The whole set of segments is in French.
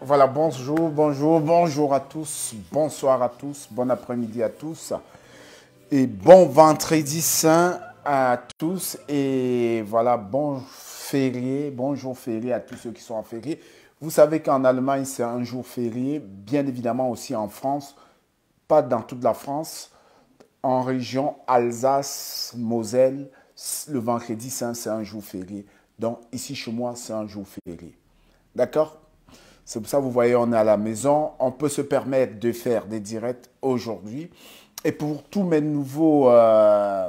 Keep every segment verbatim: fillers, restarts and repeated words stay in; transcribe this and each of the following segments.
Voilà, bonjour, bonjour, bonjour à tous, bonsoir à tous, bon après-midi à tous et bon vendredi saint à tous et voilà, bon férié, bonjour férié à tous ceux qui sont en férié. Vous savez qu'en Allemagne, c'est un jour férié, bien évidemment aussi en France, pas dans toute la France, en région Alsace, Moselle, le vendredi saint, c'est un jour férié. Donc ici chez moi, c'est un jour férié. D'accord? C'est pour ça que vous voyez, on est à la maison. On peut se permettre de faire des directs aujourd'hui. Et pour tous mes nouveaux, euh,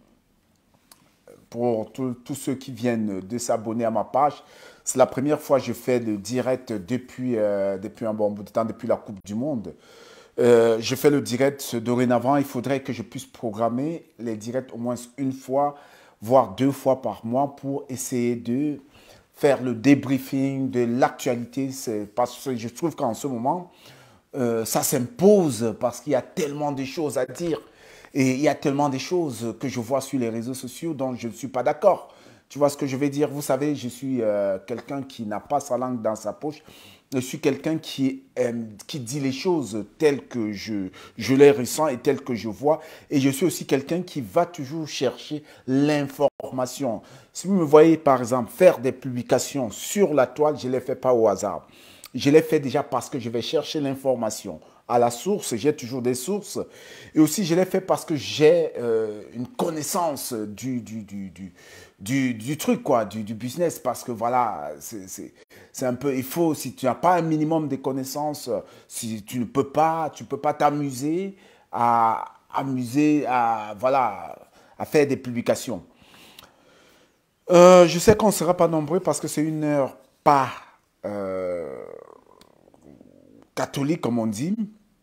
pour tous ceux qui viennent de s'abonner à ma page, c'est la première fois que je fais le direct depuis, euh, depuis un bon bout de temps, depuis la Coupe du Monde. Euh, je fais le direct dorénavant. Il faudrait que je puisse programmer les directs au moins une fois, voire deux fois par mois pour essayer de faire le débriefing de l'actualité. Parce que je trouve qu'en ce moment, euh, ça s'impose parce qu'il y a tellement de choses à dire. Et il y a tellement de choses que je vois sur les réseaux sociaux dont je ne suis pas d'accord. Tu vois ce que je vais dire? Vous savez, je suis euh, quelqu'un qui n'a pas sa langue dans sa poche. Je suis quelqu'un qui, euh, qui dit les choses telles que je, je les ressens et telles que je vois. Et je suis aussi quelqu'un qui va toujours chercher l'information. Si vous me voyez, par exemple, faire des publications sur la toile, je ne les fais pas au hasard. Je l'ai fait déjà parce que je vais chercher l'information à la source, j'ai toujours des sources. Et aussi, je l'ai fait parce que j'ai euh, une connaissance du, du, du, du, du, du truc, quoi, du, du business. Parce que voilà, c'est un peu, il faut, si tu n'as pas un minimum de connaissances, si tu ne peux pas, tu peux pas t'amuser à amuser, à, voilà, à faire des publications. Euh, je sais qu'on ne sera pas nombreux parce que c'est une heure pas euh, catholique, comme on dit,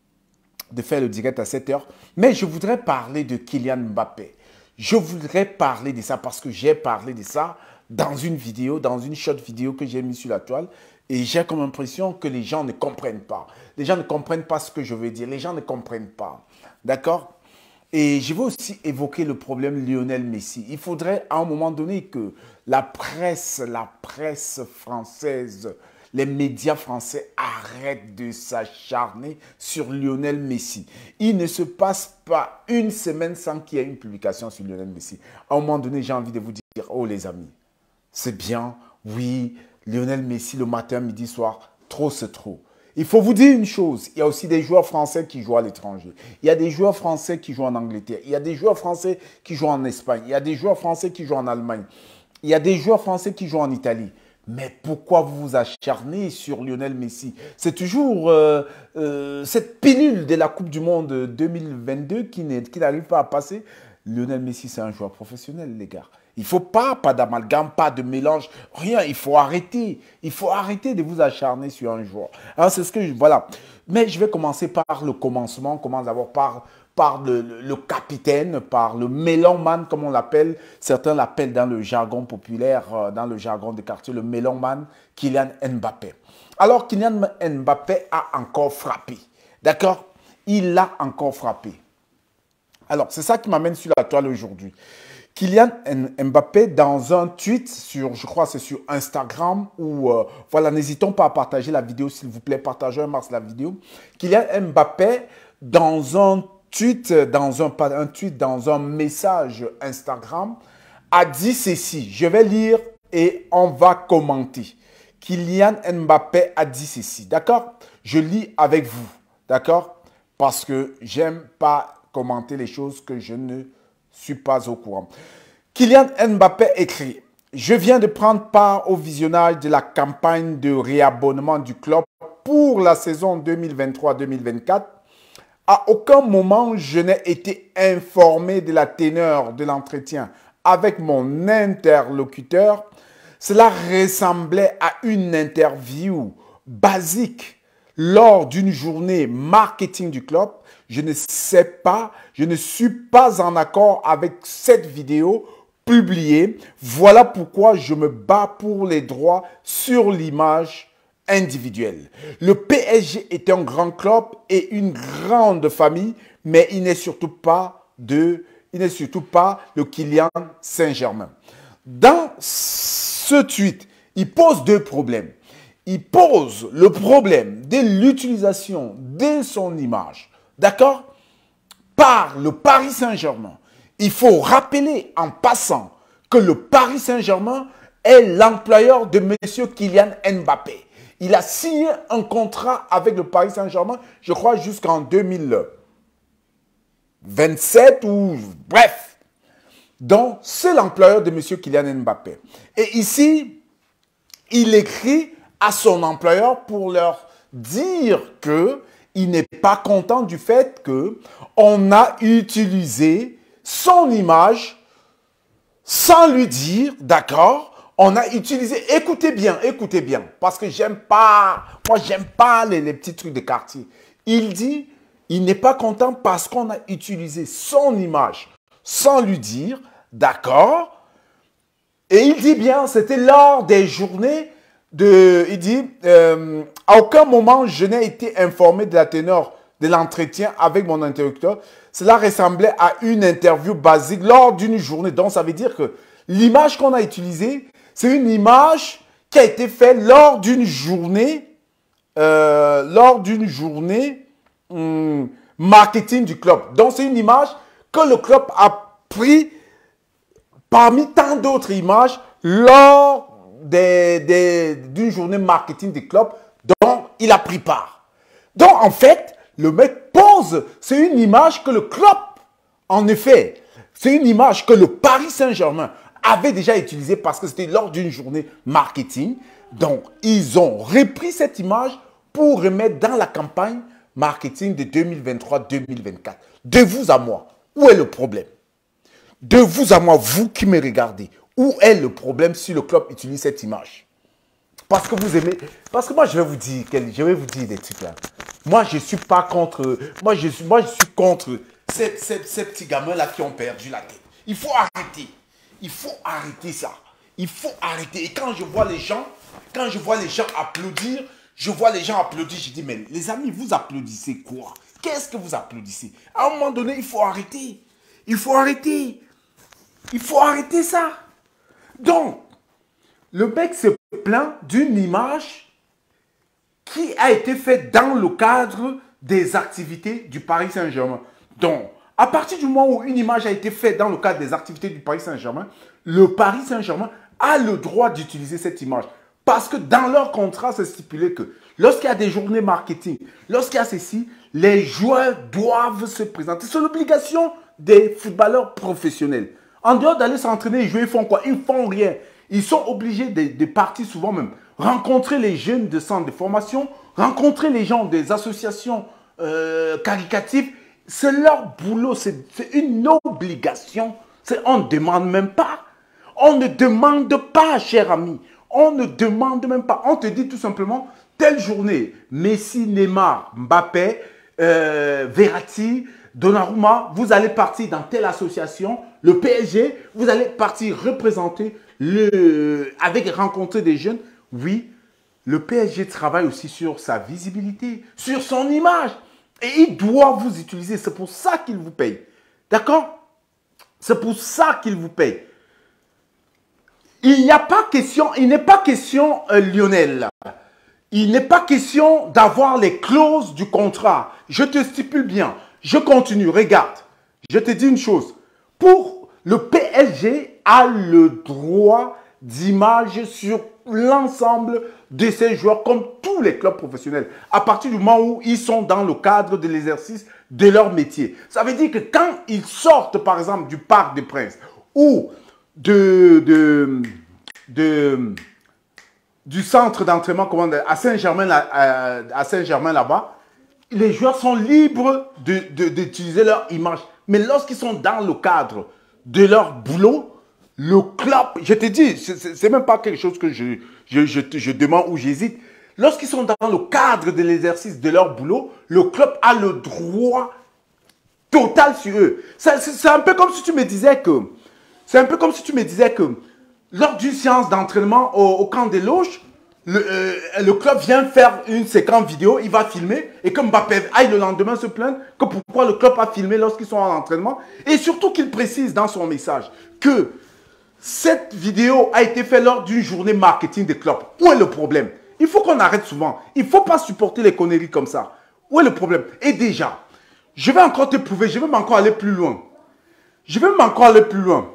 de faire le direct à sept heures. Mais je voudrais parler de Kylian Mbappé. Je voudrais parler de ça parce que j'ai parlé de ça dans une vidéo, dans une short vidéo que j'ai mis sur la toile. Et j'ai comme impression que les gens ne comprennent pas. Les gens ne comprennent pas ce que je veux dire. Les gens ne comprennent pas. D'accord? Et je veux aussi évoquer le problème Lionel Messi. Il faudrait à un moment donné que la presse, la presse française, les médias français arrêtent de s'acharner sur Lionel Messi. Il ne se passe pas une semaine sans qu'il y ait une publication sur Lionel Messi. À un moment donné, j'ai envie de vous dire, oh les amis, c'est bien, oui, Lionel Messi le matin, midi, soir, trop c'est trop. Il faut vous dire une chose, il y a aussi des joueurs français qui jouent à l'étranger. Il y a des joueurs français qui jouent en Angleterre. Il y a des joueurs français qui jouent en Espagne. Il y a des joueurs français qui jouent en Allemagne. Il y a des joueurs français qui jouent en Italie. Mais pourquoi vous vous acharnez sur Lionel Messi? C'est toujours euh, euh, cette pilule de la Coupe du Monde deux mille vingt-deux qui n'arrive pas à passer. Lionel Messi, c'est un joueur professionnel, les gars. Il ne faut pas, pas d'amalgame, pas de mélange, rien. Il faut arrêter. Il faut arrêter de vous acharner sur un joueur. Alors, c'est ce que je... Voilà. Mais je vais commencer par le commencement. Commence d'abord par, par le, le, le capitaine, par le melonman, comme on l'appelle. Certains l'appellent dans le jargon populaire, dans le jargon des quartiers, le melonman, Kylian Mbappé. Alors, Kylian Mbappé a encore frappé. D'accord? Il a encore frappé. Alors, c'est ça qui m'amène sur la toile aujourd'hui. Kylian Mbappé, dans un tweet sur, je crois c'est sur Instagram, ou euh, voilà, n'hésitons pas à partager la vidéo, s'il vous plaît, partagez un max la vidéo. Kylian Mbappé, dans un tweet, dans un, un tweet, dans un message Instagram, a dit ceci. Je vais lire et on va commenter. Kylian Mbappé a dit ceci, d'accord? Je lis avec vous, d'accord? Parce que j'aime pas commenter les choses que je ne suis pas au courant. Kylian Mbappé écrit: je viens de prendre part au visionnage de la campagne de réabonnement du club pour la saison deux mille vingt-trois deux mille vingt-quatre. À aucun moment, je n'ai été informé de la teneur de l'entretien avec mon interlocuteur. Cela ressemblait à une interview basique lors d'une journée marketing du club. Je ne sais pas, je ne suis pas en accord avec cette vidéo publiée. Voilà pourquoi je me bats pour les droits sur l'image individuelle. Le P S G est un grand club et une grande famille, mais il n'est surtout pas de, il n'est surtout pas le Kylian Saint-Germain. Dans ce tweet, il pose deux problèmes. il pose le problème de l'utilisation de son image, d'accord, par le Paris Saint-Germain. Il faut rappeler en passant que le Paris Saint-Germain est l'employeur de M. Kylian Mbappé. Il a signé un contrat avec le Paris Saint-Germain, je crois, jusqu'en deux mille vingt-sept ou bref. Donc, c'est l'employeur de M. Kylian Mbappé. Et ici, il écrit à son employeur pour leur dire qu'il n'est pas content du fait qu'on a utilisé son image sans lui dire, d'accord, on a utilisé, écoutez bien, écoutez bien, parce que j'aime pas, moi j'aime pas les, les petits trucs de quartier. Il dit, il n'est pas content parce qu'on a utilisé son image sans lui dire, d'accord. Et il dit bien, c'était lors des journées de, il dit, euh, à aucun moment je n'ai été informé de la teneur de l'entretien avec mon interlocuteur. Cela ressemblait à une interview basique lors d'une journée. Donc ça veut dire que l'image qu'on a utilisée, c'est une image qui a été faite lors d'une journée, euh, lors d'une journée hum, marketing du club. Donc, c'est une image que le club a pris parmi tant d'autres images lors d'une journée marketing du club dont il a pris part. Donc, en fait, le mec pose, c'est une image que le club, en effet, c'est une image que le Paris Saint-Germain avait déjà utilisée parce que c'était lors d'une journée marketing. Donc, ils ont repris cette image pour remettre dans la campagne marketing de deux mille vingt-trois deux mille vingt-quatre. De vous à moi, où est le problème? De vous à moi, vous qui me regardez, où est le problème si le club utilise cette image? Parce que vous aimez, parce que moi je vais vous dire, je vais vous dire des trucs là. Moi je ne suis pas contre, moi je suis, moi je suis contre ces, ces, ces petits gamins là qui ont perdu la tête. Il faut arrêter. Il faut arrêter ça. Il faut arrêter. Et quand je vois les gens, quand je vois les gens applaudir, je vois les gens applaudir, je dis, mais les amis, vous applaudissez quoi? Qu'est-ce que vous applaudissez? À un moment donné, il faut arrêter. Il faut arrêter. Il faut arrêter ça. Donc, le mec se plaint d'une image qui a été faite dans le cadre des activités du Paris Saint-Germain. Donc, à partir du moment où une image a été faite dans le cadre des activités du Paris Saint-Germain, le Paris Saint-Germain a le droit d'utiliser cette image. Parce que dans leur contrat, c'est stipulé que lorsqu'il y a des journées marketing, lorsqu'il y a ceci, les joueurs doivent se présenter. C'est l'obligation des footballeurs professionnels. En dehors d'aller s'entraîner et jouer, ils font quoi? Ils ne font rien. Ils sont obligés de, de partir souvent même, rencontrer les jeunes de centres de formation, rencontrer les gens des associations euh, caritatives. C'est leur boulot, c'est une obligation. On ne demande même pas. On ne demande pas, cher ami. On ne demande même pas. On te dit tout simplement, telle journée, Messi, Neymar, Mbappé, euh, Verratti, Donnarumma, vous allez partir dans telle association, le P S G, vous allez partir représenter, le, avec rencontrer des jeunes. Oui, le P S G travaille aussi sur sa visibilité, sur son image. Et il doit vous utiliser. C'est pour ça qu'il vous paye. D'accord? C'est pour ça qu'il vous paye. Il n'y a pas question, il n'est pas question, euh, Lionel. Il n'est pas question d'avoir les clauses du contrat. Je te stipule bien. Je continue. Regarde. Je te dis une chose. Pour le P S G a le droit d'image sur l'ensemble de ces joueurs comme tous les clubs professionnels à partir du moment où ils sont dans le cadre de l'exercice de leur métier. Ça veut dire que quand ils sortent par exemple du Parc des Princes ou de, de, de, du centre d'entraînement à Saint-Germain à, à Saint-Germain là-bas, les joueurs sont libres d'utiliser de, de, leur image. Mais lorsqu'ils sont dans le cadre de leur boulot, le club, je te dis, ce n'est même pas quelque chose que je, je, je, je demande ou j'hésite. Lorsqu'ils sont dans le cadre de l'exercice de leur boulot, le club a le droit total sur eux. C'est un peu comme si tu me disais que, c'est un peu comme si tu me disais que lors d'une séance d'entraînement au, au camp des loges, le, euh, le club vient faire une séquence vidéo, il va filmer et que Mbappé aille le lendemain se plaindre que pourquoi le club a filmé lorsqu'ils sont en entraînement. Et surtout qu'il précise dans son message que cette vidéo a été faite lors d'une journée marketing des clubs. Où est le problème? Il faut qu'on arrête souvent. Il ne faut pas supporter les conneries comme ça. Où est le problème? Et déjà, je vais encore te prouver, je vais encore aller plus loin. Je vais encore aller plus loin.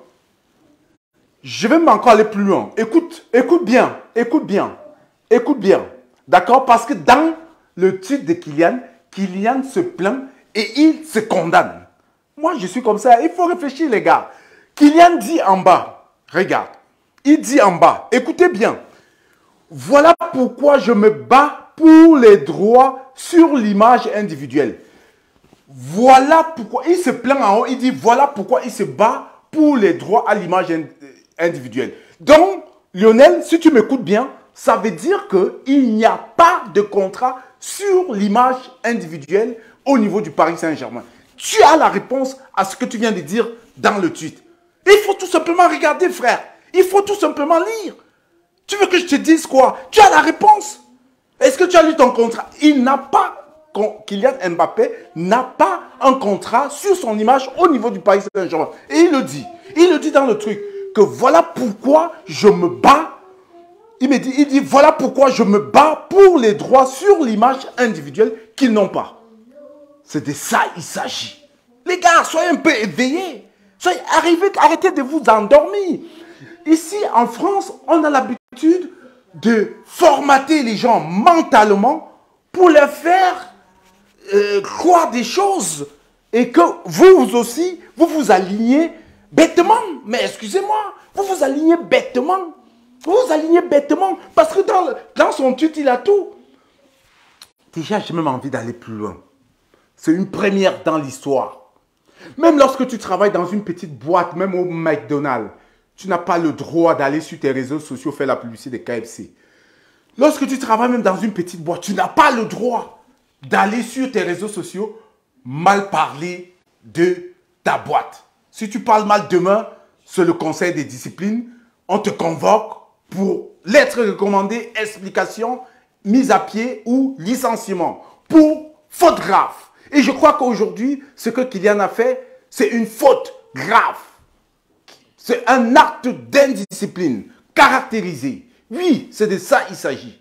Je vais encore aller plus loin. Écoute, écoute bien, écoute bien, écoute bien. D'accord? Parce que dans le titre de Kylian, Kylian se plaint et il se condamne. Moi, je suis comme ça. Il faut réfléchir, les gars. Kylian dit en bas, regarde, il dit en bas, écoutez bien. Voilà pourquoi je me bats pour les droits sur l'image individuelle. Voilà pourquoi, il se plaint en haut, il dit voilà pourquoi il se bat pour les droits à l'image individuelle. Donc, Lionel, si tu m'écoutes bien, ça veut dire qu'il n'y a pas de contrat sur l'image individuelle au niveau du Paris Saint-Germain. Tu as la réponse à ce que tu viens de dire dans le tweet. Il faut tout simplement regarder, frère. Il faut tout simplement lire. Tu veux que je te dise quoi? Tu as la réponse. Est-ce que tu as lu ton contrat? Il n'a pas... Kylian Mbappé n'a pas un contrat sur son image au niveau du Paris Saint-Germain. Et il le dit. Il le dit dans le truc que voilà pourquoi je me bats. Il me dit, il dit voilà pourquoi je me bats pour les droits sur l'image individuelle qu'ils n'ont pas. C'est de ça il s'agit. Les gars, soyez un peu éveillés. Soyez, arrivez, arrêtez de vous endormir. Ici, en France, on a l'habitude de formater les gens mentalement pour les faire euh, croire des choses et que vous aussi, vous vous alignez bêtement. Mais excusez-moi, vous vous alignez bêtement. Vous vous alignez bêtement parce que dans, dans son tweet, il a tout. Déjà, j'ai même envie d'aller plus loin. C'est une première dans l'histoire. Même lorsque tu travailles dans une petite boîte, même au McDonald's, tu n'as pas le droit d'aller sur tes réseaux sociaux faire la publicité de K F C. Lorsque tu travailles même dans une petite boîte, tu n'as pas le droit d'aller sur tes réseaux sociaux mal parler de ta boîte. Si tu parles mal demain, c'est le conseil des disciplines. On te convoque pour lettre recommandée, explication, mise à pied ou licenciement pour faute grave. Et je crois qu'aujourd'hui, ce que Kylian a fait, c'est une faute grave. C'est un acte d'indiscipline caractérisé. Oui, c'est de ça il s'agit.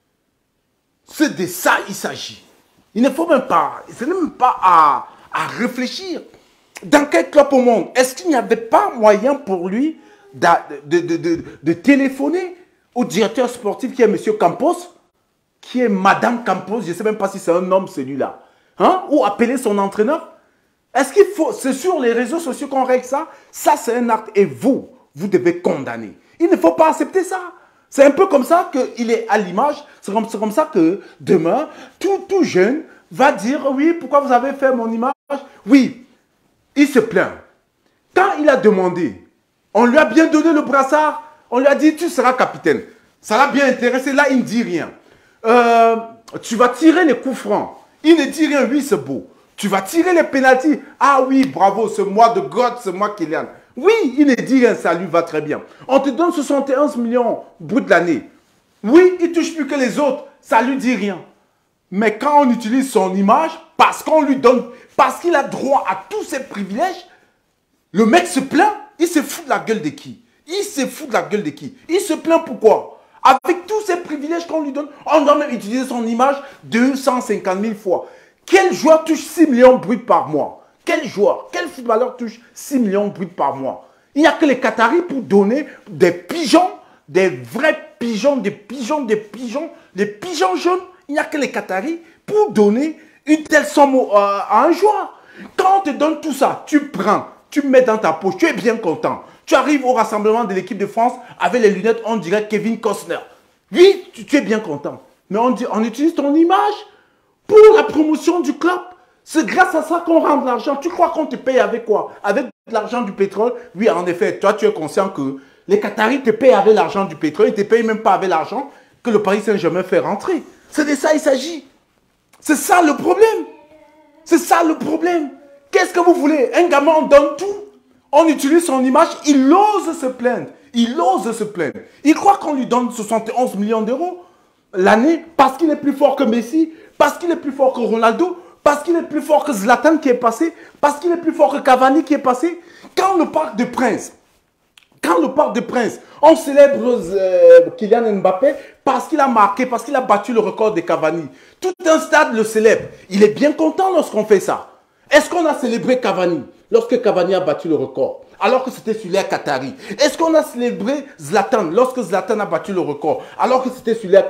C'est de ça il s'agit. Il ne faut même pas, ce n'est même pas à, à réfléchir. Dans quel club au monde, est-ce qu'il n'y avait pas moyen pour lui de, de, de, de, de téléphoner au directeur sportif qui est M. Campos, qui est Madame Campos, je ne sais même pas si c'est un homme celui-là, hein? Ou appeler son entraîneur? Est-ce qu'il faut, c'est sur les réseaux sociaux qu'on règle ça? Ça, c'est un acte et vous, vous devez condamner. Il ne faut pas accepter ça. C'est un peu comme ça qu'il est à l'image. C'est comme, comme ça que demain, tout, tout jeune va dire, oui, pourquoi vous avez fait mon image? Oui, il se plaint. Quand il a demandé, on lui a bien donné le brassard, on lui a dit, tu seras capitaine. Ça l'a bien intéressé, là, il ne dit rien. Euh, tu vas tirer les coups francs. Il ne dit rien, oui, c'est beau. Tu vas tirer les pénaltys. Ah oui, bravo, c'est moi de God, c'est moi Kylian. Oui, il ne dit rien, ça lui va très bien. On te donne soixante et onze millions brut de l'année. Oui, il ne touche plus que les autres, ça lui dit rien. Mais quand on utilise son image, parce qu'on lui donne, parce qu'il a droit à tous ses privilèges, le mec se plaint, il se fout de la gueule de qui? Il se fout de la gueule de qui? Il se plaint pourquoi? Avec tous ces privilèges qu'on lui donne, on doit même utiliser son image deux cent cinquante mille fois. Quel joueur touche six millions bruts par mois? Quel joueur, quel footballeur touche six millions bruts par mois? Il n'y a que les Qataris pour donner des pigeons, des vrais pigeons, des pigeons, des pigeons, des pigeons jaunes. Il n'y a que les Qataris pour donner une telle somme euh, à un joueur. Quand on te donne tout ça, tu prends, tu mets dans ta poche, tu es bien content. Tu arrives au rassemblement de l'équipe de France avec les lunettes, on dirait Kevin Costner. Oui, tu, tu es bien content. Mais on, dit, on utilise ton image pour la promotion du club. C'est grâce à ça qu'on rend de l'argent. Tu crois qu'on te paye avec quoi? Avec l'argent du pétrole? Oui, en effet, toi, tu es conscient que les Qataris te payent avec l'argent du pétrole. Ils ne te payent même pas avec l'argent que le Paris Saint-Germain fait rentrer. C'est de ça il s'agit. C'est ça le problème. C'est ça le problème. Qu'est-ce que vous voulez? Un gamin, on donne tout. On utilise son image. Il ose se plaindre. Il ose se plaindre. Il croit qu'on lui donne soixante et onze millions d'euros l'année parce qu'il est plus fort que Messi, parce qu'il est plus fort que Ronaldo, parce qu'il est plus fort que Zlatan qui est passé, parce qu'il est plus fort que Cavani qui est passé. Quand le Parc des Princes Quand le Parc des Princes, on célèbre euh, Kylian Mbappé parce qu'il a marqué, parce qu'il a battu le record de Cavani. Tout un stade le célèbre. Il est bien content lorsqu'on fait ça. Est-ce qu'on a célébré Cavani lorsque Cavani a battu le record, alors que c'était sur l'air Qatari? Est-ce qu'on a célébré Zlatan lorsque Zlatan a battu le record, alors que c'était sur l'air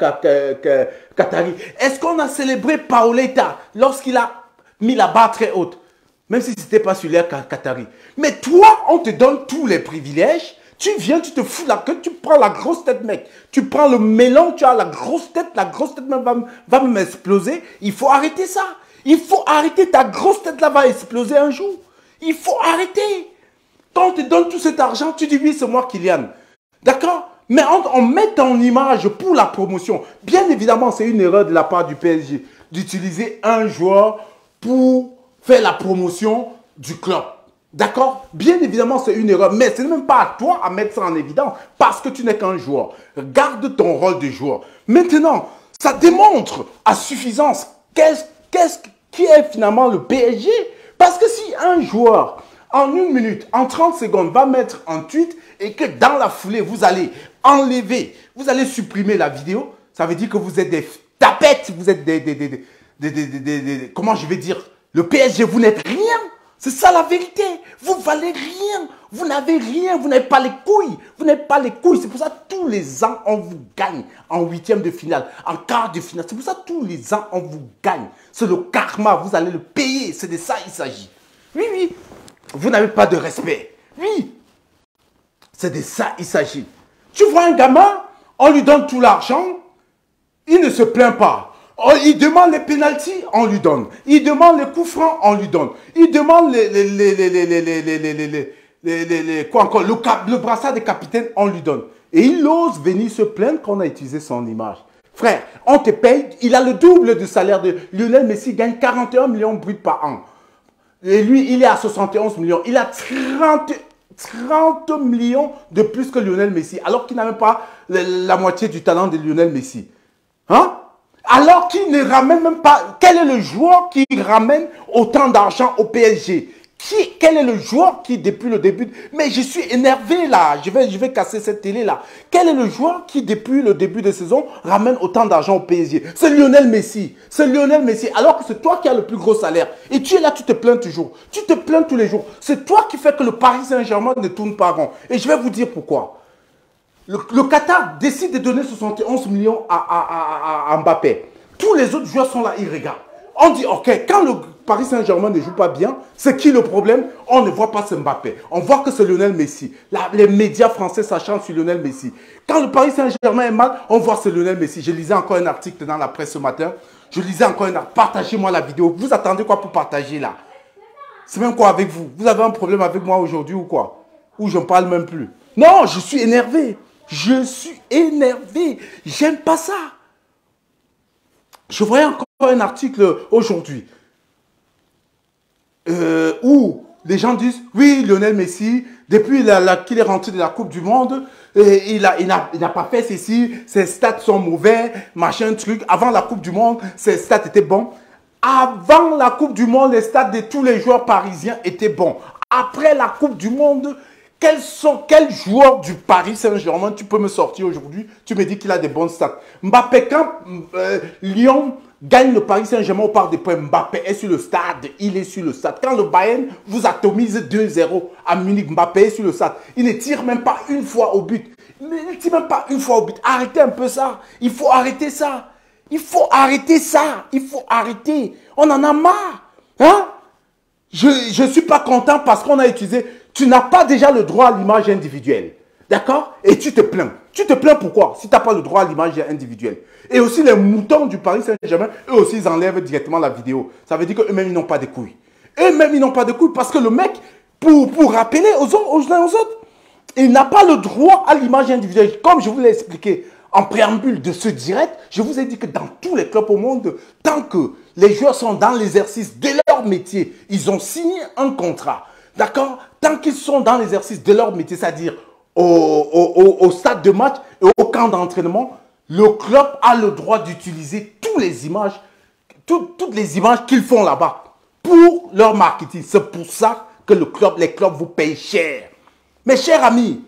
Qatari? Est-ce qu'on a célébré Paoletta lorsqu'il a mis la barre très haute, même si ce n'était pas sur l'air Qatari? Mais toi, on te donne tous les privilèges. Tu viens, tu te fous la queue, tu prends la grosse tête, mec. Tu prends le melon, tu as la grosse tête, la grosse tête va, va m'exploser. Il faut arrêter ça. Il faut arrêter, ta grosse tête là va exploser un jour. Il faut arrêter. Quand on te donne tout cet argent, tu dis oui, c'est moi Kylian. D'accord? Mais on, on met ton image pour la promotion. Bien évidemment, c'est une erreur de la part du P S G d'utiliser un joueur pour faire la promotion du club. D'accord? Bien évidemment, c'est une erreur, mais ce n'est même pas à toi à mettre ça en évidence parce que tu n'es qu'un joueur. Garde ton rôle de joueur. Maintenant, ça démontre à suffisance qu'est-ce, qu'est-ce, qui est finalement le P S G. Parce que si un joueur, en une minute, en trente secondes, va mettre un tweet et que dans la foulée, vous allez enlever, vous allez supprimer la vidéo, ça veut dire que vous êtes des tapettes, vous êtes des, des, des, des, des, des, des, des, des comment je vais dire, le P S G, vous n'êtes rien. C'est ça la vérité. Vous valez rien. Vous n'avez rien. Vous n'avez pas les couilles. Vous n'avez pas les couilles. C'est pour ça que tous les ans, on vous gagne en huitième de finale, en quart de finale. C'est pour ça que tous les ans, on vous gagne. C'est le karma. Vous allez le payer. C'est de ça qu'il s'agit. Oui, oui. Vous n'avez pas de respect. Oui. C'est de ça qu'il s'agit. Tu vois un gamin, on lui donne tout l'argent. Il ne se plaint pas. Oh, il demande les pénaltys, on lui donne. Il demande les coups francs, on lui donne. Il demande les, les, les, les, les, les, les, les, les, les, les, les, les quoi encore, le, cap, le brassard des capitaines, on lui donne. Et il ose venir se plaindre qu'on a utilisé son image. Frère, on te paye, il a le double du salaire de Lionel Messi, gagne quarante et un millions bruts par an. Et lui, il est à soixante et onze millions. Il a trente, trente millions de plus que Lionel Messi, alors qu'il n'a même pas la, la moitié du talent de Lionel Messi. Hein? Alors qu'il ne ramène même pas... Quel est le joueur qui ramène autant d'argent au P S G? Qui, quel est le joueur qui, depuis le début... Mais je suis énervé là. Je vais, je vais casser cette télé là. Quel est le joueur qui, depuis le début de saison, ramène autant d'argent au P S G? C'est Lionel Messi. C'est Lionel Messi. Alors que c'est toi qui as le plus gros salaire. Et tu es là, tu te plains toujours. Tu te plains tous les jours. C'est toi qui fais que le Paris Saint-Germain ne tourne pas rond. Et je vais vous dire pourquoi. Le, le Qatar décide de donner soixante et onze millions à, à, à, à Mbappé. Tous les autres joueurs sont là, ils regardent. On dit, ok, quand le Paris Saint-Germain ne joue pas bien, c'est qui le problème? On ne voit pas ce Mbappé. On voit que c'est Lionel Messi. La, les médias français s'acharnent sur Lionel Messi. Quand le Paris Saint-Germain est mal, on voit que c'est Lionel Messi. Je lisais encore un article dans la presse ce matin. Je lisais encore un article. Partagez-moi la vidéo. Vous attendez quoi pour partager là? C'est même quoi avec vous? Vous avez un problème avec moi aujourd'hui ou quoi? Ou je ne parle même plus? Non, je suis énervé. Je suis énervé. J'aime pas ça. Je voyais encore un article aujourd'hui euh, où les gens disent, oui, Lionel Messi, depuis qu'il est rentré de la Coupe du Monde, et il n'a il a, il a pas fait ceci, ses stats sont mauvais, machin, truc. Avant la Coupe du Monde, ses stats étaient bons. Avant la Coupe du Monde, les stats de tous les joueurs parisiens étaient bons. Après la Coupe du Monde, Quels sont, quels joueurs du Paris Saint-Germain tu peux me sortir aujourd'hui? Tu me dis qu'il a des bonnes stats. Mbappé, quand euh, Lyon gagne le Paris Saint-Germain au Parc des Princes, Mbappé est sur le stade. Il est sur le stade. Quand le Bayern vous atomise deux zéro à Munich, Mbappé est sur le stade. Il ne tire même pas une fois au but. Il ne tire même pas une fois au but. Arrêtez un peu ça. Il faut arrêter ça. Il faut arrêter ça. Il faut arrêter. On en a marre. Hein? Je ne suis pas content parce qu'on a utilisé... Tu n'as pas déjà le droit à l'image individuelle. D'accord? Et tu te plains. Tu te plains pourquoi? Si tu n'as pas le droit à l'image individuelle. Et aussi les moutons du Paris Saint-Germain, eux aussi, ils enlèvent directement la vidéo. Ça veut dire qu'eux-mêmes, ils n'ont pas de couilles. Eux-mêmes, ils n'ont pas de couilles parce que le mec, pour, pour rappeler aux, aux, aux autres, il n'a pas le droit à l'image individuelle. Comme je vous l'ai expliqué en préambule de ce direct, je vous ai dit que dans tous les clubs au monde, tant que les joueurs sont dans l'exercice de leur métier, ils ont signé un contrat. D'accord? Tant qu'ils sont dans l'exercice de leur métier, c'est-à-dire au, au, au, au stade de match et au camp d'entraînement, le club a le droit d'utiliser toutes les images, tout, toutes les images qu'ils font là-bas pour leur marketing. C'est pour ça que le club, les clubs vous payent cher. Mes chers amis,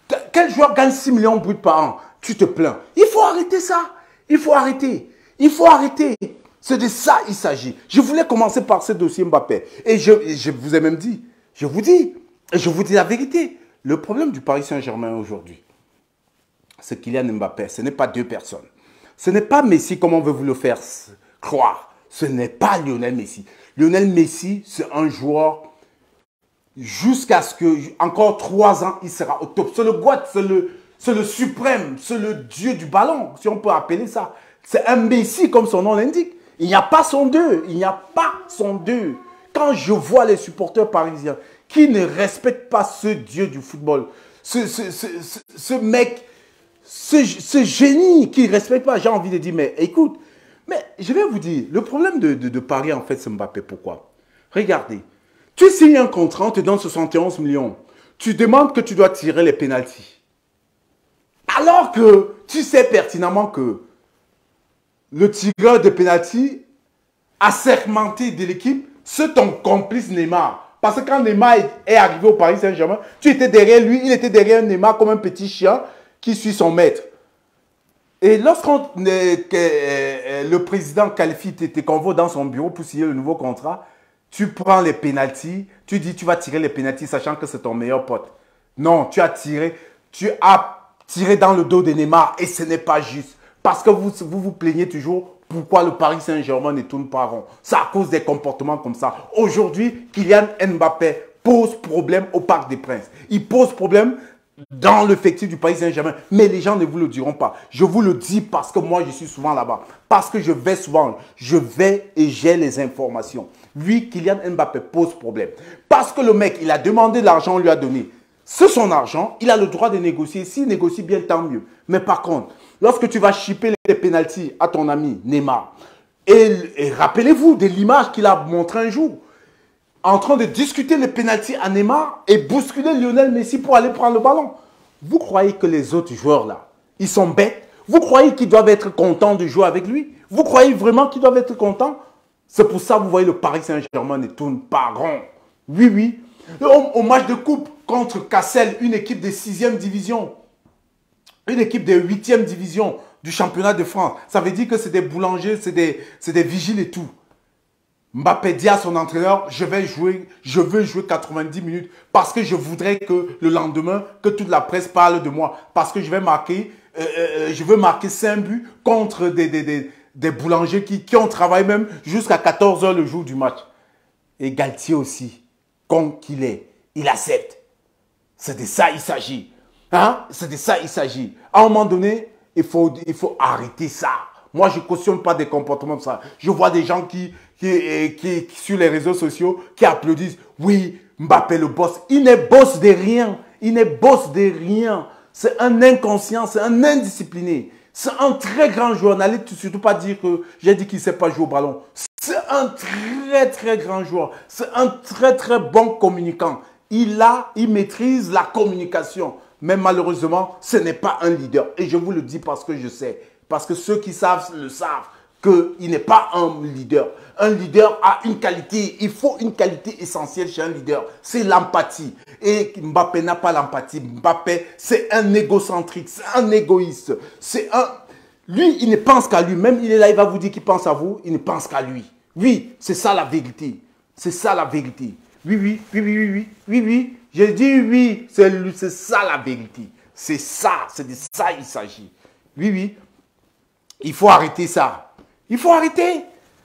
Quel joueur gagne six millions bruts par an? Tu te plains. Il faut arrêter ça. Il faut arrêter. Il faut arrêter. C'est de ça il s'agit. Je voulais commencer par ce dossier Mbappé. Et je, je vous ai même dit, je vous dis, et je vous dis la vérité. Le problème du Paris Saint-Germain aujourd'hui, c'est Kylian Mbappé. Ce n'est pas deux personnes. Ce n'est pas Messi comme on veut vous le faire croire. Ce n'est pas Lionel Messi. Lionel Messi, c'est un joueur jusqu'à ce que, encore trois ans, il sera au top. C'est le GOAT, c'est le, c'est le suprême, c'est le dieu du ballon, si on peut appeler ça. C'est un Messi comme son nom l'indique. Il n'y a pas son deux. Il n'y a pas son deux. Quand je vois les supporters parisiens qui ne respectent pas ce dieu du football, ce, ce, ce, ce, ce mec, ce, ce génie qui ne respecte pas, j'ai envie de dire, mais écoute, mais je vais vous dire, le problème de, de, de Paris, en fait, c'est Mbappé. Pourquoi? Regardez, tu signes un contrat, on te donne soixante et onze millions. Tu demandes que tu dois tirer les pénaltys. Alors que tu sais pertinemment que le tireur de pénalty assermenté de l'équipe, c'est ton complice Neymar. Parce que quand Neymar est arrivé au Paris Saint-Germain, tu étais derrière lui, il était derrière Neymar comme un petit chien qui suit son maître. Et lorsqu'on euh, euh, le président qualifie tes convois dans son bureau pour signer le nouveau contrat, tu prends les pénaltys, tu dis tu vas tirer les pénaltys sachant que c'est ton meilleur pote. Non, tu as tiré, tu as tiré dans le dos de Neymar et ce n'est pas juste. Parce que vous, vous vous plaignez toujours pourquoi le Paris Saint-Germain ne tourne pas rond. C'est à cause des comportements comme ça. Aujourd'hui, Kylian Mbappé pose problème au Parc des Princes. Il pose problème dans l'effectif du Paris Saint-Germain. Mais les gens ne vous le diront pas. Je vous le dis parce que moi, je suis souvent là-bas. Parce que je vais souvent. Je vais et j'ai les informations. Lui, Kylian Mbappé pose problème. Parce que le mec, il a demandé de l'argent, on lui a donné. C'est son argent, il a le droit de négocier. S'il négocie bien, tant mieux. Mais par contre, lorsque tu vas chipper les pénaltys à ton ami Neymar, et, et rappelez-vous de l'image qu'il a montré un jour, en train de discuter les pénaltys à Neymar et bousculer Lionel Messi pour aller prendre le ballon. Vous croyez que les autres joueurs là, ils sont bêtes? Vous croyez qu'ils doivent être contents de jouer avec lui? Vous croyez vraiment qu'ils doivent être contents? C'est pour ça que vous voyez le Paris Saint-Germain ne tourne pas rond. Oui, oui. Au, au match de coupe contre Cassel, une équipe de sixième division, une équipe de huitième division du championnat de France. Ça veut dire que c'est des boulangers, c'est des, c'est des vigiles et tout. Mbappé dit à son entraîneur, je vais jouer, je veux jouer quatre-vingt-dix minutes parce que je voudrais que le lendemain, que toute la presse parle de moi. Parce que je vais marquer, euh, euh, je veux marquer cinq buts contre des, des, des, des boulangers qui, qui ont travaillé même jusqu'à quatorze heures le jour du match. Et Galtier aussi, con qu'il est, il accepte. C'est de ça il s'agit. Hein? C'est de ça il s'agit. À un moment donné, il faut, il faut arrêter ça. Moi, je ne cautionne pas des comportements comme ça. Je vois des gens qui, qui, qui, qui, sur les réseaux sociaux, qui applaudissent. Oui, Mbappé le boss. Il n'est boss de rien. Il n'est boss de rien. C'est un inconscient, c'est un indiscipliné. C'est un très grand joueur. N'allez surtout pas dire que j'ai dit qu'il ne sait pas jouer au ballon. C'est un très, très grand joueur. C'est un très, très bon communicant. Il a, il maîtrise la communication. Mais malheureusement, ce n'est pas un leader. Et je vous le dis parce que je sais. Parce que ceux qui savent le savent qu'il n'est pas un leader. Un leader a une qualité. Il faut une qualité essentielle chez un leader. C'est l'empathie. Et Mbappé n'a pas l'empathie. Mbappé, c'est un égocentrique. C'est un égoïste. C'est un... Lui, il ne pense qu'à lui. Même il est là, il va vous dire qu'il pense à vous. Il ne pense qu'à lui. Oui, c'est ça la vérité. C'est ça la vérité. Oui, oui, oui, oui, oui, oui, oui, oui. J'ai dit oui, c'est ça la vérité. C'est ça, c'est de ça il s'agit. Oui, oui. Il faut arrêter ça. Il faut arrêter.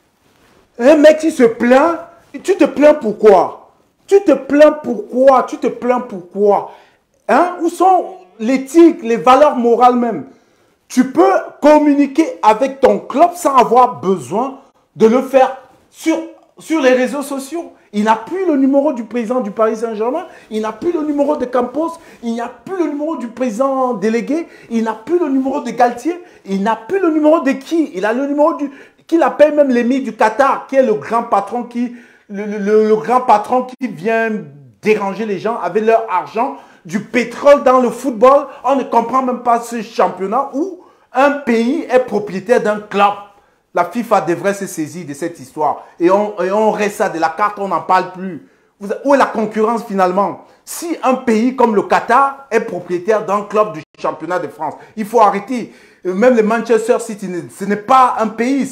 Un mec qui se plaint, tu te plains pourquoi? Tu te plains pourquoi? Tu te plains pourquoi? Hein? Où sont l'éthique, les valeurs morales même? Tu peux communiquer avec ton club sans avoir besoin de le faire sur, sur les réseaux sociaux. Il n'a plus le numéro du président du Paris Saint-Germain, il n'a plus le numéro de Campos, il n'a plus le numéro du président délégué, il n'a plus le numéro de Galtier, il n'a plus le numéro de qui? Il a le numéro du... qu'il appelle même l'émir du Qatar, qui est le grand patron qui... Le, le, le grand patron qui vient déranger les gens avec leur argent, du pétrole dans le football. On ne comprend même pas ce championnat où un pays est propriétaire d'un club. La FIFA devrait se saisir de cette histoire. Et on, et on reste ça de la carte, on n'en parle plus. Où est la concurrence finalement? Si un pays comme le Qatar est propriétaire d'un club du championnat de France, il faut arrêter. Même le Manchester City, ce n'est pas un pays,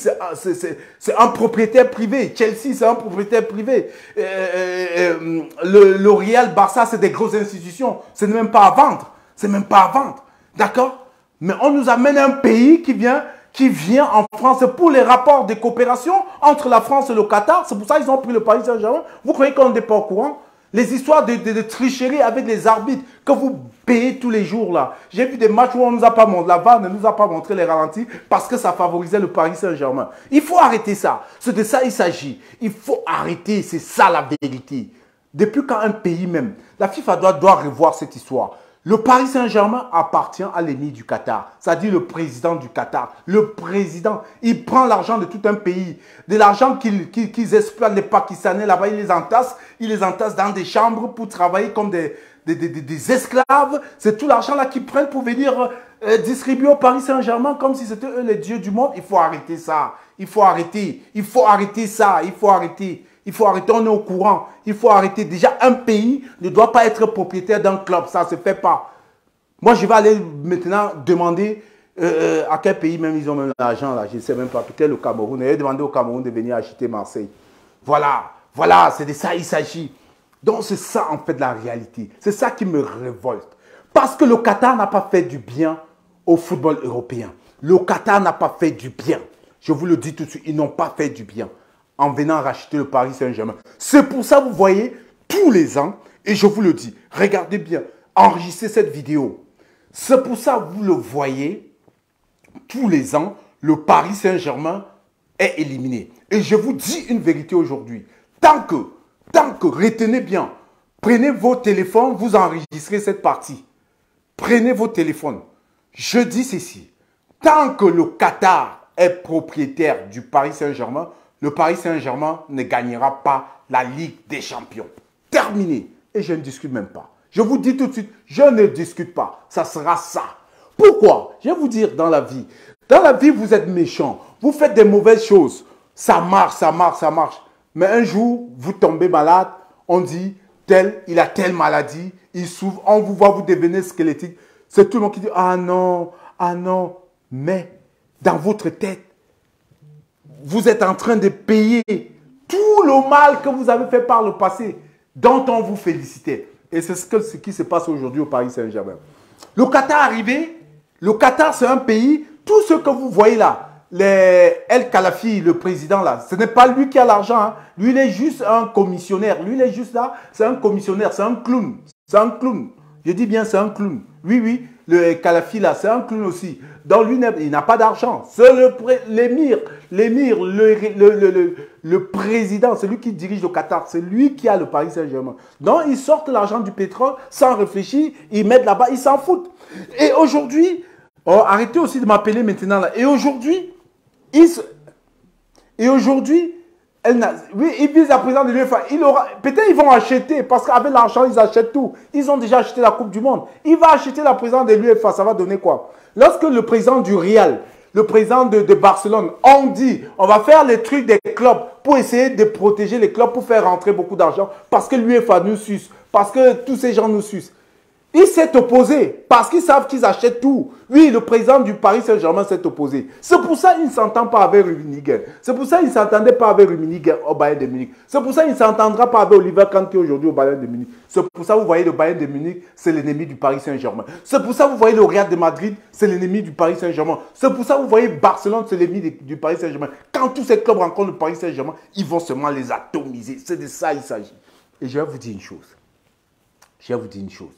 c'est un propriétaire privé. Chelsea, c'est un propriétaire privé. Euh, euh, le, le Real, Barça, c'est des grosses institutions. Ce n'est même pas à vendre. C'est même pas à vendre. D'accord? Mais on nous amène un pays qui vient, qui vient en France pour les rapports de coopération entre la France et le Qatar. C'est pour ça qu'ils ont pris le Paris Saint-Germain. Vous croyez qu'on n'est pas au courant? Les histoires de, de, de tricherie avec les arbitres que vous payez tous les jours là. J'ai vu des matchs où on nous a pas montré, la V A R ne nous a pas montré les ralentis parce que ça favorisait le Paris Saint-Germain. Il faut arrêter ça. C'est de ça il s'agit. Il faut arrêter. C'est ça la vérité. Depuis quand un pays même, la FIFA doit, doit revoir cette histoire. Le Paris Saint-Germain appartient à l'émir du Qatar, c'est-à-dire le président du Qatar. Le président, il prend l'argent de tout un pays, de l'argent qu'ils qu'ils, qu'ils exploitent les Pakistanais là-bas, il les entasse, il les entasse dans des chambres pour travailler comme des, des, des, des esclaves. C'est tout l'argent là qu'ils prennent pour venir euh, distribuer au Paris Saint-Germain comme si c'était eux les dieux du monde. Il faut arrêter ça, il faut arrêter, il faut arrêter ça, il faut arrêter. Il faut arrêter, on est au courant. Il faut arrêter. Déjà, un pays ne doit pas être propriétaire d'un club. Ça ne se fait pas. Moi, je vais aller maintenant demander euh, à quel pays même ils ont même l'argent. Je ne sais même pas. Peut-être le Cameroun. Je vais demander au Cameroun de venir acheter Marseille. Voilà. Voilà. C'est de ça qu'il s'agit. Donc, c'est ça, en fait, la réalité. C'est ça qui me révolte. Parce que le Qatar n'a pas fait du bien au football européen. Le Qatar n'a pas fait du bien. Je vous le dis tout de suite. Ils n'ont pas fait du bien en venant racheter le Paris Saint-Germain. C'est pour ça que vous voyez tous les ans, et je vous le dis, regardez bien, enregistrez cette vidéo. C'est pour ça que vous le voyez, tous les ans, le Paris Saint-Germain est éliminé. Et je vous dis une vérité aujourd'hui. Tant que, tant que, retenez bien, prenez vos téléphones, vous enregistrez cette partie. Prenez vos téléphones. Je dis ceci. Tant que le Qatar est propriétaire du Paris Saint-Germain, le Paris Saint-Germain ne gagnera pas la Ligue des Champions. Terminé. Et je ne discute même pas. Je vous dis tout de suite, je ne discute pas. Ça sera ça. Pourquoi? Je vais vous dire dans la vie. Dans la vie, vous êtes méchant. Vous faites des mauvaises choses. Ça marche, ça marche, ça marche. Mais un jour, vous tombez malade. On dit, tel, il a telle maladie. Il souffre. On vous voit, vous devenez squelettique. C'est tout le monde qui dit, ah non, ah non. Mais dans votre tête, vous êtes en train de payer tout le mal que vous avez fait par le passé, dont on vous félicitait. Et c'est ce, que, ce qui se passe aujourd'hui au Paris Saint-Germain. Le Qatar arrivé, le Qatar c'est un pays, tout ce que vous voyez là, les El Khalafi, le président là, ce n'est pas lui qui a l'argent, hein. Lui il est juste un commissionnaire, lui il est juste là, c'est un commissionnaire, c'est un clown, c'est un clown. Je dis bien c'est un clown. Oui, oui, le Khalafi là, c'est un clown aussi. Donc lui, il n'a pas d'argent. C'est l'émir, l'émir, le, le, le, le, le président, c'est lui qui dirige le Qatar. C'est lui qui a le Paris Saint-Germain. Donc ils sortent l'argent du pétrole sans réfléchir, ils mettent là-bas, ils s'en foutent. Et aujourd'hui, oh, arrêtez aussi de m'appeler maintenant là. Et aujourd'hui, ils, et aujourd'hui, oui, ils visent la présidente de l'UEFA. Peut-être ils vont acheter, parce qu'avec l'argent, ils achètent tout. Ils ont déjà acheté la Coupe du Monde. Il va acheter la présidente de l'UEFA, ça va donner quoi? Lorsque le président du Real, le président de, de Barcelone, ont dit, on va faire les trucs des clubs pour essayer de protéger les clubs, pour faire rentrer beaucoup d'argent, parce que l'UEFA nous suce, parce que tous ces gens nous sucent. Il s'est opposé parce qu'ils savent qu'ils achètent tout. Oui, le président du Paris Saint-Germain s'est opposé. C'est pour ça qu'il ne s'entend pas avec Rummenigge. C'est pour ça qu'il ne s'entendait pas avec Rummenigge au Bayern de Munich. C'est pour ça qu'il ne s'entendra pas avec Oliver Kahn qui est aujourd'hui au Bayern de Munich. C'est pour ça que vous voyez le Bayern de Munich, c'est l'ennemi du Paris Saint-Germain. C'est pour ça que vous voyez le Real de Madrid, c'est l'ennemi du Paris Saint-Germain. C'est pour ça que vous voyez Barcelone, c'est l'ennemi du Paris Saint-Germain. Quand tous ces clubs rencontrent le Paris Saint-Germain, ils vont seulement les atomiser. C'est de ça qu'il s'agit. Et je vais vous dire une chose. Je vais vous dire une chose.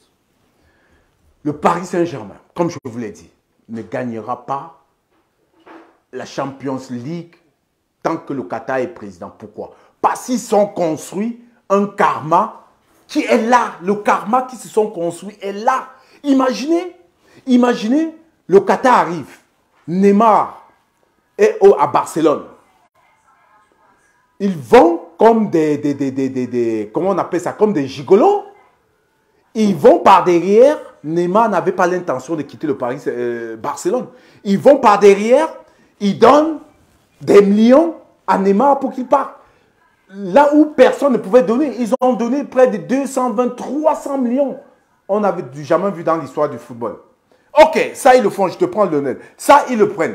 Le Paris Saint-Germain, comme je vous l'ai dit, ne gagnera pas la Champions League tant que le Qatar est président. Pourquoi? Parce qu'ils sont construits un karma qui est là. Le karma qui se sont construits est là. Imaginez, imaginez, le Qatar arrive. Neymar est au, à Barcelone. Ils vont comme des, des, des, des, des, des, comment on appelle ça, comme des gigolos. Ils vont par derrière. Neymar n'avait pas l'intention de quitter le Paris euh, Barcelone. Ils vont par derrière, ils donnent des millions à Neymar pour qu'il parte. là où personne ne pouvait donner, ils ont donné près de deux cent vingt, trois cents millions. On n'avait jamais vu dans l'histoire du football. Ok, ça ils le font, je te prends Lionel. Ça ils le prennent.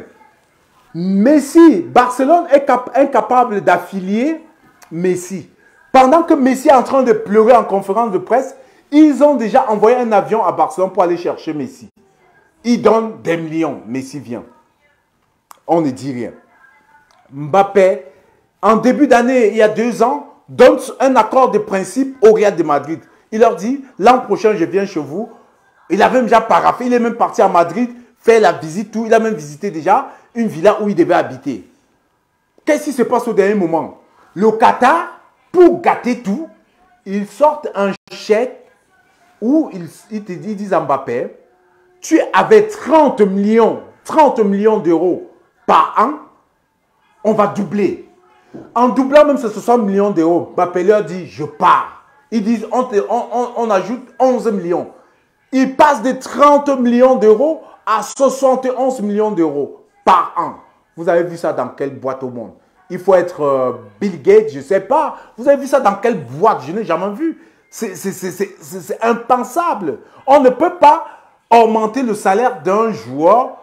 Messi, Barcelone est incapable d'affilier Messi. Pendant que Messi est en train de pleurer en conférence de presse, ils ont déjà envoyé un avion à Barcelone pour aller chercher Messi. Ils donnent des millions. Messi vient. On ne dit rien. Mbappé, en début d'année, il y a deux ans, donne un accord de principe au Real de Madrid. Il leur dit, l'an prochain, je viens chez vous. Il avait déjà paraffé, il est même parti à Madrid, faire la visite, tout. Il a même visité déjà une villa où il devait habiter. Qu'est-ce qui se passe au dernier moment? Le Qatar, pour gâter tout, ils sortent un chèque où ils, ils te disent à Mbappé, tu avais trente millions, trente millions d'euros par an, on va doubler. En doublant même ces soixante millions d'euros, Mbappé leur dit, je pars. Ils disent, on, te, on, on, on ajoute onze millions. Ils passent de trente millions d'euros à soixante et onze millions d'euros par an. Vous avez vu ça dans quelle boîte au monde? Il faut être euh, Bill Gates, je ne sais pas. Vous avez vu ça dans quelle boîte? Je n'ai jamais vu. C'est impensable. On ne peut pas augmenter le salaire d'un joueur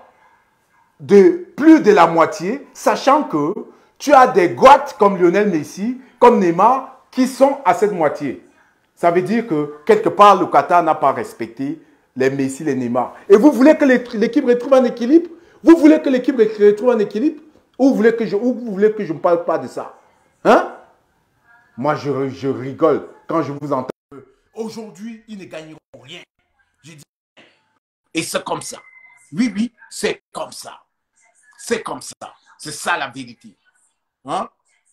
de plus de la moitié, sachant que tu as des gottes comme Lionel Messi, comme Neymar, qui sont à cette moitié. Ça veut dire que quelque part, le Qatar n'a pas respecté les Messi, les Neymar. Et vous voulez que l'équipe retrouve un équilibre? Vous voulez que l'équipe retrouve un équilibre? Ou vous voulez que je, ou vous voulez que je ne parle pas de ça? Hein? Moi, je, je rigole quand je vous entends. Aujourd'hui, ils ne gagneront rien. Je dis, et c'est comme ça. Oui, oui, c'est comme ça. C'est comme ça. C'est ça la vérité. Hein?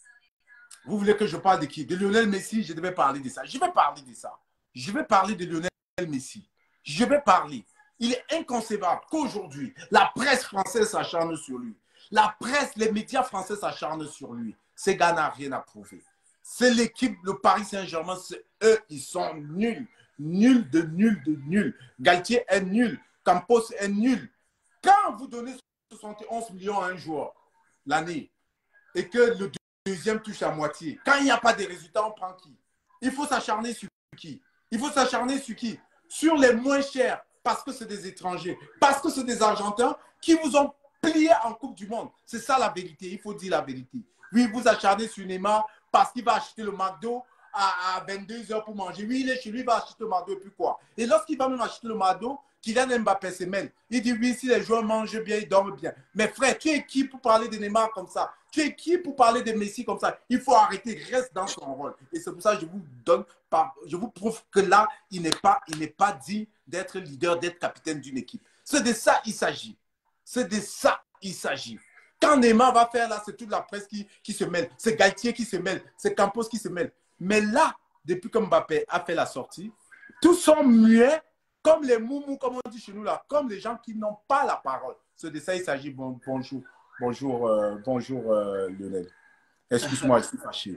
Vous voulez que je parle de qui? De Lionel Messi, je devais parler de ça. Je vais parler de ça. Je vais parler de Lionel Messi. Je vais parler. Il est inconcevable qu'aujourd'hui, la presse française s'acharne sur lui. La presse, les médias français s'acharnent sur lui. Ces gars n'ont rien à prouver. C'est l'équipe, le Paris Saint-Germain, c'est eux, ils sont nuls. Nuls de nuls de nuls. Galtier est nul. Campos est nul. Quand vous donnez soixante et onze millions à un joueur l'année et que le deuxième touche à moitié, quand il n'y a pas de résultats, on prend qui? Il faut s'acharner sur qui? Il faut s'acharner sur qui? Sur les moins chers, parce que c'est des étrangers, parce que c'est des Argentins qui vous ont plié en Coupe du Monde. C'est ça la vérité, il faut dire la vérité. Oui, vous acharnez sur Neymar parce qu'il va acheter le McDo à, à vingt-deux heures pour manger. Oui, il est chez lui, il va acheter le McDo et puis quoi? Et lorsqu'il va même acheter le McDo, Kylian Mbappé se mêle. Il dit oui, si les joueurs mangent bien, ils dorment bien. Mais frère, tu es qui pour parler de Neymar comme ça? Tu es qui pour parler de Messi comme ça? Il faut arrêter, reste dans son rôle. Et c'est pour ça que je vous donne, je vous prouve que là, il n'est pas, il n'est pas dit d'être leader, d'être capitaine d'une équipe. C'est de ça il s'agit. C'est de ça il s'agit. Quand Neymar va faire là, c'est toute la presse qui, qui se mêle. C'est Galtier qui se mêle. C'est Campos qui se mêle. Mais là, depuis que Mbappé a fait la sortie, tous sont muets comme les moumous, comme on dit chez nous là, comme les gens qui n'ont pas la parole. C'est de ça il s'agit. Bon, bonjour, bonjour, euh, bonjour euh, Lionel. Excuse-moi, je suis fâché.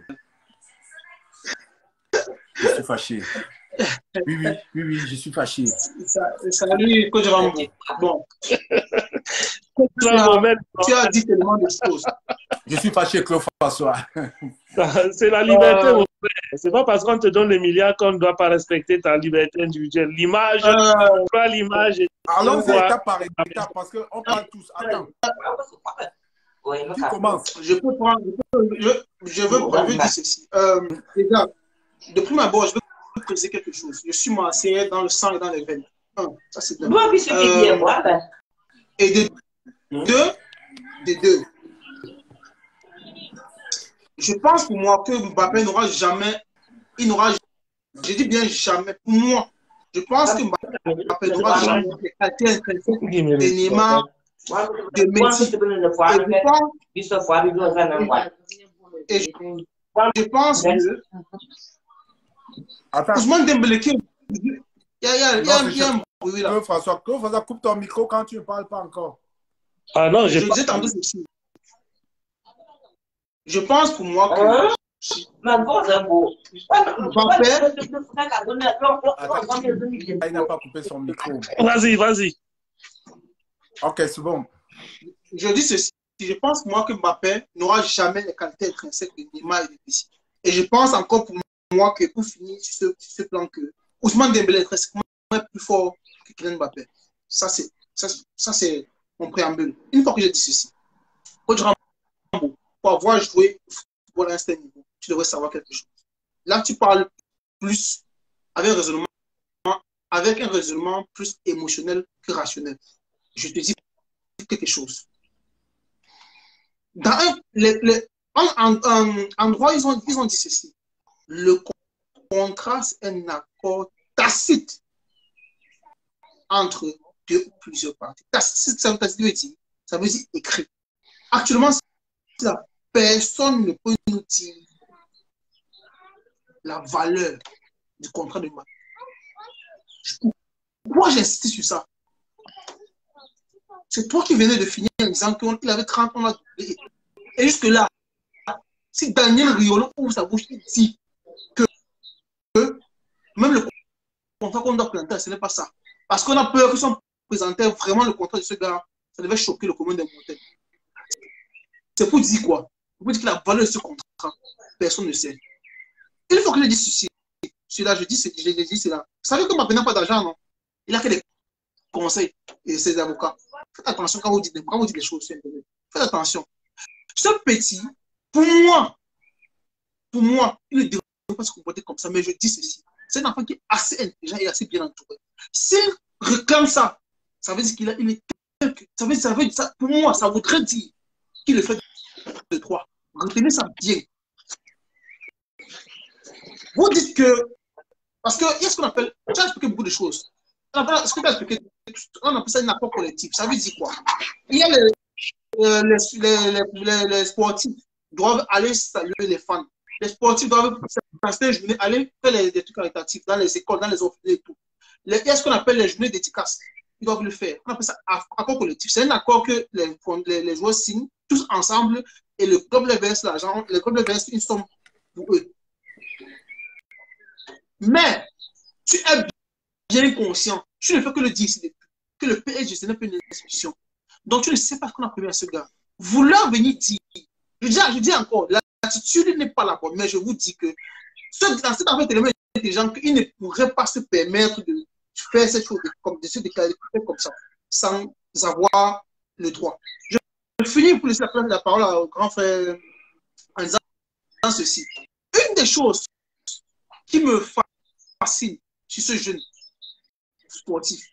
Je suis fâché. Oui, oui, oui, oui, je suis fâché. Salut, Coach Ramon. Bon. Tu as, tu as dit tellement de choses. Je suis fâché, Claude François. C'est la liberté, mon frère. C'est pas parce qu'on te donne les milliards qu'on ne doit pas respecter ta liberté individuelle. L'image, euh, pas l'image. Alors, c'est étape par étape parce qu'on parle tous. Attends. Qui commence? Je peux prendre. Je, peux, je, je veux, je veux dire ceci. Euh, déjà, de prime abord, je veux préciser quelque chose. Je suis marseillais dans le sang et dans les veines. Un, ça c'est deux. Euh, et de deux, de deux. Je pense pour moi que Mbappé n'aura jamais, il n'aura, je dis bien jamais, pour moi, je pense que Mbappé n'aura jamais les qualités intrinsèques de Neymar, de Messi. Et je pense, et je pense que Ousmane Dembélé, il y a, il y a, il y a, il y a un bruit là. François, François, coupe ton micro quand tu ne parles pas encore. Ah non, je disais tantôt ceci. Je pense pour moi que il n'a pas coupé son micro. Vas-y, vas-y. Ok, c'est bon. Je dis ceci. Je pense moi que Mbappé n'aura jamais les qualités intrinsèques de Neymar et de Messi. Et je pense encore pour moi que pour finir sur ce, sur ce plan que Ousmane Dembélé est presque plus fort que Kylian Mbappé. Ça, c'est ça, ça, mon préambule. Une fois que j'ai dit ceci, Coach Rambo, pour avoir joué au football à un certain niveau, tu devrais savoir quelque chose. Là, tu parles plus avec un raisonnement, avec un raisonnement plus émotionnel que rationnel. Je te dis quelque chose. Dans un, les, les, en, en, en, en droit, ils ont, ils ont dit ceci. Le contrat, c'est un accord tacite entre deux ou plusieurs parties. Tacite, ça veut dire, ça veut dire écrit. Actuellement, personne ne peut nous dire la valeur du contrat de Mbappé. Pourquoi j'insiste sur ça? C'est toi qui venais de finir en disant qu'il avait trente ans. Et jusque-là, si Daniel Riolo ouvre sa bouche, il dit que, que même le contrat qu'on doit planter, ce n'est pas ça. Parce qu'on a peur que si on présentait vraiment le contrat de ce gars, ça devait choquer le commun des mortels. C'est pour dire quoi? Pour dire que la valeur de ce contrat, personne ne sait. Une fois que je dis ceci, celui-là, je dis, je dis cela. Vous savez que Mbappé n'a pas d'argent, non? Il a que des conseils et ses avocats. Faites attention quand vous dites, quand vous dites des choses sur Internet. Faites attention. Ce petit, pour moi, pour moi, il ne devrait pas se comporter comme ça, mais je dis ceci. C'est un enfant qui est assez intelligent et assez bien entouré. S'il réclame ça, ça veut dire qu'il a, il est ça veut, ça veut, ça, pour moi, ça voudrait dire qu'il le fait de droit. Retenez ça bien. Vous dites que, parce qu'il y a ce qu'on appelle, tu as expliqué beaucoup de choses. Ce que tu as expliqué, on appelle ça un accord collectif. Ça veut dire quoi? Il y a les, les, les, les, les sportifs doivent aller saluer les fans. Les sportifs doivent passer une journée, aller faire les, des trucs caritatifs dans les écoles, dans les orphelins et tout. Les, il y a ce qu'on appelle les journées dédicaces. Ils doivent le faire. On appelle ça accord collectif. C'est un accord que les, les, les joueurs signent tous ensemble et le club les verse l'argent, le club les verse une somme pour eux. Mais tu es bien conscient, tu ne fais que le dire, que le P S G, ce n'est pas une institution. Donc tu ne sais pas ce qu'on a prévu à ce gars. Vouloir venir dire, je dis, je dis encore, l'attitude n'est pas la bonne, mais je vous dis que ce, dans cet affaire tellement intelligent qu'il ne pourrait pas se permettre de faire cette chose, comme de se déclarer comme ça, sans avoir le droit. Je finis pour laisser la parole au grand frère en disant ceci. Une des choses qui me fascine sur ce jeune sportif,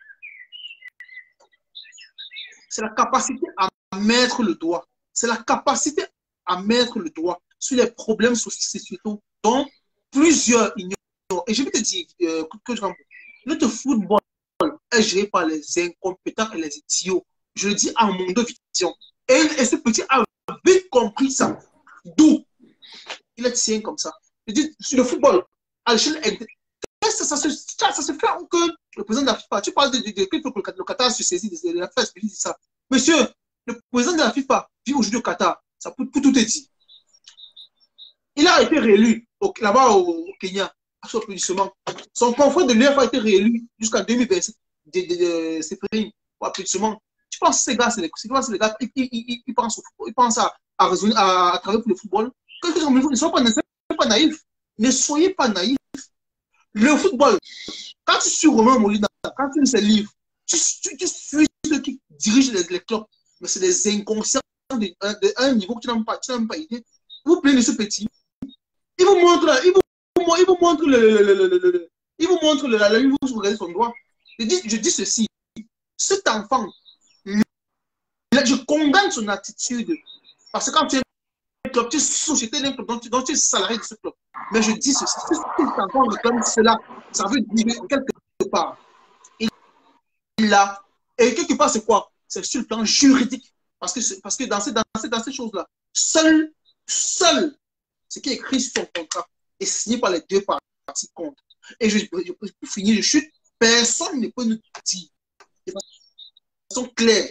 c'est la capacité à mettre le doigt. C'est la capacité à mettre le doigt sur les problèmes sociétaux dont plusieurs ignorent. Et je vais te dire, euh, que je notre football est géré par les incompétents et les idiots. Je le dis à mon vision. Et, et ce petit a vite compris ça. D'où il est tient comme ça. Je dis, sur le football, à l'échelle, ça, ça, ça, ça, ça se fait que le président de la FIFA, tu parles de, de, de, de le Qatar se saisit de la fête, je dis ça. Monsieur, le président de la FIFA vit aujourd'hui au Qatar, ça peut, pour tout est dit. Il a été réélu là-bas au, au Kenya, à son applaudissement. Son confrère de l'U E F A a été réélu jusqu'à deux mille vingt-sept. C'est fini, pour applaudissement. Tu penses que ces gars, c'est les, les gars, ils, ils, ils, ils pensent, ils pensent à, à, raisonner, à, à travailler pour le football. Ne soyez pas, ne soyez pas naïfs. Ne soyez pas naïfs. Le football, quand tu suis Romain Molina, quand tu lis ses livres, tu, tu, tu suis ceux qui dirigent les, les clubs, mais c'est des inconscients d'un de, de, un niveau que tu n'as même pas, tu n'as même pas idée. Vous plaignez ce petit. Il vous montre, il vous, il vous montre le, le, le, le, le, le il vous montre le, la, il vous regardez son doigt. Je dis, je dis ceci, cet enfant, je condamne son attitude, parce que quand tu es club, tu es société d'un club, donc tu, donc tu es salarié de ce club. Mais je dis ceci, si cet enfant réclame cela, ça veut dire quelque part. Il a, et quelque part c'est quoi? C'est sur le plan juridique. Parce que, parce que dans ces, dans ces, dans ces choses-là, seul, seul, ce qui est écrit sur son contrat est signé par les deux parties compte. Et je, je, pour finir, je chute, personne ne peut nous dire de façon claire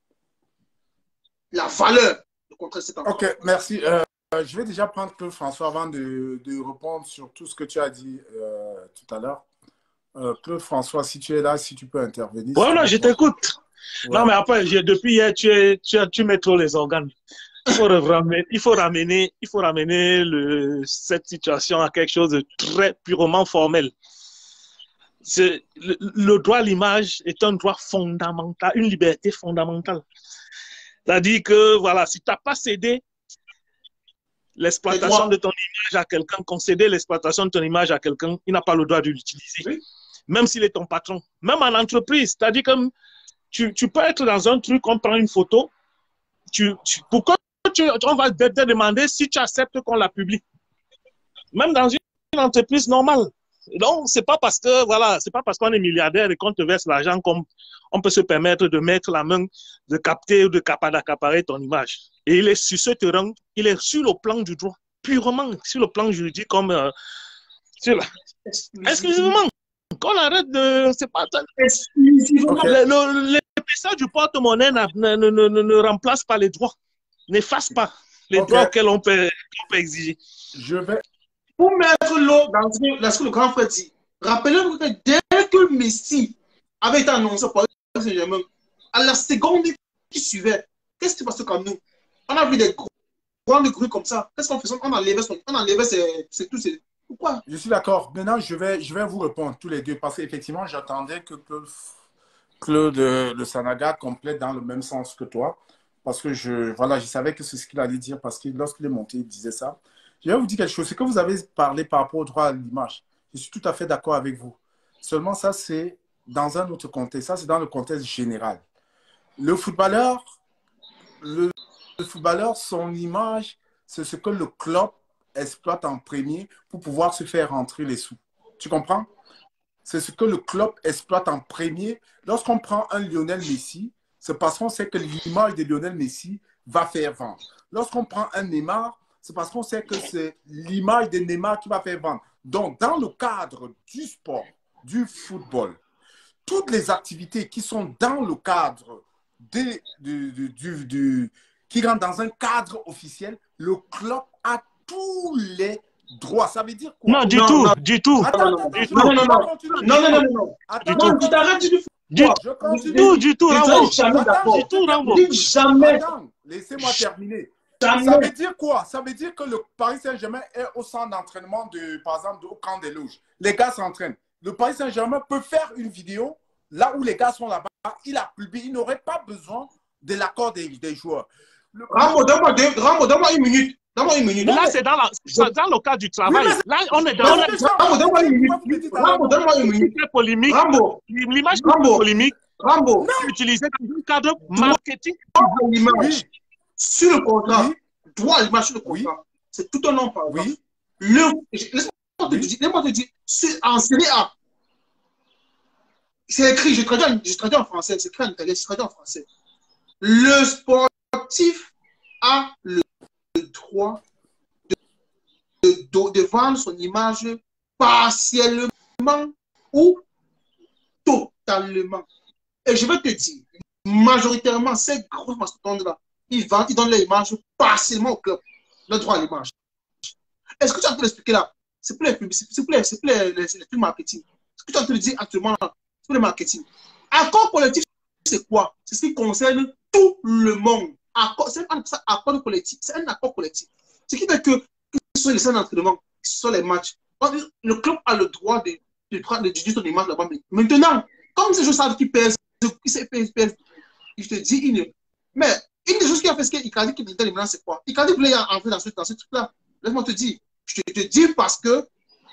la valeur du contrat de cet enfant. Ok, merci. Euh, je vais déjà prendre Claude François avant de, de répondre sur tout ce que tu as dit euh, tout à l'heure. Euh, Claude François, si tu es là, si tu peux intervenir. Ouais, non, je t'écoute. Ouais. Non, mais après, depuis hier, tu, es, tu, tu mets trop les organes. Il faut ramener, il faut ramener, il faut ramener le, cette situation à quelque chose de très purement formel. Le, le droit à l'image est un droit fondamental, une liberté fondamentale. C'est-à-dire que, voilà, si tu n'as pas cédé l'exploitation de ton image à quelqu'un, concéder l'exploitation de ton image à quelqu'un, il n'a pas le droit de l'utiliser. Oui. Même s'il est ton patron. Même en entreprise. C'est-à-dire que tu, tu peux être dans un truc, on prend une photo, tu, tu, pourquoi tu, on va te demander si tu acceptes qu'on la publie. Même dans une entreprise normale. Donc, c'est pas parce que, voilà, c'est pas parce qu'on est milliardaire et qu'on te verse l'argent qu'on on peut se permettre de mettre la main, de capter ou de d'accaparer ton image. Et il est sur ce terrain, il est sur le plan du droit, purement sur le plan juridique, comme euh, sur la... Exclusivement, qu'on arrête de... C'est pas... Okay. L'épaisseur du porte-monnaie ne, ne, ne, ne remplace pas les droits, n'efface pas les okay. droits auxquels on peut, on peut exiger. Je vais... Pour mettre l'eau dans ce que le grand frère dit, rappelez-vous que dès que Messi avait été annoncé par le Saint-Germain, à la seconde qui suivait, qu'est-ce qui se passait comme nous? On a vu des grands grues comme ça. Qu'est-ce qu'on faisait? On enlevait, son, on enlevait ses, ses, tout. Ses... Pourquoi? Je suis d'accord. Maintenant, je vais, je vais vous répondre tous les deux parce qu'effectivement, j'attendais que Claude, Claude le Sanaga complète dans le même sens que toi. Parce que je, voilà, je savais que c'est ce qu'il allait dire parce que lorsqu'il est monté, il disait ça. Je vais vous dire quelque chose. Ce que vous avez parlé par rapport au droit à l'image, je suis tout à fait d'accord avec vous. Seulement, ça, c'est dans un autre contexte. Ça, c'est dans le contexte général. Le footballeur, le, le footballeur, son image, c'est ce que le club exploite en premier pour pouvoir se faire rentrer les sous. Tu comprends? C'est ce que le club exploite en premier. Lorsqu'on prend un Lionel Messi, c'est parce qu'on sait que l'image de Lionel Messi va faire vendre. Lorsqu'on prend un Neymar, c'est parce qu'on sait que c'est l'image de Neymar qui va faire vendre. Donc, dans le cadre du sport, du football, toutes les activités qui sont dans le cadre de, du, du, du, du, qui rentrent dans un cadre officiel, le club a tous les droits. Ça veut dire quoi? Non, du non, tout, non. du tout. Attends, non, non, non, non, non, non, non, non, non. Attends, non, tu t'arrêtes du du tout, du tout, Rambo. Du tout, Rambo. Jamais. Laissez-moi terminer. Ça veut dire quoi? Ça veut dire que le Paris Saint-Germain est au centre d'entraînement, de, par exemple, au camp des loges. Les gars s'entraînent. Le Paris Saint-Germain peut faire une vidéo là où les gars sont là-bas. Il a publié. Il n'aurait pas besoin de l'accord des, des joueurs. Le... Rambo, donne-moi donne une minute. Donne-moi une minute. Là, c'est dans, dans le cadre du travail. Oui, là, on est dans... Rambo, donne-moi une minute. Rambo, donne-moi une minute. Polémique. Rambo. L'image polémique. Rambo. Utilisée dans le cadre marketing. L'image. Sur le contrat, oui. Droit à l'image sur le contrat, oui. C'est tout un nom par exemple. Oui. Le, laisse-moi te dire, laisse-moi te dire, en Série A, c'est écrit, je traduis, je traduis en français, c'est écrit en italien, je traduis en français. Le sportif a le, le droit de, de, de vendre son image partiellement ou totalement. Et je vais te dire, majoritairement, ces gros mastodontes-là, ils vendent, ils donnent leur image partiellement au club, le droit à l'image. Est-ce que tu as en train d'expliquer là? C'est plus les publicités, c'est plus, c'est plus les, les, les, les marketing. Ce que tu as en train de dire actuellement là, c'est plus le marketing. Accord collectif, c'est quoi? C'est ce qui concerne tout le monde. C'est un accord collectif, c'est un accord collectif. Ce qui fait que, que ce soit les scènes d'entraînement, que ce soit les matchs, le club a le droit de, de, de, de diffuser ton image là-bas. Maintenant, comme ces gens savent qu'ils pèsent, ils pèsent, je te dis, il ne. Mais une des choses qui a fait ce qu'Icardi qui était maintenant, c'est quoi? Icardi voulait entrer dans ce, dans ce truc-là. Laisse-moi te dire. Je te, te dis parce que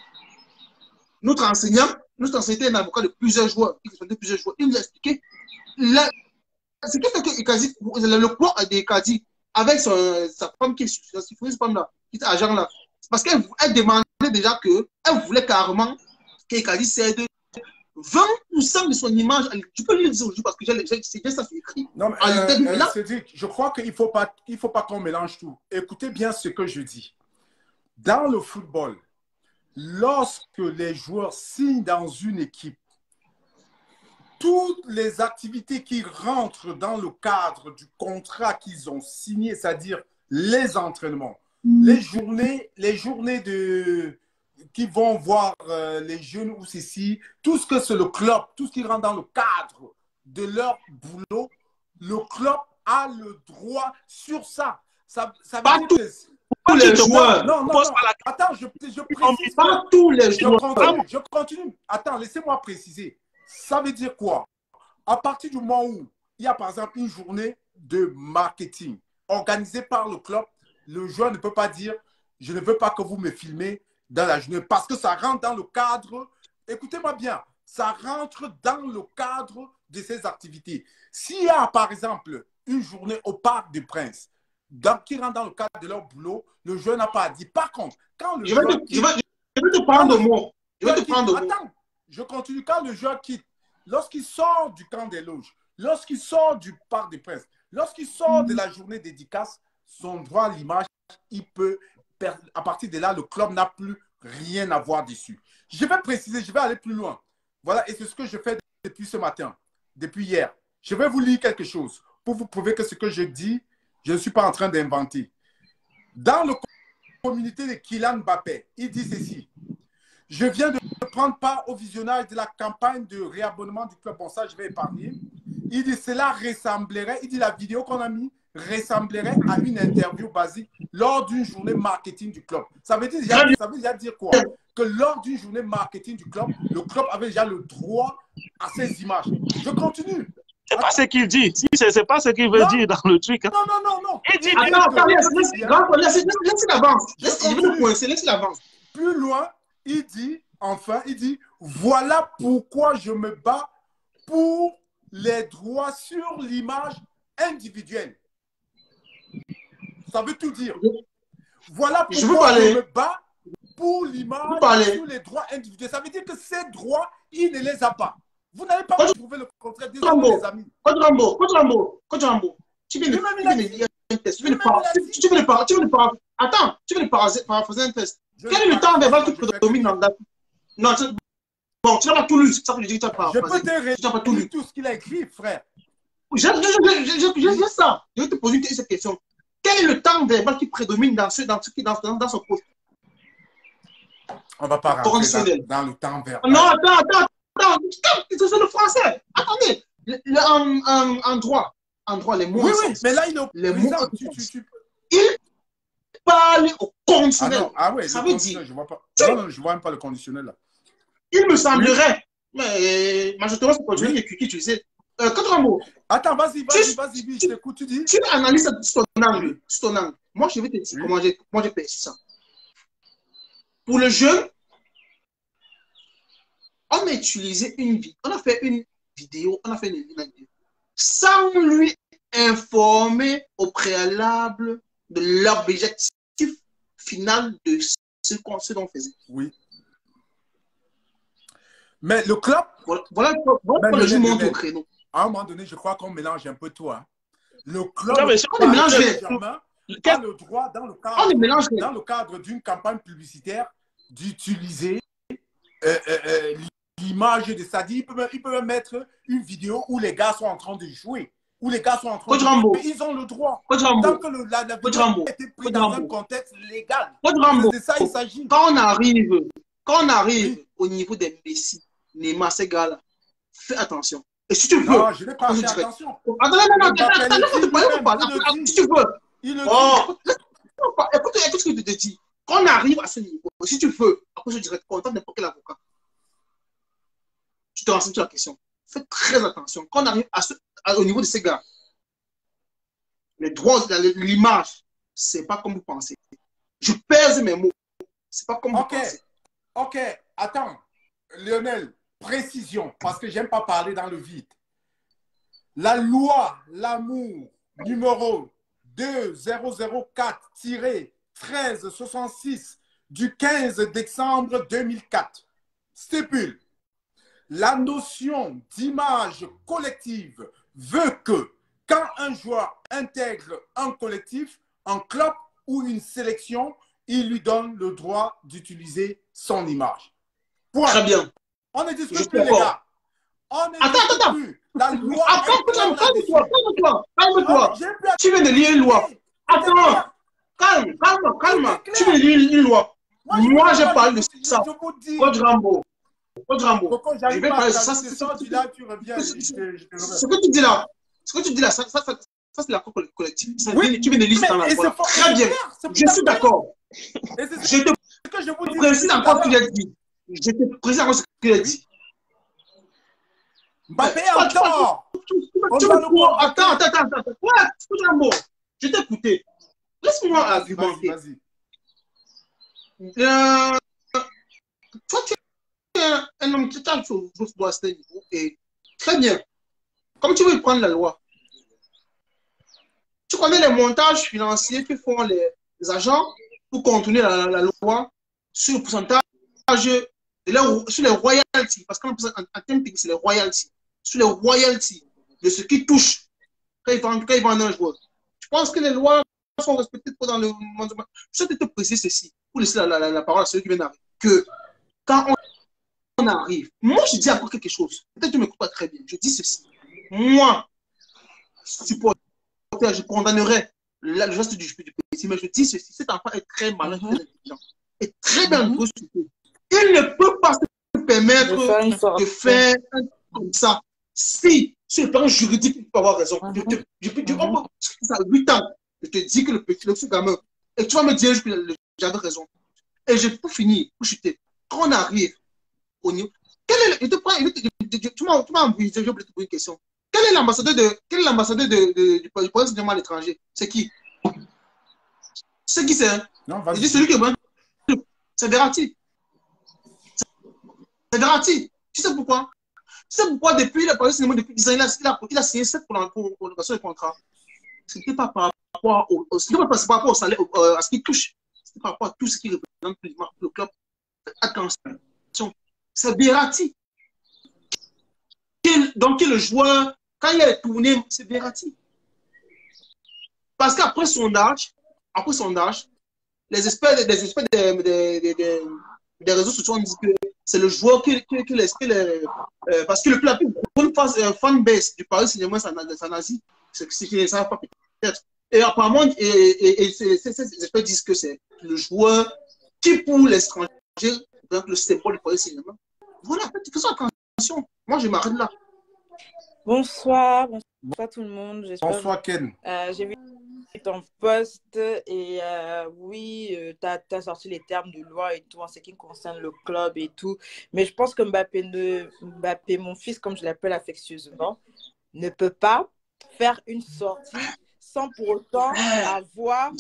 notre enseignant, notre enseignant est un avocat de plusieurs joueurs. Il de plusieurs joueurs. Il nous a expliqué. La, ce qui fait que Icardi, le plan d'Icardi, avec son, sa femme qui est sur cette femme-là, qui était agent là, c'est parce qu'elle demandait déjà qu'elle voulait carrément qu'Icardi cède vingt pour cent de son image. Tu peux le dire aujourd'hui parce que c'est bien ça, c'est écrit. Non, mais, euh, euh, Cédric, je crois qu'il ne faut pas, il faut pas qu'on mélange tout. Écoutez bien ce que je dis. Dans le football, lorsque les joueurs signent dans une équipe, toutes les activités qui rentrent dans le cadre du contrat qu'ils ont signé, c'est-à-dire les entraînements, mmh. les journées, les journées de... qui vont voir euh, les jeunes ou ceci, tout ce que c'est le club, tout ce qui rentre dans le cadre de leur boulot, le club a le droit sur ça. Ça, ça veut Pas dire tous que... tous les joueurs. Non, non, non. Attends, je, je précise. Pas tous les joueurs. Je continue, je continue. Attends, laissez-moi préciser. Ça veut dire quoi? À partir du moment où il y a par exemple une journée de marketing organisée par le club, le joueur ne peut pas dire « je ne veux pas que vous me filmez dans la journée » parce que ça rentre dans le cadre, écoutez-moi bien, ça rentre dans le cadre de ces activités. S'il y a par exemple une journée au Parc des Princes dans, qui rentre dans le cadre de leur boulot, le joueur n'a pas à dire. Par contre, quand le je vais joueur te, quitte, je vais, je vais te prendre de mots. Je vais te prendre de mots. Attends, je continue. Quand le joueur quitte, lorsqu'il sort du camp des loges, lorsqu'il sort du Parc des Princes, lorsqu'il sort de la journée dédicace, son droit à l'image, il peut, à partir de là, le club n'a plus rien à voir dessus. Je vais préciser, je vais aller plus loin. Voilà, et c'est ce que je fais depuis ce matin, depuis hier. Je vais vous lire quelque chose pour vous prouver que ce que je dis, je ne suis pas en train d'inventer. Dans le communiqué de Kylian Mbappé, il dit ceci. Je viens de prendre part au visionnage de la campagne de réabonnement du club. Bon, ça, je vais épargner. Il dit cela ressemblerait, il dit la vidéo qu'on a mis ressemblerait à une interview basique lors d'une journée marketing du club. Ça veut dire, ça veut déjà dire quoi? Que lors d'une journée marketing du club, le club avait déjà le droit à ces images. Je continue. C'est pas ce qu'il dit. Si, c'est pas ce qu'il veut non. dire dans le truc. Hein. Non, non, non, non. Il dit, attends, attends, laisse-le avance. Je vais le coincer, laisse-le avance. Plus loin, il dit, enfin, il dit, voilà pourquoi je me bats pour les droits sur l'image individuelle. Ça veut tout dire. Voilà pourquoi je, je me bats pour l'image sur les droits individuels. Ça veut dire que ces droits, il ne les a pas. Vous n'avez pas trouvé le contraire. Désolé, les amis. Coach Rambo, Coach Rambo, Coach Rambo. Tu viens de dire un test. Tu veux le paraphraser. Tu veux le paraphraser. Attends, tu veux le paraphraser un test. Quel est le temps verbal qui prédomine dans la... Non, bon, tu n'as pas tout lu. C'est ça que je dis que tu n'as pas. Je peux te pas tout lu. Tout ce qu'il a écrit, frère. Je sais ça. Je vais te poser cette question. Quel est le temps verbal qui prédomine dans, ce, dans, ce, dans, dans, dans son poste? On ne va pas rentrer dans, dans le temps verbal. Non, attends, attends, attends. C'est le français. Attendez. Le, le, en, en, en droit. En droit, les mots. Oui, oui, mais là, il est les mots. Tu, tu, tu... Il parle au conditionnel. Ah, non. Ah oui, ça veut dire. Je vois pas. Non, non, je ne vois même pas le conditionnel là. Il me semblerait. Oui. Mais majoritairement, c'est conditionnel et qui utilisé. Euh, quatre mots. Attends, vas-y, vas-y, vas-y, vas je t'écoute, tu dis. Tu analyses sur ton angle. Sur ton angle. Moi, je vais te dire oui. comment j'ai comment perçu ça. Pour le jeune, on a utilisé une vidéo, on a fait une vidéo, on a fait une vidéo, sans lui informer au préalable de l'objectif final de ce qu'on ce dont on faisait. Oui. Mais le club. Voilà, voilà, voilà le jeu monte au créneau. À un moment donné, je crois qu'on mélange un peu tout. Hein. Le club, non, mais on mélange a le droit, dans le cadre, dans le cadre d'une campagne publicitaire, d'utiliser euh, euh, euh, l'image de Sadi. Il peut, il peut même mettre une vidéo où les gars sont en train de jouer, où les gars sont en train Coach de Rambo. jouer. Ils ont le droit. Coach Rambo. Tant que le, la, la vidéo a été prise dans un contexte légal. C'est de ça il s'agit. Quand on arrive, quand on arrive oui. au niveau des Messi, Neymar, ces gars-là, fais attention. Et si tu veux. Non, je n'ai pas fait attention. Attends, non, non, attends, si tu veux. Il le oh, écoute, écoute ce que je te dis. Quand on arrive à ce niveau, si tu veux, après je dirais content n'importe quel avocat. Tu te renseignes sur la question. Fais très attention. Quand on arrive à ce, à, au niveau de ces gars, les droits, l'image, c'est pas comme vous pensez. Je pèse mes mots. C'est pas comme okay. vous pensez. Ok, attends. Lionel, précision, parce que j'aime pas parler dans le vide. La loi, l'amour, numéro deux zéro zéro quatre tiret treize soixante-six du quinze décembre deux mille quatre stipule la notion d'image collective veut que quand un joueur intègre un collectif, un club ou une sélection, il lui donne le droit d'utiliser son image. Point. Très bien. On ne discute plus, les gars. On ne attends, discute attends. plus. La loi. Attends, calme-toi, calme-toi, calme-toi. Tu viens de lire une loi. Attends, calme, calme, calme. Tu viens de lire une loi. Moi, je parle de ça. Coach Rambo. Coach Rambo. Je vais parler de ça. Tu reviens. Ce que tu dis là, ce que tu dis là, ça, ça, Ça, c'est l'accord collectif. Oui, tu viens de lire dans la loi. Très bien. Je suis d'accord. Je te précise encore ce qu'il a dit. Je te précise encore ce qu'il a dit. Mbappé a tort. Attends, attends, attends, attends. Ouais, écoute-moi. Je t'ai écouté. Laisse-moi argumenter. Vas-y, Euh, toi, tu es un, un homme qui t'a sur ce niveau. Et très bien. Comme tu veux prendre la loi, tu connais les montages financiers que font les, les agents pour contourner la, la loi sur le pourcentage, de leur, sur les royalties. Parce qu'en en, en termes techniques, c'est les royalties. Sur les royalties de ce qui touche quand ils vendent, quand ils vendent un joueur. Je pense que les lois sont respectées dans le monde. Je vais te préciser ceci, pour laisser la, la, la parole à ceux qui viennent d'arriver, que quand on, on arrive, moi je dis encore quelque chose, peut-être que tu ne m'écoutes pas très bien, je dis ceci, moi, supporter, je condamnerais le geste du, du petit, mais je dis ceci, cet enfant est très malin, mm-hmm. très intelligent, est très bien mm-hmm. Il ne peut pas se permettre de faire, de faire un truc comme ça. Si, sur le plan juridique, il peut avoir raison. Mm-hmm. Je, je, je peux dire, mm-hmm. ça a huit ans. Je te dis que le petit, le gamin, et tu vas me dire que j'avais raison. Et je peux finir, pour chuter. Quand on arrive au niveau. Quel est, je te prends, je te, je, je, tu m'as envoyé, j'ai oublié de te poser une question. Quel est l'ambassadeur de, quel est l'ambassadeur de, de, de, du Paris Saint-Germain à l'étranger? C'est qui? C'est qui c'est? Non, je dis celui qui est. C'est Verratti. C'est Verratti. Tu sais pourquoi? Tu sais pourquoi depuis le Paris Saint-Germain, depuis dix ans, il a, il a, il a signé sept pour l'organisation du contrat. Ce n'était pas par rapport au, au, pas par rapport au salaire, euh, à ce qu'il touche. C'était par rapport à tout ce qui représente le club. Attention, c'est Verratti. Donc, le joueur, quand il est tourné, c'est Verratti. Parce qu'après son âge, après son âge, les experts, les experts des, des, des, des, des réseaux sociaux disent que c'est le joueur qui, qui, qui l'esprit, euh, parce que le plus bonne fanbase du Paris Saint-Germain, c'est en Asie. C'est qu'ils ne savent pas peut-être. Et apparemment, et, et, et ces, ces, ces experts disent que c'est le joueur qui, pour l'étranger, donc le symbole du Paris Saint-Germain. Voilà, faites attention. Moi, je m'arrête là. Bonsoir, bonsoir tout le monde. Bonsoir Ken. Euh, J'ai vu ton post et euh, oui, euh, tu as, as sorti les termes de loi et tout en ce qui concerne le club et tout. Mais je pense que Mbappé, ne, Mbappé, mon fils, comme je l'appelle affectueusement, ne peut pas faire une sortie sans pour autant avoir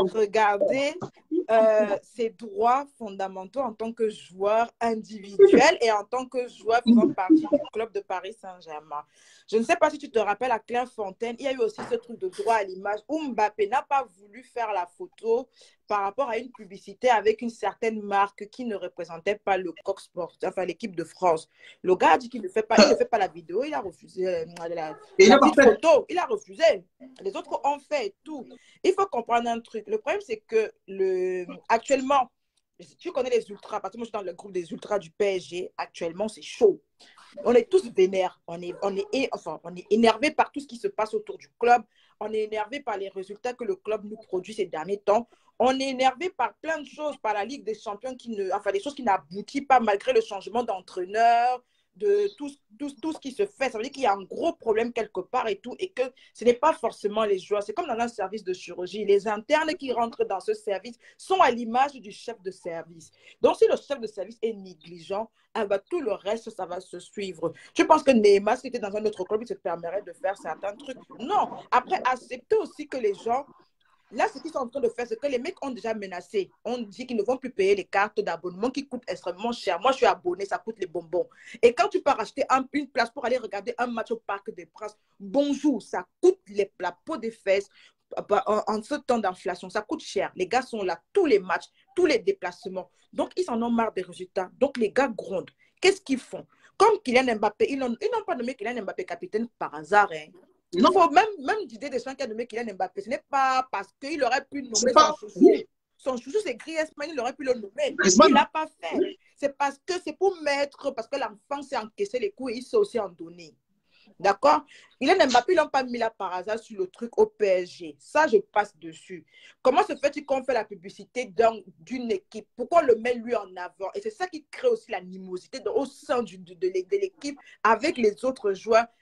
regardé euh, ses droits fondamentaux en tant que joueur individuel et en tant que joueur faisant partie du club de Paris Saint-Germain. Je ne sais pas si tu te rappelles, à Clairefontaine, il y a eu aussi ce truc de droit à l'image où Mbappé n'a pas voulu faire la photo par rapport à une publicité avec une certaine marque qui ne représentait pas le Coq Sport, enfin l'équipe de France. Le gars a dit qu'il ne fait pas, il ne fait pas la vidéo, il a refusé euh, la, la, la petite photo, il a refusé. Les autres ont fait tout. Il faut comprendre un truc. Le problème, c'est que le, actuellement, tu connais les ultras, parce que moi je suis dans le groupe des ultras du P S G, actuellement c'est chaud. On est tous vénères, on est, on est, enfin, on est énervé par tout ce qui se passe autour du club, on est énervé par les résultats que le club nous produit ces derniers temps, on est énervé par plein de choses, par la Ligue des Champions, qui ne, enfin des choses qui n'aboutissent pas malgré le changement d'entraîneur, de tout, tout, tout ce qui se fait. Ça veut dire qu'il y a un gros problème quelque part et tout, et que ce n'est pas forcément les joueurs. C'est comme dans un service de chirurgie. Les internes qui rentrent dans ce service sont à l'image du chef de service. Donc, si le chef de service est négligent, eh ben, tout le reste, ça va se suivre. Je pense que Neymar, s'il était dans un autre club, il se permettrait de faire certains trucs. Non. Après, accepter aussi que les gens... Là, ce qu'ils sont en train de faire, c'est que les mecs ont déjà menacé. On dit qu'ils ne vont plus payer les cartes d'abonnement qui coûtent extrêmement cher. Moi, je suis abonné, ça coûte les bonbons. Et quand tu pars acheter un, une place pour aller regarder un match au Parc des Princes, bonjour, ça coûte les, la peau des fesses. En, en ce temps d'inflation, ça coûte cher. Les gars sont là, tous les matchs, tous les déplacements. Donc, ils en ont marre des résultats. Donc, les gars grondent. Qu'est-ce qu'ils font? Comme Kylian Mbappé, ils n'ont pas nommé Kylian Mbappé capitaine par hasard, hein. Il faut même, même l'idée des gens qui a nommé Kylian Mbappé, ce n'est pas parce qu'il aurait pu nommer son chouchou. Son chouchou, c'est Griezmann, il aurait pu le nommer. Il ne l'a pas fait. C'est parce que c'est pour mettre, parce que l'enfant s'est encaissé les coups et il s'est aussi en donné. D'accord? Kylian Mbappé, ils n'ont pas mis là par hasard sur le truc au P S G. Ça, je passe dessus. Comment se fait-il qu'on fait la publicité d'une équipe? Pourquoi on le met lui en avant? Et c'est ça qui crée aussi l'animosité au sein du, de, de l'équipe avec les autres joueurs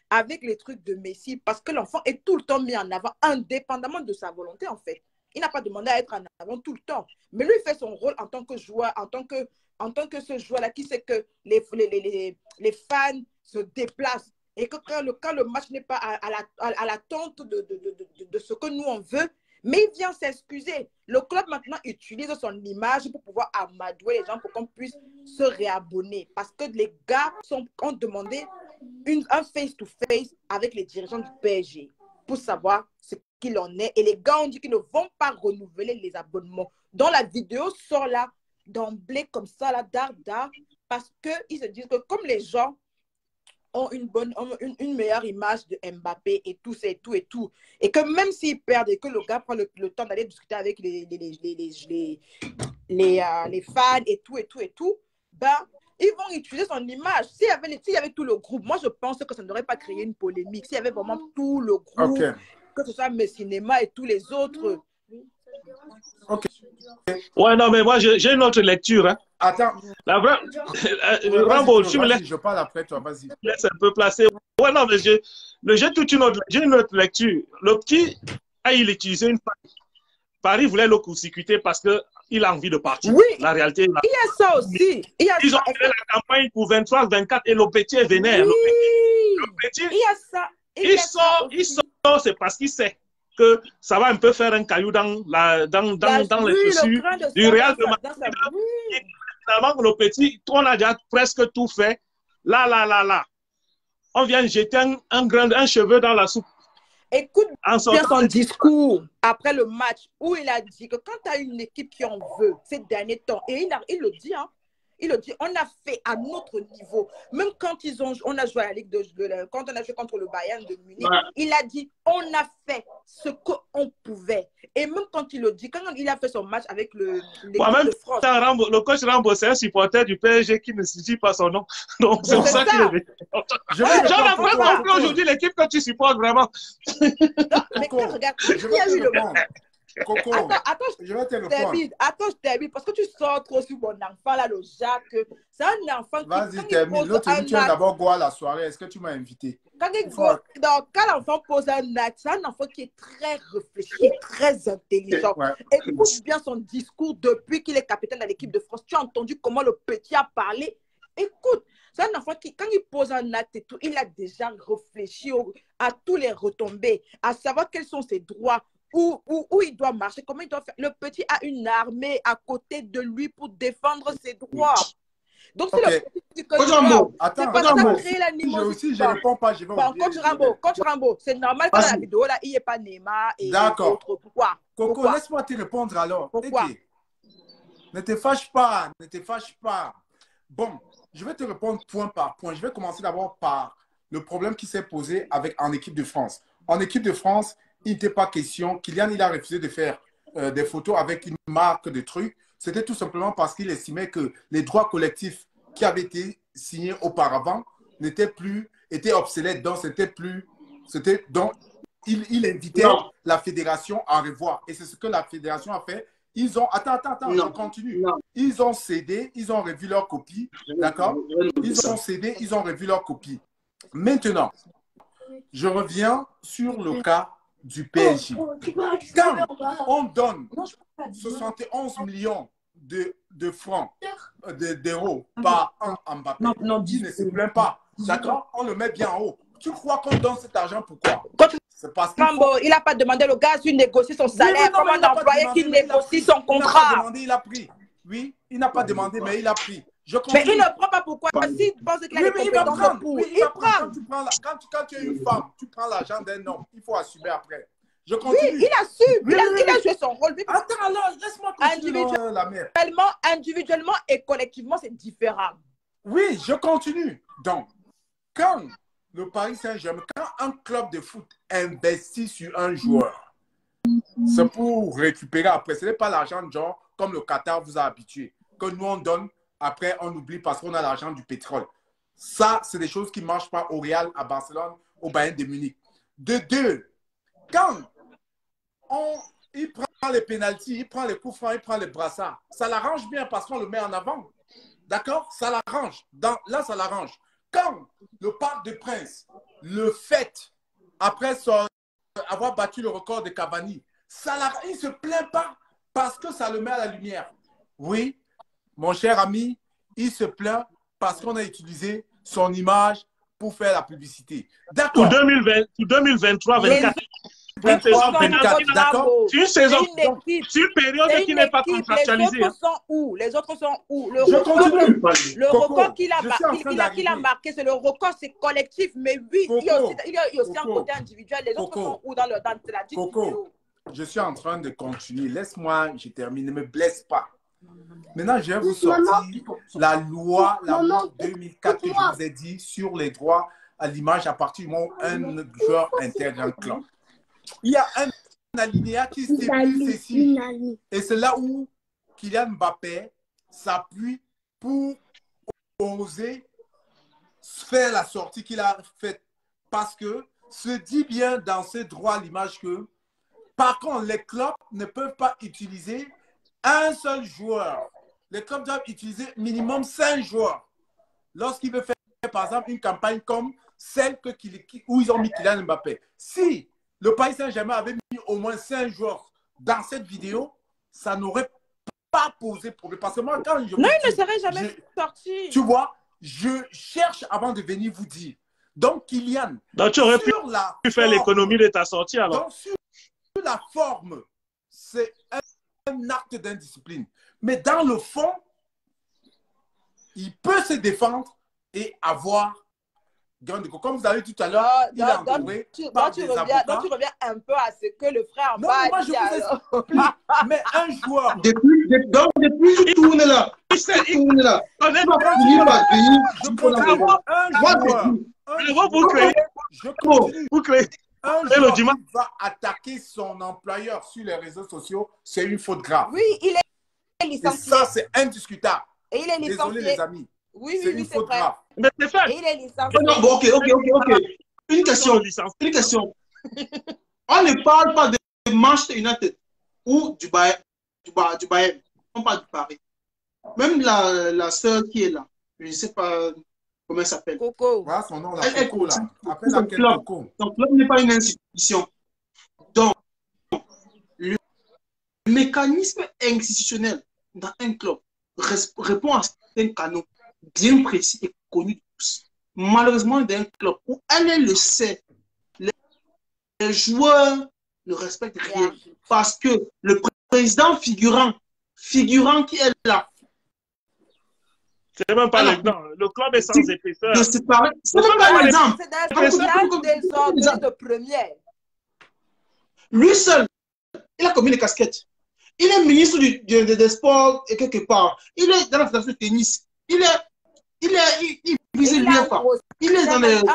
avec les trucs de Messi parce que l'enfant est tout le temps mis en avant, indépendamment de sa volonté, en fait. Il n'a pas demandé à être en avant tout le temps. Mais lui, il fait son rôle en tant que joueur, en tant que, en tant que ce joueur-là qui sait que les, les, les, les fans se déplacent et que quand le, quand le match n'est pas à, à l'attente la, à de, de, de, de, de ce que nous, on veut, mais il vient s'excuser. Le club, maintenant, utilise son image pour pouvoir amadouer les gens pour qu'on puisse se réabonner. Parce que les gars sont, ont demandé une, un face-to-face avec les dirigeants du P S G pour savoir ce qu'il en est. Et les gars ont dit qu'ils ne vont pas renouveler les abonnements. Donc, la vidéo sort là, d'emblée, comme ça, là, d'art, d'art, parce qu'ils se disent que comme les gens ont une, bonne, une, une meilleure image de Mbappé et tout, c'est tout et tout. Et que même s'ils perdent et que le gars prend le, le temps d'aller discuter avec les, les, les, les, les, les, euh, les fans et tout et tout et tout, ben, ils vont utiliser son image. S'il y avait, s'il y avait tout le groupe, moi je pense que ça n'aurait pas créé une polémique. S'il y avait vraiment tout le groupe, okay. Que ce soit mes cinémas et tous les autres. Ok. Ouais, non, mais moi j'ai une autre lecture. Hein. Attends. La vraie... oui, Rambo, tu me laisses. Je parle après toi, vas-y. Laisse un peu placer. Ouais, non, mais j'ai toute une autre, une autre lecture. Le petit, ah, il utilisait une Paris. Paris voulait le court-circuiter parce qu'il a envie de partir. Oui. La réalité. Il y a ça aussi. Il y a Ils ça. ont fait la campagne pour vingt-trois vingt-quatre et le petit est vénère. Oui. Le petit, le petit, il y a ça. Il, il sort, il sort, c'est parce qu'il sait que ça va un peu faire un caillou dans, la, dans, dans, la, dans oui, les chaussures du Real de Madrid. Finalement, le petit, on a déjà presque tout fait. Là, là, là, là. On vient jeter un, un, grand, un cheveu dans la soupe. Écoute bien son discours après le match où il a dit que quand tu as une équipe qui en veut ces derniers temps, et il, a, il le dit, hein, il le dit, on a fait à notre niveau. Même quand ils ont, on a joué à la Ligue de, de quand on a joué contre le Bayern de Munich, ouais. Il a dit, on a fait ce qu'on pouvait. Et même quand il le dit, quand il a fait son match avec le l'équipe de France. Rambo, le coach Rambo, c'est un supporter du P S G qui ne se dit pas son nom. Donc c'est pour ça, ça. qu'il est. J'en ai pas compris aujourd'hui l'équipe que tu supportes vraiment. Non, mais quand regarde, il y a eu le moment. Coco, attends, attends, je vais te termine, attends, je termine, parce que tu sors trop sur mon enfant, là, le Jacques. C'est un enfant qui... Vas-y, termine. L'autre dit, tu as d'abord quoi à la soirée? Est-ce que tu m'as invité? Quand, il go... Donc, quand l'enfant pose un acte, c'est un enfant qui est très réfléchi, très intelligent. Ouais. Écoute bien son discours depuis qu'il est capitaine de l'équipe de France. Tu as entendu comment le petit a parlé? Écoute, c'est un enfant qui, quand il pose un acte et tout, il a déjà réfléchi au, à tous les retombées, à savoir quels sont ses droits, Où, où, où il doit marcher, comment il doit faire. Le petit a une armée à côté de lui pour défendre ses droits. Donc, c'est okay. le petit que Rambo, attends, c'est pas attends, ça créer l'animosité. Je aussi, je ne réponds pas, je vais bon, coach Rambo, coach Rambo, c'est normal que dans la vidéo, là, il n'y ait pas Neymar et D'accord. Pourquoi? Coco, laisse-moi te répondre alors. Pourquoi? Okay. Ne te fâche pas, ne te fâche pas. Bon, je vais te répondre point par point. Je vais commencer d'abord par le problème qui s'est posé avec, en équipe de France. En équipe de France, il n'était pas question. Kylian, il a refusé de faire euh, des photos avec une marque de trucs. C'était tout simplement parce qu'il estimait que les droits collectifs qui avaient été signés auparavant n'étaient plus, étaient obsolètes. Donc, c'était plus, c'était, donc, il, il invitait non. la fédération à revoir. Et c'est ce que la fédération a fait. Ils ont, attends, attends, attends, non. je continue. Non. Ils ont cédé, ils ont revu leur copie. D'accord? Ils ont cédé, ils ont revu leur copie. Maintenant, je reviens sur le cas du P S G. Quand on donne soixante et onze millions de, de francs, d'euros de, par an à Mbappé, non, non, il ne se plaint pas. D'accord? On le met bien en haut. Tu crois qu'on donne cet argent pourquoi? C'est parce qu'il faut... il n'a pas demandé, le gars a dû négocier son salaire, oui, non, comme un employé qui négocie son contrat. Il n'a pas demandé, il a pris. Oui, il n'a pas demandé, mais il a pris. Je mais il ne prend pas pourquoi? S'il pense qu'il a oui, les compétences pour, oui, il, il prend. Quand tu, prends la, quand, tu, quand tu es une femme, tu prends l'argent d'un homme, il faut assumer après. Je continue. Oui, il assume. Oui, il, a, oui, il a joué son rôle. Attends, alors, laisse-moi continuer. Individuellement, la mère. individuellement et collectivement, c'est différent. Oui, je continue. Donc, quand le Paris Saint-Germain, quand un club de foot investit sur un joueur, c'est pour récupérer après. Ce n'est pas l'argent de genre comme le Qatar vous a habitué. Que nous, on donne, après, on oublie parce qu'on a l'argent du pétrole. Ça, c'est des choses qui ne marchent pas au Real, à Barcelone, au Bayern de Munich. De deux, quand on, il prend les pénaltys, il prend les coups francs, il prend les brassards, ça l'arrange bien parce qu'on le met en avant. D'accord? Ça l'arrange. Là, ça l'arrange. quand le Parc des Princes le fête, après son, avoir battu le record de Cavani, ça la, il ne se plaint pas parce que ça le met à la lumière. Oui, mon cher ami, il se plaint parce qu'on a utilisé son image pour faire la publicité. D'accord. Pour deux mille vingt, pour deux mille vingt-trois vingt-quatre. vingt-trois vingt-quatre, d'accord. C'est une saison, une équipe. c'est une période C'est qui une n'est pas équipe. contractualisée. Les autres sont où? Les autres sont où? Le Je record, continue. le Coco, record qu'il a, je suis en train qu'il a, d'arriver. qu'il a marqué, c'est le record, c'est collectif. Mais oui, il y a aussi, il y a aussi un Coco, côté individuel. Les autres Coco, sont où dans, le, dans la dite Coco, vidéo? je suis en train de continuer. Laisse-moi, je termine. Ne me blesse pas. Maintenant, je vais vous sortir la loi, la loi deux mille quatre que je vous ai dit sur les droits à l'image à partir du moment où un joueur intègre un clan. Il y a un alinéa qui stipule ceci. Et c'est là où Kylian Mbappé s'appuie pour oser faire la sortie qu'il a faite. Parce que se dit bien dans ses droits à l'image que, par contre, les clubs ne peuvent pas utiliser un seul joueur. Les clubs doivent utiliser minimum cinq joueurs. Lorsqu'il veut faire, par exemple, une campagne comme celle que, où ils ont mis Kylian Mbappé. Si le Paris Saint-Germain avait mis au moins cinq joueurs dans cette vidéo, ça n'aurait pas posé problème. Parce que moi, quand je... Non, il dis, ne serait jamais je, sorti. Tu vois, je cherche avant de venir vous dire. Donc, Kylian, donc, tu aurais pu, la pu faire l'économie de ta sortie alors. Donc, sur la forme, c'est un, un acte d'indiscipline. Mais dans le fond, il peut se défendre et avoir gain de cause. Comme vous avez dit tout à l'heure, il est entouré tu, par tu des reviens, avocats. donc tu reviens un peu à ce que le frère Non, va moi je vous explique. Mais un joueur... Depuis, depuis, donc, depuis que tu tournes là, tu tournes là, tu vas finir par venir. Je continue. Un joueur... Un joueur, vous créez, je continue. Vous créez. Un joueur qui va attaquer son employeur sur les réseaux sociaux, c'est une faute grave. Oui, il est licencié. Et ça, c'est indiscutable. Et il est licencié. Désolé, les amis. Oui, c'est oui, une oui, faute vrai. grave. Mais c'est fait. Et il est licencié. Non, bon, ok, ok, ok, ok. Une question. Une question. On ne parle pas de Manchester United ou du Bayern. Du, Bayern, du Bayern. On parle du Paris. Même la, la sœur qui est là, je ne sais pas comment elle s'appelle. Coco. Voilà son nom, là. Elle, Coco, là. Après son laquelle club. Coco. Son club n'est pas une institution. Donc, le mécanisme institutionnel dans un club répond à un canot bien précis et connu de tous. Malheureusement, dans un club où elle le sait, les, les joueurs ne respectent rien parce que le président figurant, figurant qui est là, c'est même pas l'exemple. Le club est sans épaisseur. De séparer. C'est même pas l'exemple. C'est un désordre de première. Lui seul, il a commis les casquettes. Il est ministre du, du, des sports et quelque part. Il est dans la fédération de tennis. Il est, il est, il, il vise bien pas. Il est dans les.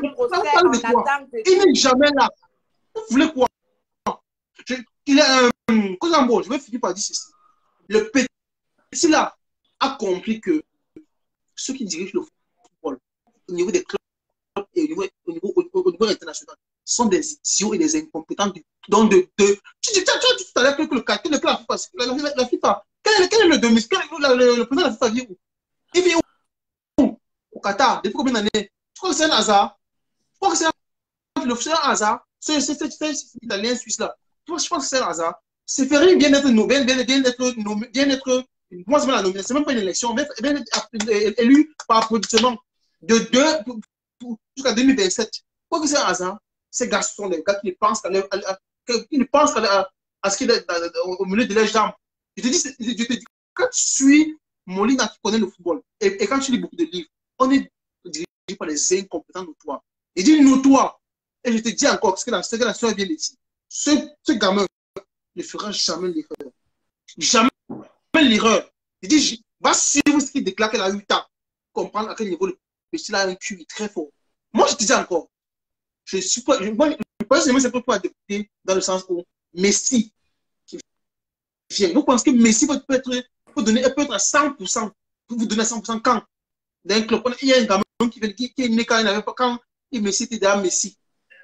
Il n'est jamais là. Vous voulez quoi? Je, il est un. Euh, je vais finir par dire ceci. Le petit là a compris que ceux qui dirigent le football au niveau des clubs et au niveau, au niveau, au niveau international sont des idiots et des incompétents. Donc, de, de, tu dis, tu as dit tout à l'heure que le cas, le club, la, la, la FIFA, quel est, quel est le domicile, le, le, le président de la FIFA vit où? Il vit où? Au Qatar, depuis combien d'années? Tu crois que c'est un hasard? Tu crois que c'est un, un hasard? C'est cet Italien suisse là. Tu vois, je pense que c'est un hasard. C'est faire bien être nommé, bien, bien être nommé, bien être. Moi, c'est même la nomination, c'est même pas une élection, bien être élu par applaudissement de deux jusqu'à deux mille vingt-sept. Tu crois que c'est un hasard? Ces gars sont des gars qui ne pensent qu'à qui ne pensent qu'à à ce qu'il est au milieu de leurs jambes. Je te dis, je te dis, quand tu suis Molina qui connaît le football, et, et quand tu lis beaucoup de livres, on est dirigé par les incompétents notoires. Il dit notoire. Et je te dis encore, ce que la soeur vient de dire, ce, ce gamin ne fera jamais l'erreur. Jamais l'erreur. Il dit, va suivre ce qu'il déclare qu'elle a huit ans. Comprendre à quel niveau le petit a un Q I très fort. Moi, je te dis encore, je suis pas, je, moi, je pense que c'est pas adopté dans le sens où Messi qui vient. Vous pensez que Messi peut, peut être, peut donner, peut être à cent pour cent, peut vous donner à cent pour cent quand dans un club, il y a un gamin qui, qui, qui est né quand il n'avait pas, quand il Messi était déjà Messi.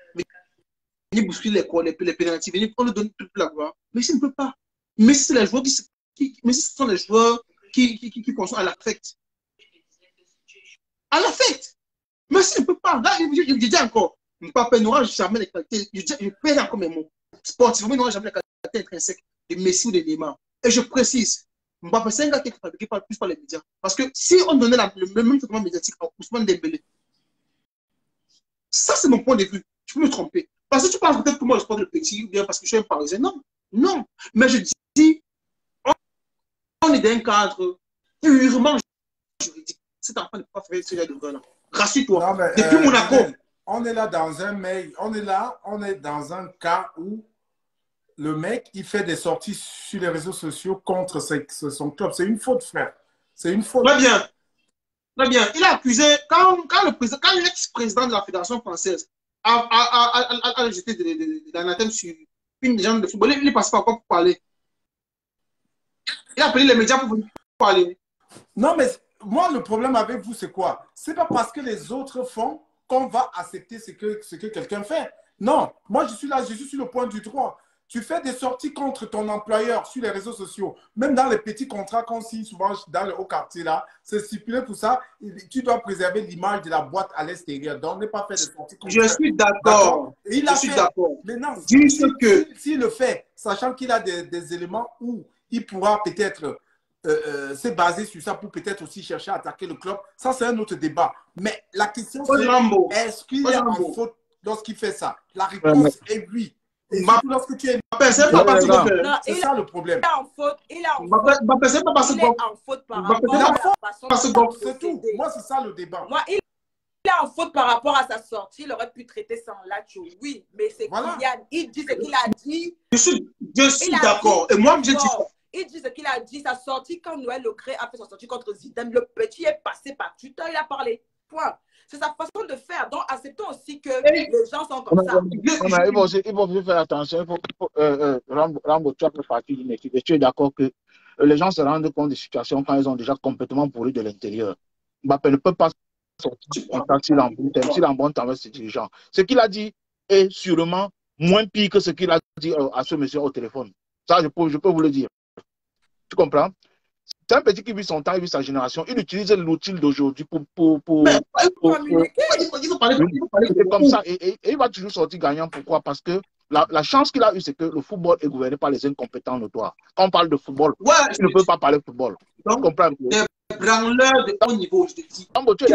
Venez bousculer les quoi, les, les pénaltys, venez, on lui donne toute la gloire. Messi ne peut pas. Messi, c'est les joueurs qui, qui, Messi, ce sont les joueurs qui, qui, qui, qui consomment à l'affect. À l'affect. Mais si je ne peux pas, là, je, je, je dis encore, Mbappé n'aura jamais les qualités, je, je perds encore mes mots. Sportivement, il n'aura jamais les qualités intrinsèques de Messi ou de Neymar. Et je précise, Mbappé, c'est un gars qui est fabriqué par, plus par les médias. Parce que si on donnait la, le, le même traitement médiatique à Ousmane Dembélé, ça c'est mon point de vue, je peux me tromper. Parce que tu penses peut-être que moi je sport le petit ou bien parce que je suis un Parisien. Non, non. Mais je dis, on, on est dans un cadre purement juridique. Cet enfant ne peut pas faire ce genre de gars-là. Rassure-toi. Depuis euh, Monaco. On est là dans un mec, on est là, on est dans un cas où le mec, il fait des sorties sur les réseaux sociaux contre ses, son club. C'est une faute, frère. C'est une faute. Très bien. Très bien. Il a accusé, quand, quand le président, quand l'ex-président de la Fédération française a, a, a, a, a, a jeté de, de, de, de l'anathème sur une légende de football, il est passé par quoi pour parler? Il a appelé les médias pour venir parler. Non, mais moi, le problème avec vous, c'est quoi? C'est pas parce que les autres font qu'on va accepter ce que, ce que quelqu'un fait. Non, moi, je suis là, je suis sur le point du droit. Tu fais des sorties contre ton employeur sur les réseaux sociaux, même dans les petits contrats qu'on signe souvent dans le haut quartier, là, c'est stipulé pour ça. Tu dois préserver l'image de la boîte à l'extérieur. Donc, ne pas faire des sorties contre. Je suis d'accord. Il je suis d'accord. Maintenant, s'il si, que... si, si le fait, sachant qu'il a des, des éléments où il pourra peut-être euh, euh, se baser sur ça pour peut-être aussi chercher à attaquer le club, ça, c'est un autre débat. Mais la question, c'est est-ce qu'il est en faute lorsqu'il fait ça? La réponse est oui. Et surtout lorsque tu es... C'est pas parce que... C'est ça le problème. Il est en faute. Il est en faute. C'est pas parce que... Il est en faute par rapport à la façon dont c'est tout. Moi, c'est ça le débat. Moi, il est en faute par rapport à sa sortie. Il aurait pu traiter ça en lacho. Oui, mais c'est voilà. Kylian. Il dit ce qu'il a dit. Je suis, je suis d'accord. Et moi, je dis ça. Il dit ce qu'il a dit. Sa sortie, quand Noël Le Gré a fait sa sortie contre Zidane, le petit est passé par Twitter. Il a parlé. Point. C'est sa façon de faire. Donc, acceptons aussi que les gens sont comme ça. Il faut aussi, il faut aussi faire attention. Il faut, il faut, euh, euh, Rambo, tu as fait partie d'une équipe. Et tu es d'accord que les gens se rendent compte des situations quand ils ont déjà complètement pourri de l'intérieur. Mbappé ne peut pas sortir en contact s'il embonne avec ses dirigeants. Ce qu'il a dit est sûrement moins pire que ce qu'il a dit à ce monsieur au téléphone. Ça, je peux, je peux vous le dire. Tu comprends? C'est un petit qui vit son temps, il vit sa génération. Il utilise l'outil d'aujourd'hui pour, pour, pour, mais, pour, communiquer. Pour, il faut parler, il faut parler c'est comme ça. Et, et, et il va toujours sortir gagnant. Pourquoi? Parce que la, la chance qu'il a eue, c'est que le football est gouverné par les incompétents notoires. Quand on parle de football, ouais, il ne peut pas parler de football. Donc, tu comprends? Des branleurs de haut niveau, je te dis. Tu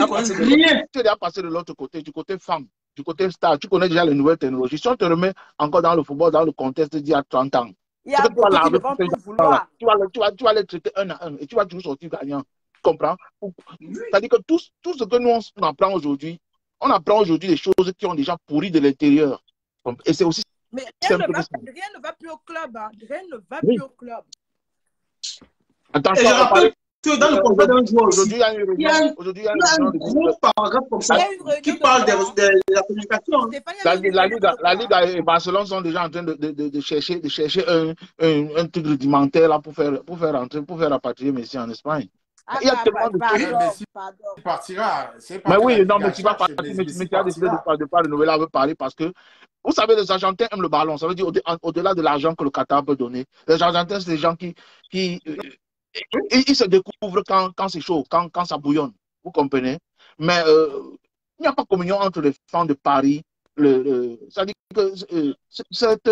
es déjà passé de l'autre côté, du côté femme, du côté star. Tu connais déjà les nouvelles technologies. Si on te remet encore dans le football, dans le contexte d'il y a trente ans, il y a beaucoup qui ne vont plus vouloir. Tu vas, tu, vas, tu vas les traiter un à un et tu vas toujours sortir gagnant. Tu comprends? C'est-à-dire que tout, tout ce que nous on apprend aujourd'hui, on apprend aujourd'hui des choses qui ont déjà pourri de l'intérieur. Et c'est aussi. Mais rien ne, va, rien ne va plus au club. Hein. Rien ne va oui. plus au club. Attention, je rappelle que dans le contrat d'un joueur, aujourd'hui, il y a une il y a un, il y a un gros paragraphe comme ça qui parle de, de, de la communication. La, la, Ligue, la Ligue et Barcelone sont déjà en train de, de, de, de chercher, de chercher un, un, un truc rudimentaire là pour faire, pour faire entrer, pour faire rapatrier Messi en Espagne. Ah, il y a bah, tellement de pardon, Messi pardon. partira. Mais oui, non, mais tu vas partir. Messi a décidé de ne pas renouveler avec Paris parce que vous savez, les Argentins aiment le ballon. Ça veut dire au-delà de l'argent que le Qatar peut donner. Les Argentins, c'est des gens qui, qui euh, ils, ils se découvrent quand, quand c'est chaud, quand, quand ça bouillonne. Vous comprenez? Mais euh, il n'y a pas de communion entre les fans de Paris. Le, le, ça dit que euh, cette,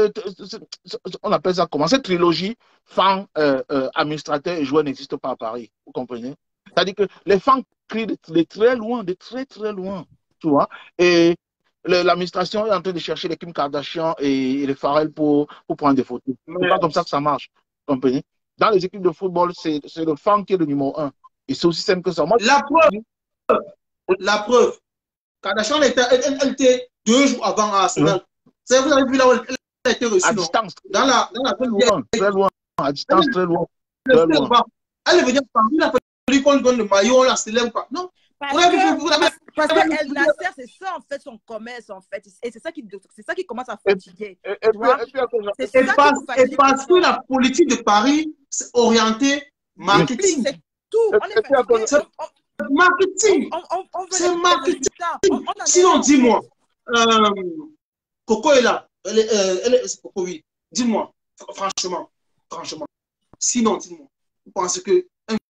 on appelle ça comment? Cette trilogie fans, euh, euh, administrateurs et joueurs n'existe pas à Paris. Vous comprenez? C'est-à-dire que les fans crient de, de très loin, de très très loin. Tu vois? Et l'administration est en train de chercher les Kim Kardashian et, et les Pharrell pour, pour prendre des photos. C'est pas comme ça que ça marche. Vous comprenez? Dans les équipes de football, c'est le fan qui est le numéro un. Et c'est aussi simple que ça. Moi, la preuve, la preuve, Kardashian, elle était, elle, elle était deux jours avant Arsenal. Mmh. Vous avez vu là où elle a été reçue. À non? distance. Dans la, dans la très loin, très loin. À distance, très loin. Très loin. Elle est venue par lui, il a fallu qu'on lui donne le maillot, on la célèbre pas. Non. Parce que, parce que El Nasser, c'est ça en fait son commerce en fait. Et c'est ça qui, c'est ça qui commence à fatiguer. Et, et, et, et, et, et, parce, et parce que la politique de Paris, c'est orienté marketing. C'est tout. On marketing. C'est marketing. Sinon, dis-moi, euh, Coco est là. Elle est, euh, elle est, Coco, oui. Dis-moi, franchement, franchement. Sinon, dis-moi, vous pensez que un jour comme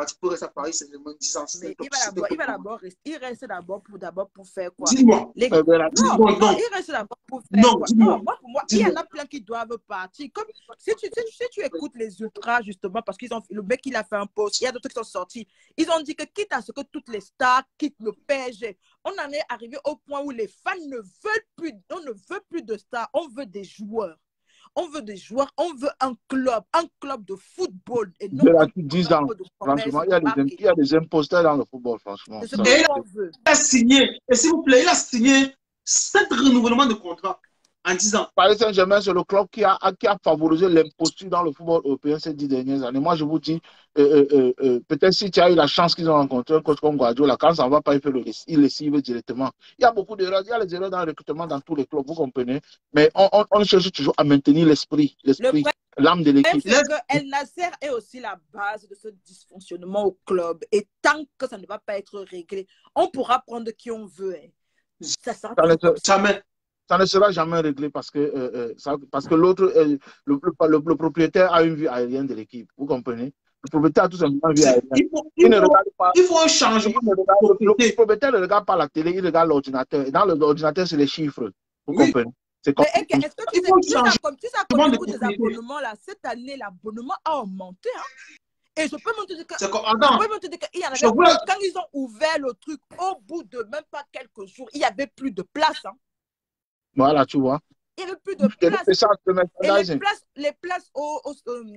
Martinique pour rester à Paris, c'est vraiment dix ans. Mais il va d'abord, il va d'abord rester, il reste d'abord pour, d'abord pour faire quoi? Dis-moi. Les... Euh, non, dis non, non, il reste d'abord pour faire non, quoi? dis-moi. Non, moi, pour moi, il y en a plein qui doivent partir. Comme si tu, si, si tu écoutes les ultras, justement, parce qu'ils ont le mec, il a fait un post, il y a d'autres qui sont sortis. Ils ont dit que quitte à ce que toutes les stars quittent le P S G, on en est arrivé au point où les fans ne veulent plus, on ne veut plus de stars, on veut des joueurs. On veut des joueurs, on veut un club, un club de football. Et non de la, un dix ans, de franchement, il y, a des, il y a des imposteurs dans le football, franchement. C'est ce Ça, qu'on veut. Il a signé, et s'il vous plaît, il a signé sept renouvellements de contrat en dix ans. Paris Saint-Germain, c'est le club qui a, qui a favorisé l'imposture dans le football européen ces dix dernières années. Moi, je vous dis, euh, euh, euh, peut-être si tu as eu la chance qu'ils ont rencontré un coach comme Guardiola, quand ça ne va pas, il, fait le, il les cible directement. Il y a beaucoup d'erreurs, il y a les erreurs dans le recrutement dans tous les clubs, vous comprenez. Mais on, on, on cherche toujours à maintenir l'esprit, l'esprit, l'âme de l'équipe. C'est que El Nasser est aussi la base de ce dysfonctionnement au club. Et tant que ça ne va pas être réglé, on pourra prendre qui on veut. Hein. Ça sera ça, ne, jamais. ça ne sera jamais réglé parce que, euh, euh, ça, parce que l'autre, euh, le, le, le, le propriétaire a une vue aérienne de l'équipe. Vous comprenez? Le propriétaire a tout simplement une vue aérienne. Il faut, il, il, faut, pas, il faut un changement. Il regarde, le, le propriétaire ne regarde pas la télé, il regarde l'ordinateur. Et dans l'ordinateur, c'est les chiffres. Vous oui. comprenez? C'est comme... Est-ce que tu sais, tu sais, comme tu sais, comme tu des abonnements là, cette année, l'abonnement a augmenté. Hein? Et je peux me dire que, qu'il y en avait, quand ils ont ouvert le truc, au bout de même pas quelques jours, il n'y avait plus de place. Hein? Voilà, tu vois. Il n'y avait plus de place. Et les places, les places au, au,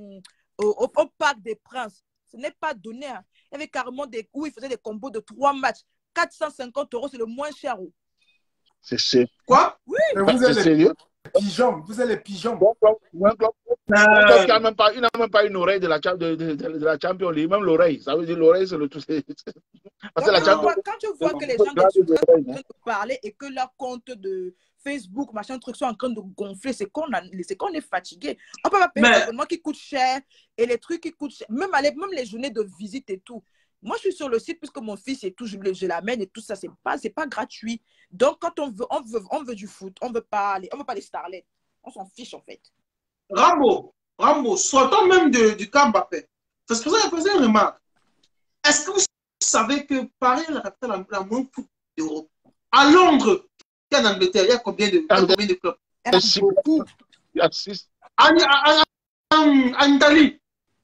au, au, au Parc des Princes, ce n'est pas donné. Hein? Il y avait carrément des où ils faisaient des combos de trois matchs. quatre cent cinquante euros, c'est le moins cher. C'est cher. Quoi? Oui. Mais vous êtes sérieux? Pigeons, vous êtes les pigeons. Bon, bon, bon, bon. Euh... Il n'a même, même pas une oreille de la, de, de, de, de la Champions League, même l'oreille. Ça veut dire l'oreille, c'est le tout. Parce que la Champions... Quand tu vois que les gens des sont en train de parler et que leur compte de Facebook, machin, truc, sont en train de gonfler, c'est qu'on qu'on est fatigué. On peut pas payer les abonnements qui coûtent cher et les trucs qui coûtent cher. Même, même les journées de visite et tout. Moi, je suis sur le site puisque mon fils est tout, je, je l'amène et tout ça, c'est pas, c'est pas gratuit. Donc, quand on veut, on veut, on veut du foot, on veut pas les, on veut pas les starlets. On s'en fiche, en fait. Rambo, Rambo, sortons même de, du cas Mbappé. Parce que vous avez posé une remarque. Est-ce que vous savez que Paris est la capitale la, la moins foot d'Europe? À Londres, il y a en Angleterre, il y a combien de, il y a combien de clubs? Il y a beaucoup. Il y a six. En, en, en, en Italie,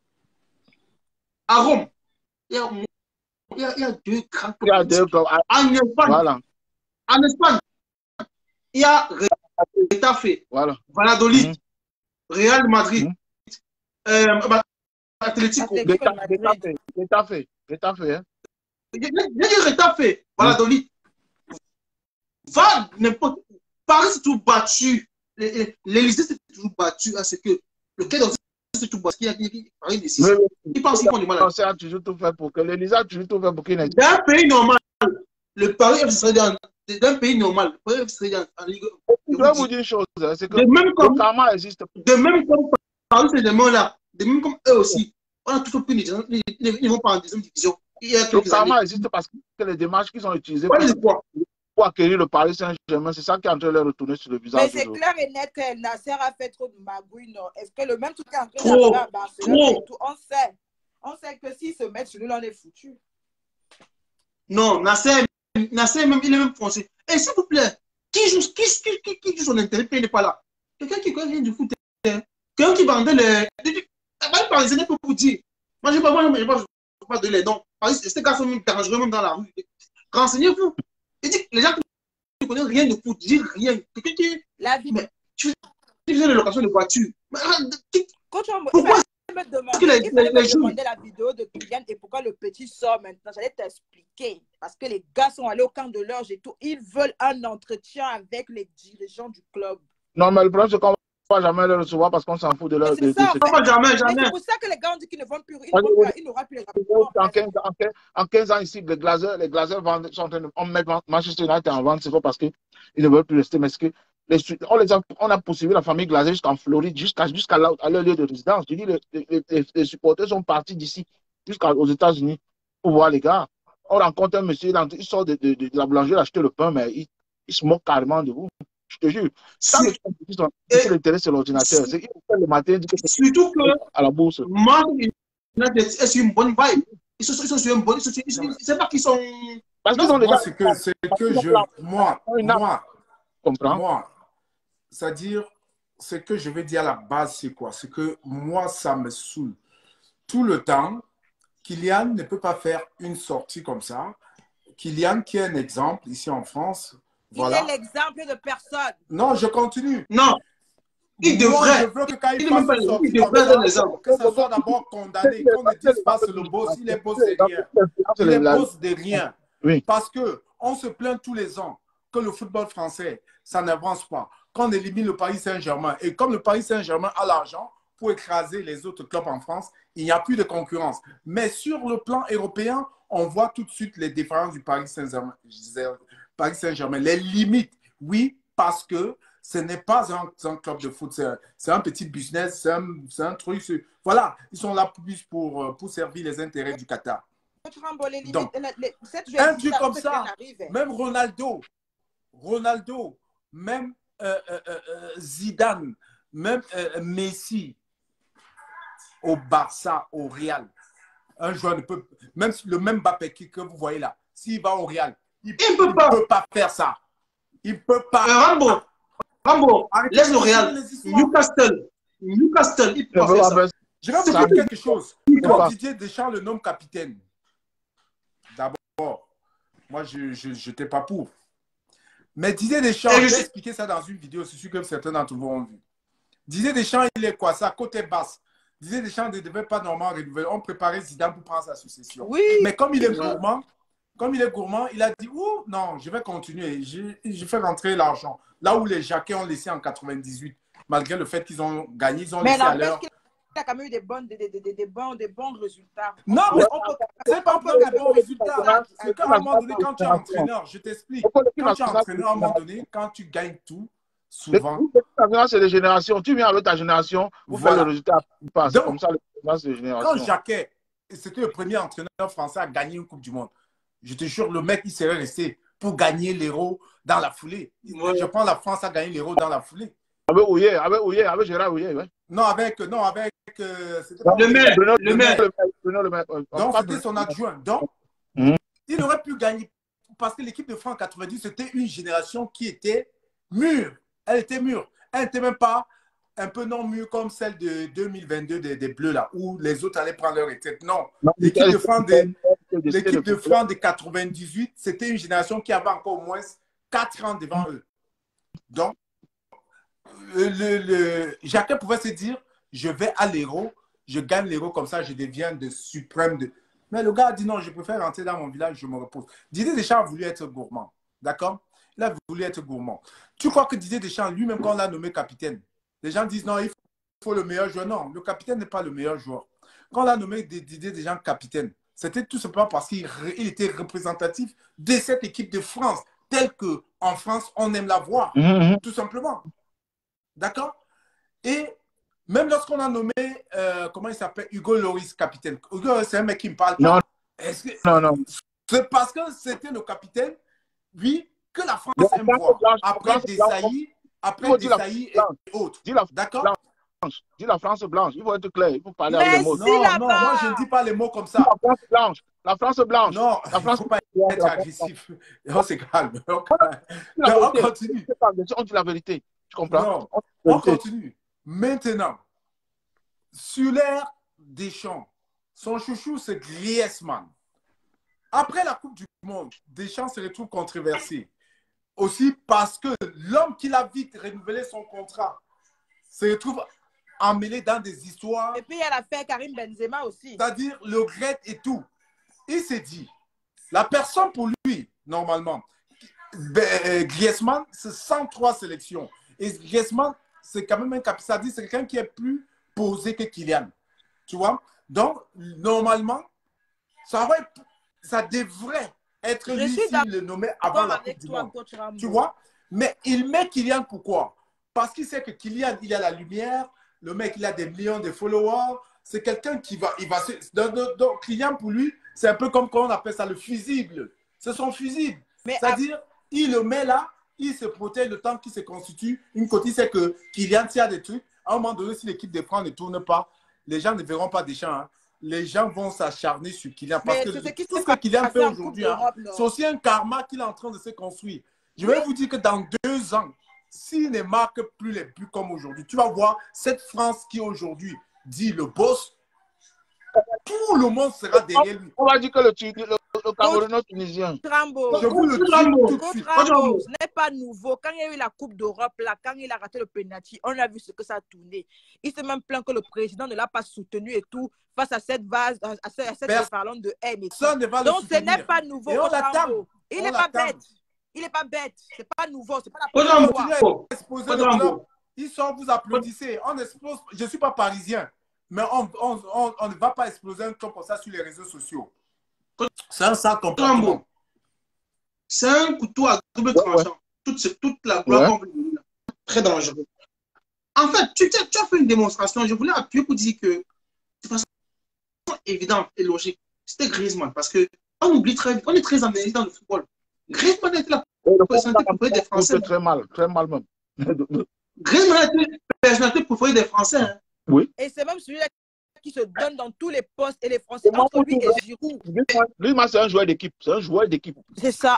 à Rome, il y a, il y a, il y a deux grands clubs. Il y a deux clubs. En Espagne, voilà. En Espagne, il y a Retafe, voilà. Valladolid, mmh. Real Madrid, mmh. euh, Atlético. Retafe, Retafe, Retafe, hein. Il y a Retafe, Valladolid. Va n'importe où. Paris s'est toujours battu. L'Élysée s'est toujours battu à ce que le Quai d'Orsay s'est toujours battu. Paris décide. Ils pensent qu'ils font du mal. L'Élysée a toujours tout fait pour que l'Élysée a toujours tout fait pour qu'il n'ait pas. D'un pays normal, le Paris serait dans d'un pays normal, le Paris serait dans en Ligue. Je vais vous dire une chose, c'est que de même comme, le karma existe. De même comme Paris, c'est des là, de même comme eux aussi. On a toujours pris les ils vont pas en deuxième division. Le karma existe parce que les démarches qu'ils ont utilisées pour, pour acquérir le Paris Saint-Germain, c'est ça qui est en train de les retourner sur le visage. Mais c'est clair et net que Nasser a fait trop de magouilles. Est-ce que le même truc est en train de faire à Barcelone et tout? On sait. On sait que s'ils se mettent sur lui, on est foutu. Non, Nasser, Nasser même, il est même français. Et s'il vous plaît, qui joue, qui, qui, qui, qui joue son intérêt, il n'est pas là. Quelqu'un qui vient du foot, quelqu'un qui vendait les. Les Parisiens peuvent vous dire. Moi, je ne vais pas, pas donner les noms. Ces gars sont même dangereux même dans la rue. Renseignez-vous. Il dit les gens qui ne connaissent rien de foot, disent rien. Quelqu'un qui. La vie. Mais tu faisais la location de voiture. Quand tu pourquoi me demander, les, il fallait les, me demander la vidéo de Kylian et pourquoi le petit sort maintenant. J'allais t'expliquer. Parce que les gars sont allés au camp de l'Orge et tout. Ils veulent un entretien avec les dirigeants du club. Non, mais le problème, c'est qu'on ne va jamais les recevoir parce qu'on s'en fout de leur. C'est ça, pas jamais, jamais. C'est pour ça que les gars ont dit qu'ils ne vont plus. Ils n'auront plus les rapports. En quinze, en, quinze, en quinze ans ici, les Glazers, les Glazers vendent, sont en train de on met Manchester United en vente. C'est pas parce qu'ils ne veulent plus rester, mais c'est que les, on, les a, on a poursuivi la famille Glazer jusqu'en Floride, jusqu'à jusqu'à leur lieu de résidence. Je dis, les, les, les, les supporters sont partis d'ici jusqu'aux États-Unis pour voir les gars. On rencontre un monsieur, il sort de, de, de, de la boulangerie acheter le pain, mais il, il se moque carrément de vous. Je te jure. Tant que tu l'intérêt, c'est l'ordinateur. Il fait le matin, il dit que surtout que à la bourse. Manchester United est une bonne vibe. Ils sont, ils sont sur un bon. C'est pas qu'ils sont. Parce qu'ils ont Moi, déjà. c'est que, c'est que je. Moi, moi, moi, c'est-à-dire, ce que je vais dire à la base, c'est quoi? C'est que moi, ça me saoule. Tout le temps, Kylian ne peut pas faire une sortie comme ça. Kylian, qui est un exemple ici en France. Voilà. Il est l'exemple de personne. Non, je continue. Non. Il devrait. Moi, je veux que quand il, il fasse une sortie comme ça, que ça soit d'abord condamné. Qu'on ne dise pas c'est le boss, il est boss de rien. Il est boss de rien. Oui. Parce qu'on se plaint tous les ans que le football français, ça n'avance pas. Qu'on élimine le Paris Saint-Germain. Et comme le Paris Saint-Germain a l'argent pour écraser les autres clubs en France, il n'y a plus de concurrence. Mais sur le plan européen, on voit tout de suite les différences du Paris Saint-Germain. Paris Saint-Germain, les limites. Oui, parce que ce n'est pas un, un club de foot, c'est un, un petit business, c'est un, un truc. Voilà, ils sont là plus pour, pour servir les intérêts du Qatar. Donc, un truc comme ça, même Ronaldo, Ronaldo, même euh, euh, euh, Zidane, même euh, Messi, au Barça, au Real, un joueur ne peut, même le même Mbappé que vous voyez là, s'il va au Real, il ne peut, peut pas faire ça. Il ne peut pas. Euh, Rambo, Rambo, laisse le Real. Newcastle, Newcastle, il peut pas faire ça. Je vais vous dire quelque chose. Quand Didier Deschamps le nomme capitaine, d'abord, moi, je n'étais pas pour. Mais Didier Deschamps, j'ai je... expliqué ça dans une vidéo, c'est sûr que certains d'entre vous ont vu. Didier Deschamps, il est quoi? Ça, côté basse. Didier Deschamps ne devait pas normalement renouveler. On préparait Zidane pour prendre sa succession. Oui. Mais comme il est gourmand, comme il est gourmand, il a dit, ouh, non, je vais continuer. Je, je fais rentrer l'argent. Là où les Jacquets ont laissé en quatre-vingt-dix-huit, malgré le fait qu'ils ont gagné, ils ont mais laissé à l'heure. Il a quand même eu des, bonnes, des, des, des, des, bons, des bons résultats. Non, mais ce n'est pas pour des bons résultats. C'est qu'à un moment donné, quand tu es entraîneur, je t'explique. Quand tu es entraîneur, à un moment donné, quand tu gagnes tout, souvent. C'est les générations. Tu viens avec ta génération, vous voilà. faites le résultat. C'est comme ça, les générations. Quand Jacquet, c'était le premier entraîneur français à gagner une Coupe du Monde, je te jure, le mec, il serait resté pour gagner l'Euro dans la foulée. Ouais. Je prends la France à gagner l'Euro dans la foulée. Avec Ouye, avec Ouye, avec Gérard Ouye, ouais. Non, avec, non, avec euh, le maire, le maire. Donc, c'était son adjoint. Donc, mmh. il aurait pu gagner. Parce que l'équipe de France en quatre-vingt-dix, c'était une génération qui était mûre. Elle était mûre. Elle n'était même pas un peu non mûre comme celle de deux mille vingt-deux des, des Bleus, là, où les autres allaient prendre leur retraite. Non. non l'équipe de France de, l'équipe de France de quatre-vingt-dix-huit, c'était une génération qui avait encore au moins quatre ans devant eux. Donc, le, le, Jacquet pouvait se dire, je vais à l'Euro, je gagne l'Euro comme ça, je deviens de suprême. De... Mais le gars a dit non, je préfère rentrer dans mon village, je me repose. Didier Deschamps a voulu être gourmand, d'accord? Il a voulu être gourmand. Tu crois que Didier Deschamps, lui-même, quand on l'a nommé capitaine, les gens disent non, il faut le meilleur joueur. Non, le capitaine n'est pas le meilleur joueur. Quand on l'a nommé Didier Deschamps capitaine, c'était tout simplement parce qu'il était représentatif de cette équipe de France, telle qu'en France, on aime la voir, mmh. tout simplement. D'accord? Et même lorsqu'on a nommé, euh, comment il s'appelle, Hugo Lloris, capitaine. Hugo, c'est un mec qui me parle pas. Non, Est-ce que... non, non. C'est parce que c'était le capitaine, oui, que la France aime voir. Après Desailly, après Desailly et autres. D'accord? Dis la France blanche. Il faut être clair. Il faut parler mais avec les mots. Non, non, moi, je ne dis pas les mots comme ça. La France blanche. La France blanche. Non, la France il ne faut pas être agressif. On se calme. On, on continue. On dit la vérité. Tu comprends? Non, on continue. Maintenant, sur l'ère Deschamps, son chouchou, c'est Griezmann. Après la Coupe du Monde, Deschamps se retrouve controversé. Aussi parce que l'homme qui l'a vite renouvelé son contrat se retrouve emmêlé dans des histoires. Et puis, il y a l'affaire Karim Benzema aussi. C'est-à-dire le regret et tout. Il s'est dit, la personne pour lui, normalement, Griezmann, c'est cent trois sélections. Et Griezmann, c'est quand même un capitaine. C'est quelqu'un qui est plus posé que Kylian. Tu vois? Donc, normalement, ça, aurait, ça devrait être lui s'il le nommait avant la Coupe du Monde. Tu vois? Mais il met Kylian pourquoi? Parce qu'il sait que Kylian, il a la lumière. Le mec, il a des millions de followers. C'est quelqu'un qui va... Il va se... donc, donc, donc, Kylian, pour lui, c'est un peu comme quand on appelle ça le fusible. C'est son fusible. C'est-à-dire, à... il le met là, il se protège le temps qu'il se constitue. Une côté, c'est que Kylian, s'il y a des trucs, à un moment donné, si l'équipe de France ne tourne pas, les gens ne verront pas Deschamps. Hein. les gens vont s'acharner sur Kylian. Parce Mais que c'est ce qui tout s'est ce que Kylian passé fait en Coupe aujourd'hui, hein, d'Europe, non? c'est aussi un karma qu'il est en train de se construire. Je vais vous dire que dans deux ans, s'il ne marque plus les buts comme aujourd'hui, tu vas voir cette France qui aujourd'hui dit le boss, tout le monde sera derrière lui. On va dire que le, le, le Camerounais tunisien. Rambo. Je vous le dis tout de suite. Rambo, ce n'est pas nouveau. Quand il y a eu la Coupe d'Europe, là, quand il a raté le penalty, on a vu ce que ça a tourné. Il s'est même plaint que le président ne l'a pas soutenu et tout, face à cette base, à cette, à cette parlante de haine. Et tout. Donc ce n'est pas nouveau. Rambo. Il n'est pas bête. Il n'est pas bête. C'est pas nouveau. C'est pas la première fois. Exposer le club. Ils sont, vous applaudissez. On expose. Je ne suis pas parisien, mais on, on, on, on ne va pas exploser un club comme ça sur les réseaux sociaux. C'est un sale comportement. C'est un couteau à double tranchant. Toute, toute la gloire qu'on veut donner. Très dangereux. En fait, tu, tu as fait une démonstration. Je voulais appuyer pour dire que de façon évidente et logique, c'était Griezmann. Parce qu'on oublie très vite, on est très américain dans le football. Griezmann était la personnalité préférée des Français. Très mal, très mal même. Griezmann était la personnalité préférée des Français. Hein. Oui. Et c'est même celui-là qui se donne dans tous les postes et les Français entre lui et Giroud. Lui, c'est un joueur d'équipe. C'est un joueur d'équipe. C'est ça.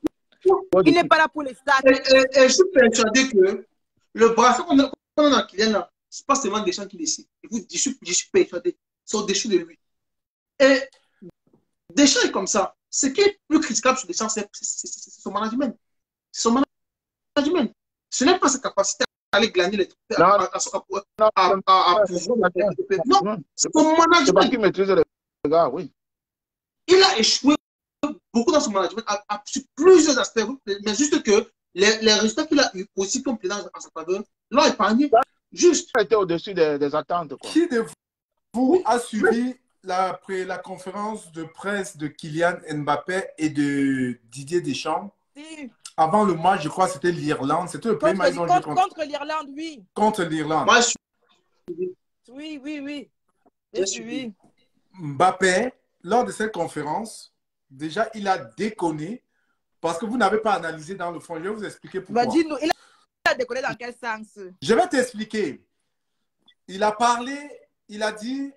Il n'est pas là pour les stats. Et, et, et je suis persuadé que le brassard qu'on a, qu'on a Kylian là, c'est pas seulement des gens qui décident. Je, je, suis, je suis persuadé. Ils sont déchus de lui. Et Deschamps est comme ça. Ce qui est plus critiquable sur Deschamps, c'est son management. C'est son management. Ce n'est pas sa capacité à aller glaner les trucs, à, à, à, à, à pouvoir. Non, c'est son management. C'est parce qu'il maîtrise les gars, oui. Il a échoué beaucoup dans son management à, à, sur plusieurs aspects, mais juste que les, les résultats qu'il a eu aussi comme président en sa faveur l'ont épargné. Juste. Il était au-dessus des, des attentes. Quoi. Qui de vous a suivi la, la conférence de presse de Kylian Mbappé et de Didier Deschamps? Si. Avant le match, je crois que c'était l'Irlande. C'était le premier match contre, contre, contre, contre l'Irlande, oui. Contre l'Irlande. Moi, je... Oui, oui, oui. J'ai suivi. Mbappé, lors de cette conférence, déjà, il a déconné parce que vous n'avez pas analysé dans le fond. Je vais vous expliquer pourquoi. Bah, dis-nous, il a déconné dans quel sens? Je vais t'expliquer. Il a parlé, il a dit,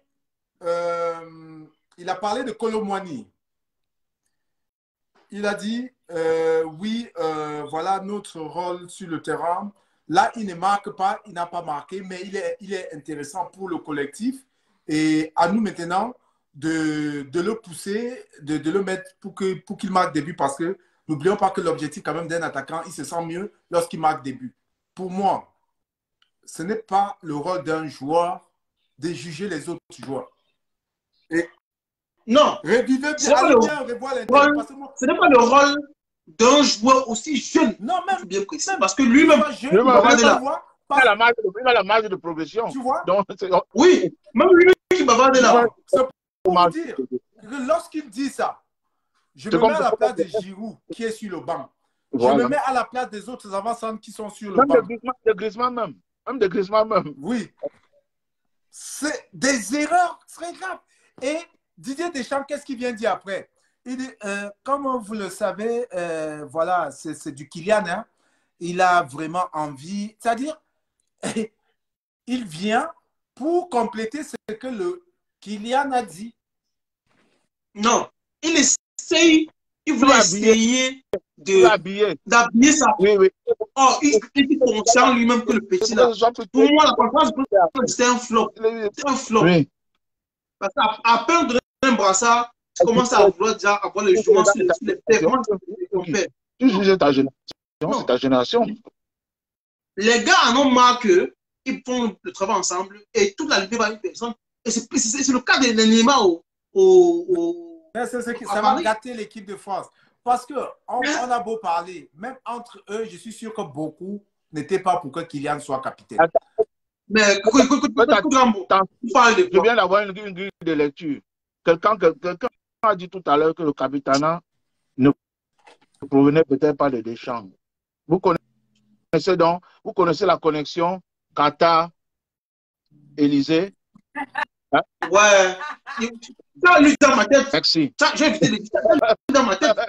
euh, il a parlé de Kolo Muani. Il a dit, euh, oui, euh, voilà notre rôle sur le terrain. Là, il ne marque pas, il n'a pas marqué, mais il est, il est intéressant pour le collectif. Et à nous maintenant de, de le pousser, de, de le mettre pour qu'il pour qu'il marque des buts. Parce que n'oublions pas que l'objectif quand même d'un attaquant, il se sent mieux lorsqu'il marque des buts. Pour moi, ce n'est pas le rôle d'un joueur de juger les autres joueurs. Et non, revivez bien, ce n'est pas, pas le rôle d'un joueur aussi jeune. Non, même bien précis. Parce que lui-même, il a la marge de, il a la marge de progression. Tu vois? Donc, oui, même lui qui bavarde là. C'est pour dire que lorsqu'il dit ça, je me mets à la place de Giroud qui est sur le banc. Voilà. Je me mets à la place des autres avant-centres qui sont sur le même banc. De Griezmann, de Griezmann même. Même de Griezmann même. Oui. C'est des erreurs très graves. Et Didier Deschamps, qu'est-ce qu'il vient dire après? Il dit, euh, comme vous le savez, euh, voilà, c'est du Kylian. Hein? Il a vraiment envie. C'est-à-dire, il vient pour compléter ce que le Kylian a dit. Non, il essaye, il voulait essayer d'habiller ça. Oui, oui. Oh, il est conscient lui-même que le petit là. Pour moi, la conférence, c'est un flop. C'est un flop. Oui. Parce qu'à peine de donner un brassard, tu commences à vouloir déjà avoir le jugement sur les performances. Tu juges ta génération, c'est ta génération. Les gars en ont marre qu'ils font le travail ensemble et toute la liberté va à une personne. Et c'est le cas de Neymar au. au, au c'est ce qui, ça va gâter l'équipe de France. Parce qu'on on a beau parler, même entre eux, je suis sûr que beaucoup n'étaient pas pour que Kylian soit capitaine. Mais écoute, écoute, écoute, écoute, je viens d'avoir une, une grille de lecture. Quelqu'un quelqu'un a dit tout à l'heure que le capitanat ne provenait peut-être pas de Deschamps. Vous connaissez donc, vous connaissez la connexion Qatar-Élysée? Hein? Ouais. Ça, lui, dans ma tête. Merci. Ça, j'ai évité de dire ça. Dans ma tête.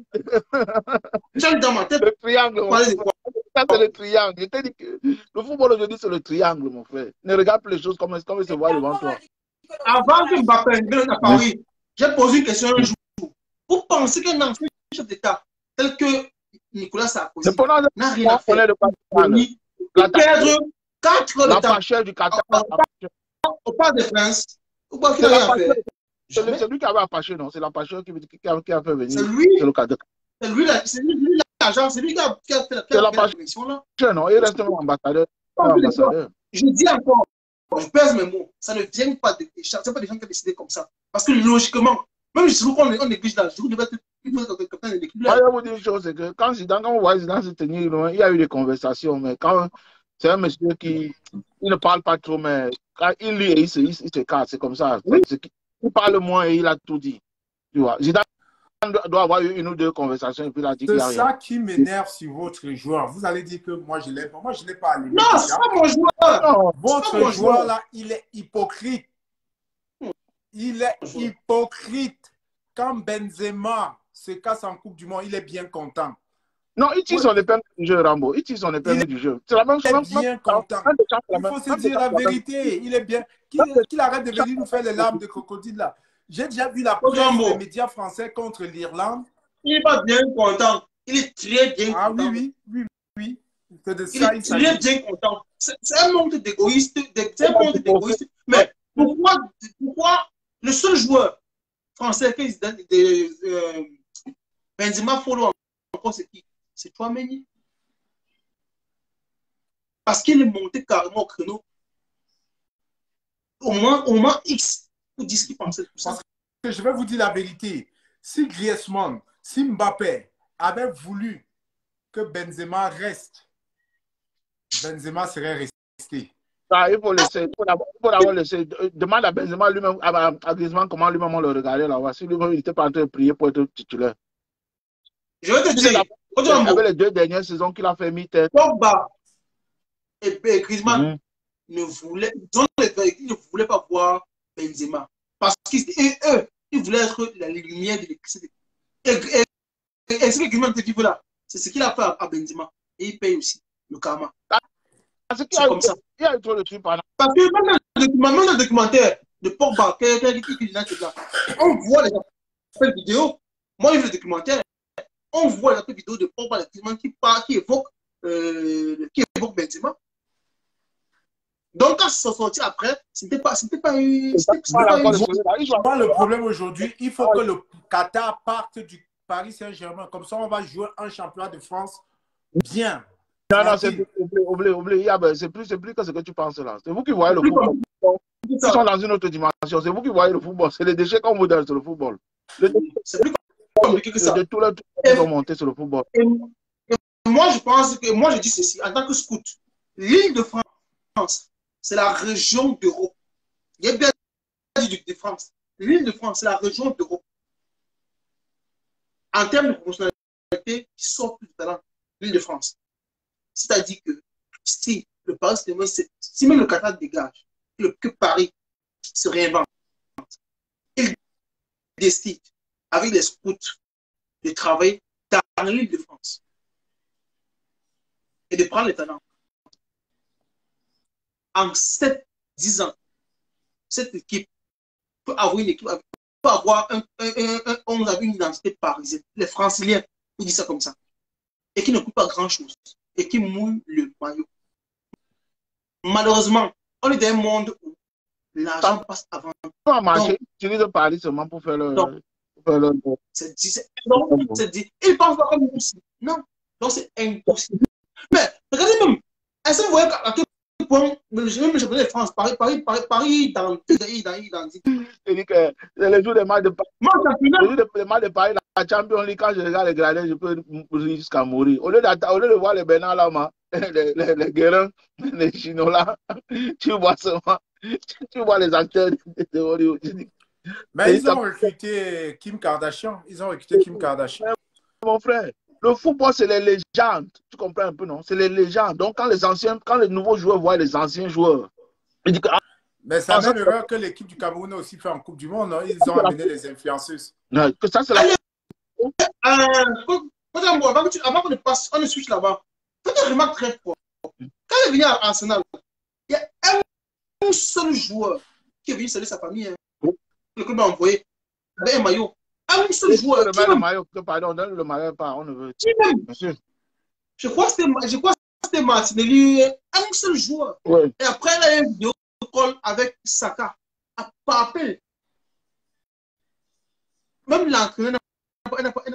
J'ai dans ma tête. Le triangle. Ça, c'est le triangle. Dit que le football aujourd'hui, c'est le triangle, mon frère. Ne regarde plus les choses comme, comme ils se voient devant toi. avant que Mbappé vienne à Paris, j'ai posé une question un jour. Vous pensez qu'un ancien chef d'État tel que Nicolas Sarkozy n'a rien à faire de perdre quatre heures de temps du Qatar. Au Parc des Princes? Ou quoi qu'il a rien à faire? C'est lui qui avait apaché, non? C'est l'apaché qui, qui, qui, a, qui a fait venir. C'est lui. C'est le cadre. C'est lui, c'est lui l'agent, c'est lui qui a, qui a fait la commission là. Non, il reste un ambassadeur. ambassadeur. Je dis encore, je pèse mes mots, ça ne vient pas des gens, c'est pas des gens qui ont décidé comme ça. Parce que logiquement, même si on néglige la journée, devait être capitaine de l'équipe. Je vais vous dire une chose, c'est que quand Zidane, quand on voit Zidane se tenir, il y a eu des conversations, mais quand c'est un monsieur qui il ne parle pas trop, mais quand il lit, il se, il, il se casse, c'est comme ça. Oui. Il parle moins et il a tout dit. Tu vois, Zidane doit avoir eu une ou deux conversations et puis il a dit qu'il y a rien. C'est ça qui m'énerve sur votre joueur. Vous allez dire que moi je l'aime. Moi je n'ai pas allé. Non, c'est pas mon joueur. Non, votre joueur, joueur là, il est hypocrite. Il est hypocrite. Quand Benzema se casse en Coupe du Monde, il est bien content. Non, il tire son épingle du jeu, Rambo. Il tire son épingle du jeu. C'est la même chose. Il est bien content. Il faut se dire la vérité. Il est bien. Qu'il arrête de venir nous faire les larmes de crocodile là. J'ai déjà vu la presse des médias français contre l'Irlande. Il n'est pas bien content. Il est très bien ah, content. Ah oui, oui, oui, oui. De il ça, est très bien content. C'est un monde d'égoïstes. C'est un monde d'égoïstes. Mais pourquoi, pourquoi le seul joueur français qui est euh, Benzema follow encore, c'est qui? C'est Tchouaméni. Parce qu'il est monté carrément au créneau. Au moins, au moins X pour dire ce qu'il pensait de tout ça. Parce que je vais vous dire la vérité. Si Griezmann, si Mbappé avait voulu que Benzema reste, Benzema serait resté. Ah, il faut laisser. Il faut d'abord laisser. Demande à Benzema lui-même, à, à Griezmann comment lui-même on le regardait là-bas. Si lui-même il n'était pas en train de prier pour être titulaire. Je vais te dire. Avec les deux dernières saisons qu'il a fait mi-tête. Pogba et Griezmann mm -hmm. ne voulaient, ils ne voulaient pas voir Benzema. Parce qu'eux, ils voulaient être la lumière de l'électricité. Et, et, et, et ce que Griezmann te dit là, c'est ce qu'il a fait à, à Benzema. Et il paye aussi le karma. C'est comme ça. Il y a eu trop de trucs pendant. Parce que même dans le documentaire de Pogba, on voit les appels vidéo. Moi, j'ai vu le documentaire. On voit la vidéo de Pogba qui, qui évoque euh, qui évoque Benzema. Donc, quand ça s'est sorti après, c'était pas, c'était pas une. Le problème aujourd'hui, il faut que le Qatar parte du Paris Saint-Germain. Comme ça, on va jouer un championnat de France bien. Non, non, c'est oublié, oublié. C'est plus, plus que ce que tu penses là. C'est vous qui voyez le football. Ils sont dans une autre dimension. C'est vous qui voyez le football. C'est les déchets qu'on vous donne sur le football. C'est plus compliqué que ça. De tout le tout qui sont montés sur le football. Et, et moi, je pense que, moi, je dis ceci, en tant que scout, l'île de France, c'est la région d'Europe. Il y a bien dit de France. L'île de France, c'est la région d'Europe. En termes de professionnalité, qui sort plus de talent, l'île de France. C'est-à-dire que si le Paris, si même le Qatar dégage, que, que Paris se réinvente, il décide avec les scouts de travailler dans l'île de France et de prendre les talents. En sept dix ans, cette équipe peut avoir une équipe, peut avoir un, un, un, un, on a une identité parisienne, les Franciliens, on dit ça comme ça, et qui ne coûte pas grand-chose, et qui mouille le maillot. Malheureusement, on est dans un monde où l'argent passe avant. On marcher, tu utilise Paris seulement pour faire le... C'est dit, c'est dit. Ils pensent pas comme nous aussi. Non, donc c'est impossible. Mais regardez même, est-ce que vous voyez à quel point le championnat de France, Paris, Paris, Paris, Paris, dans le pays, dans le dans c'est que les jours des matchs de Paris, les jours des matchs de Paris, la Champions League, quand je regarde les gradins, je peux mourir jusqu'à mourir. Au lieu de voir les Bernard Lama, les, les, les Guérins, les Chinois, tu vois seulement, tu vois les acteurs de Hollywood. Mais ils ont recruté Kim Kardashian. Ils ont recruté Kim Kardashian. Mon frère, le football, c'est les légendes. Tu comprends un peu, non? C'est les légendes. Donc, quand les anciens, quand les nouveaux joueurs voient les anciens joueurs, ils disent que... Ah, mais c'est la même erreur que l'équipe du Cameroun a aussi fait en Coupe du Monde. Non? Ils ont amené les influenceuses. Non, que ça, c'est la... Euh, avant, que avant qu'on ne passe, on ne switch là-bas. Faites une remarque très forte. Quand il est venu à Arsenal, il y a un seul joueur qui est venu saluer sa famille. Hein. Le club a envoyé avec un maillot. Un seul joueur. Le, le maillot, pardon, donne le maillot pas, on ne veut. Monsieur. Je crois que c'était Martinelli, un seul joueur. Ouais. Et après, il a eu une vidéo call avec Saka. Par appel. Même l'entraîneur n'a pas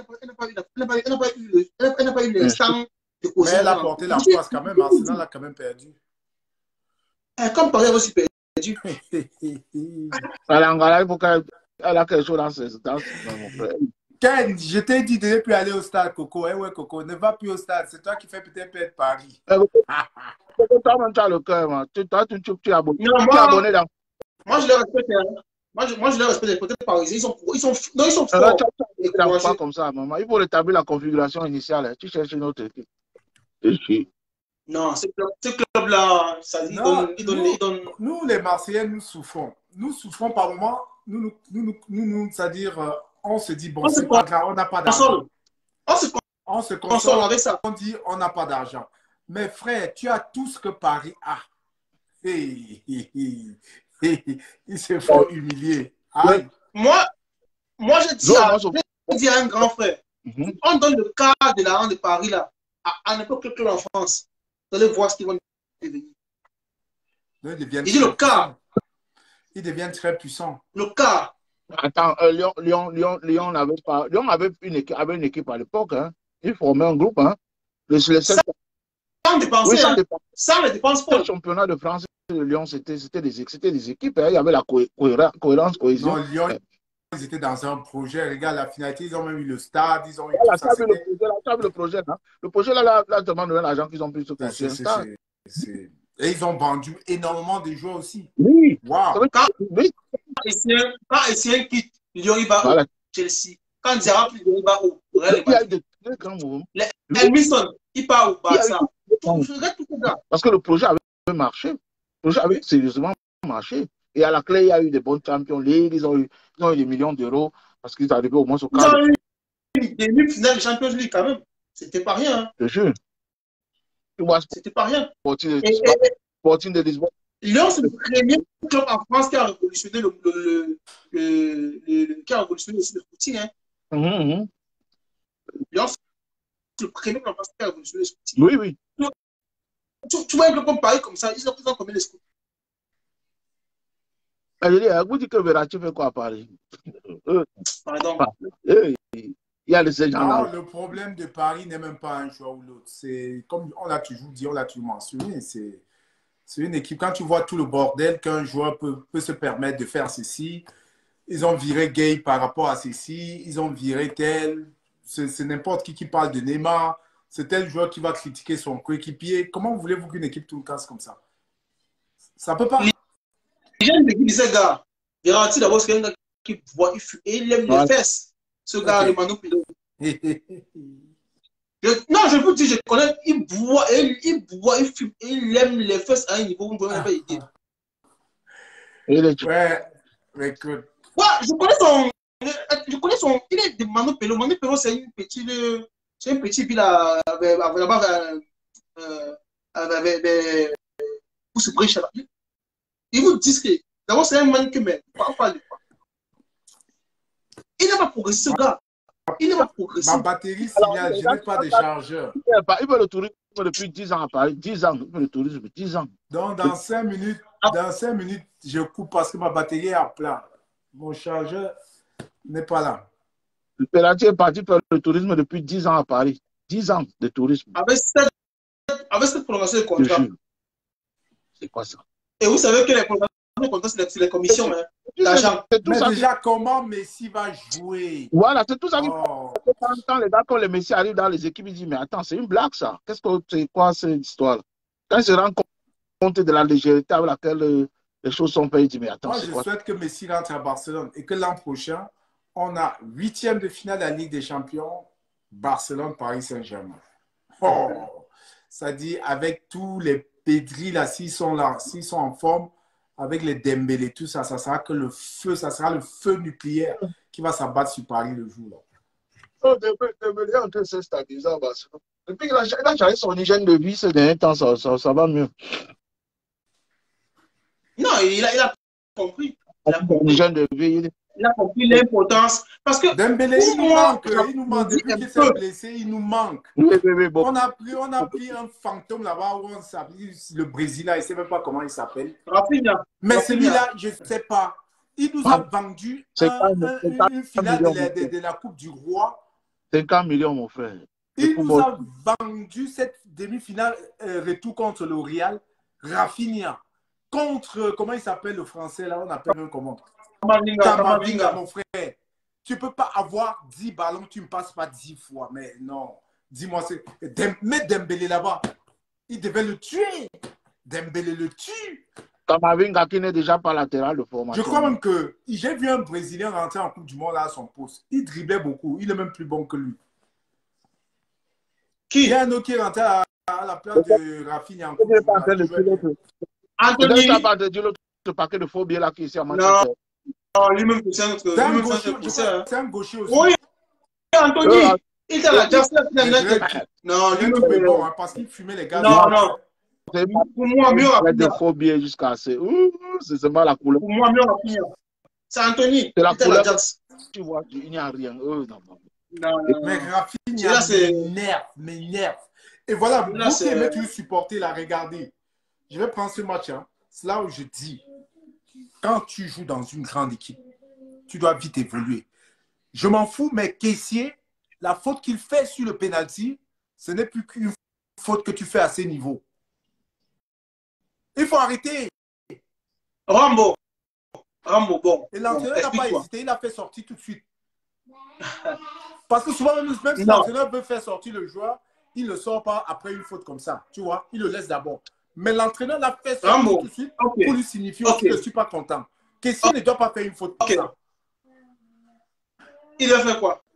eu le stand de caution. Mais elle a porté la poisse quand même. Arsenal a quand même perdu. Comme Paris a aussi perdu. Alors, il faut qu'elle a quelque chose dans ce sens. Ken, je t'ai dit de ne plus aller au stade, Coco. Eh ouais, Coco, ne va plus au stade. C'est toi qui fais peut-être perdre Paris. Toi, tu as le cœur. Toi, tu es abonné. Tu es abonné dans. Moi, je les respecte. Moi, je, moi, je les respecte. Les côtés parisiens, ils sont, ils sont, non, ils sont forts. Tu n'as pas comme ça, maman. Il faut rétablir la configuration initiale. Tu cherches une autre équipe. Non, ce club-là, ça dit, non, il donne, nous, il donne... nous, les Marseillais, nous souffrons. Nous souffrons par moment. Nous, nous, nous, nous, nous c'est-à-dire, euh, on se dit, bon, c'est pas grave, on n'a pas d'argent. On se, on se console, console avec ça. On dit, on n'a pas d'argent. Mais frère, tu as tout ce que Paris a. Hey, hey, hey, hey. Ils se font humilier. Aïe. Moi, moi, je dis, à, je dis à un grand frère, mm-hmm. on donne le cas de la rente de Paris là, à, à n'importe quel club en France. Vous allez voir ce qu'ils vont devenir. Ils deviennent Il dit le cas. Ils deviennent très puissants. Le cas. Attends, euh, Lyon, Lyon, Lyon, Lyon n'avait pas. Lyon avait une équipe, avait une équipe à l'époque. Hein. Ils formaient un groupe. Hein. Le, le seul... Sans dépenser. Oui, sans, hein. dépenser. Sans les dépenses. Le championnat de France de Lyon, c'était des, des équipes. Hein. Il y avait la co cohérence, cohésion. Non, Lyon, ouais. Ils étaient dans un projet. Regarde, la finalité, ils ont même eu le stade. Ils ont eu la tout ça. Le projet, la le projet, hein. Le projet, là, là, là demande l'argent qu'ils ont pu se construire. Et ils ont vendu énormément de joueurs aussi. Oui. Wow. Quand oui. Essien quitte, Lyon, il va voilà. Au Chelsea. Quand Zara quitte, il va au Real Madrid. Il y a de grands mouvements. Elmison, il part au Barça. Parce que le projet avait marché. Le projet avait sérieusement marché. Et à la clé, il y a eu des bons Champions League. Ils ont eu, ils ont eu des millions d'euros parce qu'ils arrivaient au moins au cadre. Ils ont eu des demi-finales de Champions League quand même. C'était pas rien. Hein. Je jure. C'était pas rien. Sporting de, de Lisbonne. Lyon, c'est le premier club en France qui a révolutionné le, le, le, le, le qui a révolutionné aussi le footing. Hein. Mm -hmm. Lyon, c'est le premier club en France qui a révolutionné le footing. Oui, oui. Tu, tu vois un club comme Paris comme ça, ils ont, ils ont combien de scouts? Vous dites que Verratti fait quoi à Paris? Pardon. Il y a les non, le problème de Paris n'est même pas un joueur ou l'autre. C'est comme on l'a toujours dit, on l'a toujours mentionné. C'est une équipe. Quand tu vois tout le bordel qu'un joueur peut, peut se permettre de faire ceci, ils ont viré Gay par rapport à ceci, ils ont viré tel. C'est n'importe qui qui parle de Neymar. C'est tel joueur qui va critiquer son coéquipier. Comment voulez-vous qu'une équipe tourne casse comme ça? Ça peut pas. Les gens me disent, ce gars, Verratti d'abord, c'est un gars qui voit, et il aime les fesses. Ce gars, le Manu Pilo. Non, je vous dis, je connais, il boit, il, il boit, il fume, il aime les fesses à un niveau où on ne peut pas aider. Ouais, écoute. Ouais, je connais son, je connais son, il est de Manu Pilo. Manu Pilo, c'est une petite, c'est une petite ville là-bas, avec, pour se bricher là. Ils vous disent que, d'abord, c'est un man que, mais, on parle de quoi? Il n'a pas progressé, ce gars. Il n'a pas progressé. Ma batterie, signale, je n'ai pas de chargeur. Il veut le tourisme depuis dix ans à Paris. dix ans. Il veut le tourisme depuis dix ans. Donc, dans cinq minutes, dans cinq minutes, je coupe parce que ma batterie est à plat. Mon chargeur n'est pas là. Le Verratti est parti faire le tourisme depuis dix ans à Paris. dix ans de tourisme. Avec cette, avec cette prolongation de contrat. C'est quoi ça? Et vous savez que les prolongations de contrat, c'est les commissions d'argent. Mais déjà, comment Messi va jouer? Voilà, c'est tout ça. Oh. Quand les gars, quand les Messi arrivent dans les équipes, ils disent, mais attends, c'est une blague ça. Qu'est-ce que c'est quoi cette histoire? Quand ils se rendent compte de la légèreté avec laquelle les choses sont faites, ils disent, mais attends, moi, je quoi? souhaite que Messi rentre à Barcelone et que l'an prochain, on a huitième de finale de la Ligue des Champions, Barcelone, Paris Saint-Germain. Oh. Ça dit, avec tous les Pedri, là, s'ils sont là, s'ils sont en forme, avec les Dembélé, tout ça, ça sera que le feu, ça sera le feu nucléaire qui va s'abattre sur Paris le jour là. Oh, Dembélé est en train de se stabiliser à Barcelone. Depuis qu'il a changé son hygiène de vie, ces derniers temps, ça, ça, ça va mieux. Non, il a, il a compris. Il a compris. Jeune de vie. Il a compris l'importance. Parce que Dembélé, il nous manque. Il nous manque. Depuis qu'il s'est blessé, il nous manque. Oui, oui, oui, bon. On a pris, on a pris un fantôme là-bas où on s'appelle le Brésil, là, il ne sait même pas comment il s'appelle. Rafinha. Mais celui-là, je ne sais pas. Il nous a vendu un, un, une, une finale de la, de, de la Coupe du Roi. cinquante millions, mon frère. Il nous a vendu cette demi-finale euh, retour contre le Real. Rafinha. Contre, comment il s'appelle le français là? On appelle même comment? Camavinga, mon frère. Tu ne peux pas avoir dix ballons, tu ne passes pas dix fois. Mais non. Dis-moi, mettre Dembélé là-bas, il devait le tuer. Dembélé le tue. Camavinga qui n'est déjà pas latéral de formation. Je crois même que j'ai vu un Brésilien rentrer en Coupe du Monde là, à son poste. Il driblait beaucoup. Il est même plus bon que lui. Qui? Il y a un autre qui est rentré à, à la place de Rafinha en Coupe du Monde. Anthony. Tu n'as pas dit l'autre paquet de faux billets là qui est ici à Manchester. Non, lui-même, c'est un, c'est un, gaucher, un gaucher aussi. Oui, Anthony. Euh, il t'a la Just non, lui même est bon, hein, parce qu'il fumait les gars. Non, non. Pour moi, mieux Rafinha. de faux billets jusqu'à assez. C'est seulement la couleur. Pour moi, mieux Rafinha. C'est Anthony. C'est la couleur. Tu vois, il n'y a rien. Oh, non, non. Non, non. Mais Rafinha m'énerve, m'énerve. Et voilà, vous qui aimez toujours supporter la regarder. Je vais prendre ce match. Hein. C'est là où je dis, quand tu joues dans une grande équipe, tu dois vite évoluer. Je m'en fous, mais Kessié, la faute qu'il fait sur le penalty, ce n'est plus qu'une faute que tu fais à ces niveaux. Il faut arrêter. Rambo. Rambo, bon. Et l'entraîneur n'a pas hésité, il a fait sortir tout de suite. Parce que souvent, même si l'entraîneur veut faire sortir le joueur, il ne le sort pas après une faute comme ça. Tu vois, il le laisse d'abord. Mais l'entraîneur l'a fait sortir Rambo. Tout de suite okay. pour lui signifier okay. que je ne suis pas content. Kessié okay. ne doit pas faire une faute comme okay. ça. Il a fait quoi?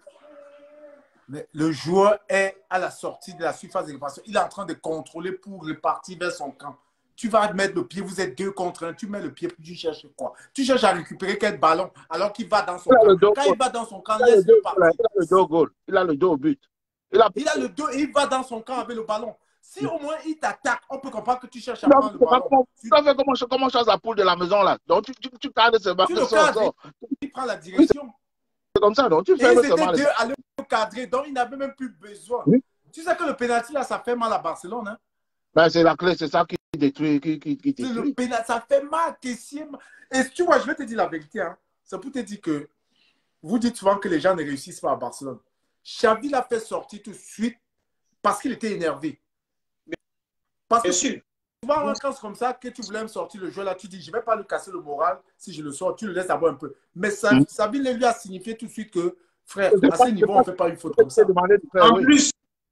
Mais le joueur est à la sortie de la surface de réparation. Il est en train de contrôler pour repartir vers son camp. Tu vas mettre le pied, vous êtes deux contre un, tu mets le pied, puis tu cherches quoi? Tu cherches à récupérer quel ballon alors qu'il va dans son camp. Dos, Quand il va dans son camp, laisse-le partir. Il a le dos goal. Il a le dos au but. Il a... il a le dos et il va dans son camp avec le ballon. Si au moins il t'attaque, on peut comprendre que tu cherches à non, prendre le ballon. Tu as fait comment, comment chasse la poule de la maison là? Donc tu, tu, tu cadres ce ballon. Tu le cadres, il prend la direction. C'est comme ça, donc tu fais et c'était deux à le cadrer, donc il n'avait même plus besoin. Oui. Tu sais que le pénalty là, ça fait mal à Barcelone. Hein? Ben, c'est la clé, c'est ça qui détruit. Qui, qui, qui détruit. Le pénalty, ça fait mal, Kessié. Et tu vois, je vais te dire la vérité. Hein. C'est pour te dire que vous dites souvent que les gens ne réussissent pas à Barcelone. Xavi l'a fait sortir tout de suite parce qu'il était énervé. Parce que sûr. Souvent, quand c'est comme ça, que tu voulais me sortir le jeu là, tu dis, je ne vais pas lui casser le moral si je le sors, tu le laisses d'abord un peu. Mais ça, mm. Xavi lui a signifié tout de suite que, frère, à ce niveau, on ne fait pas une faute comme ça. En plus,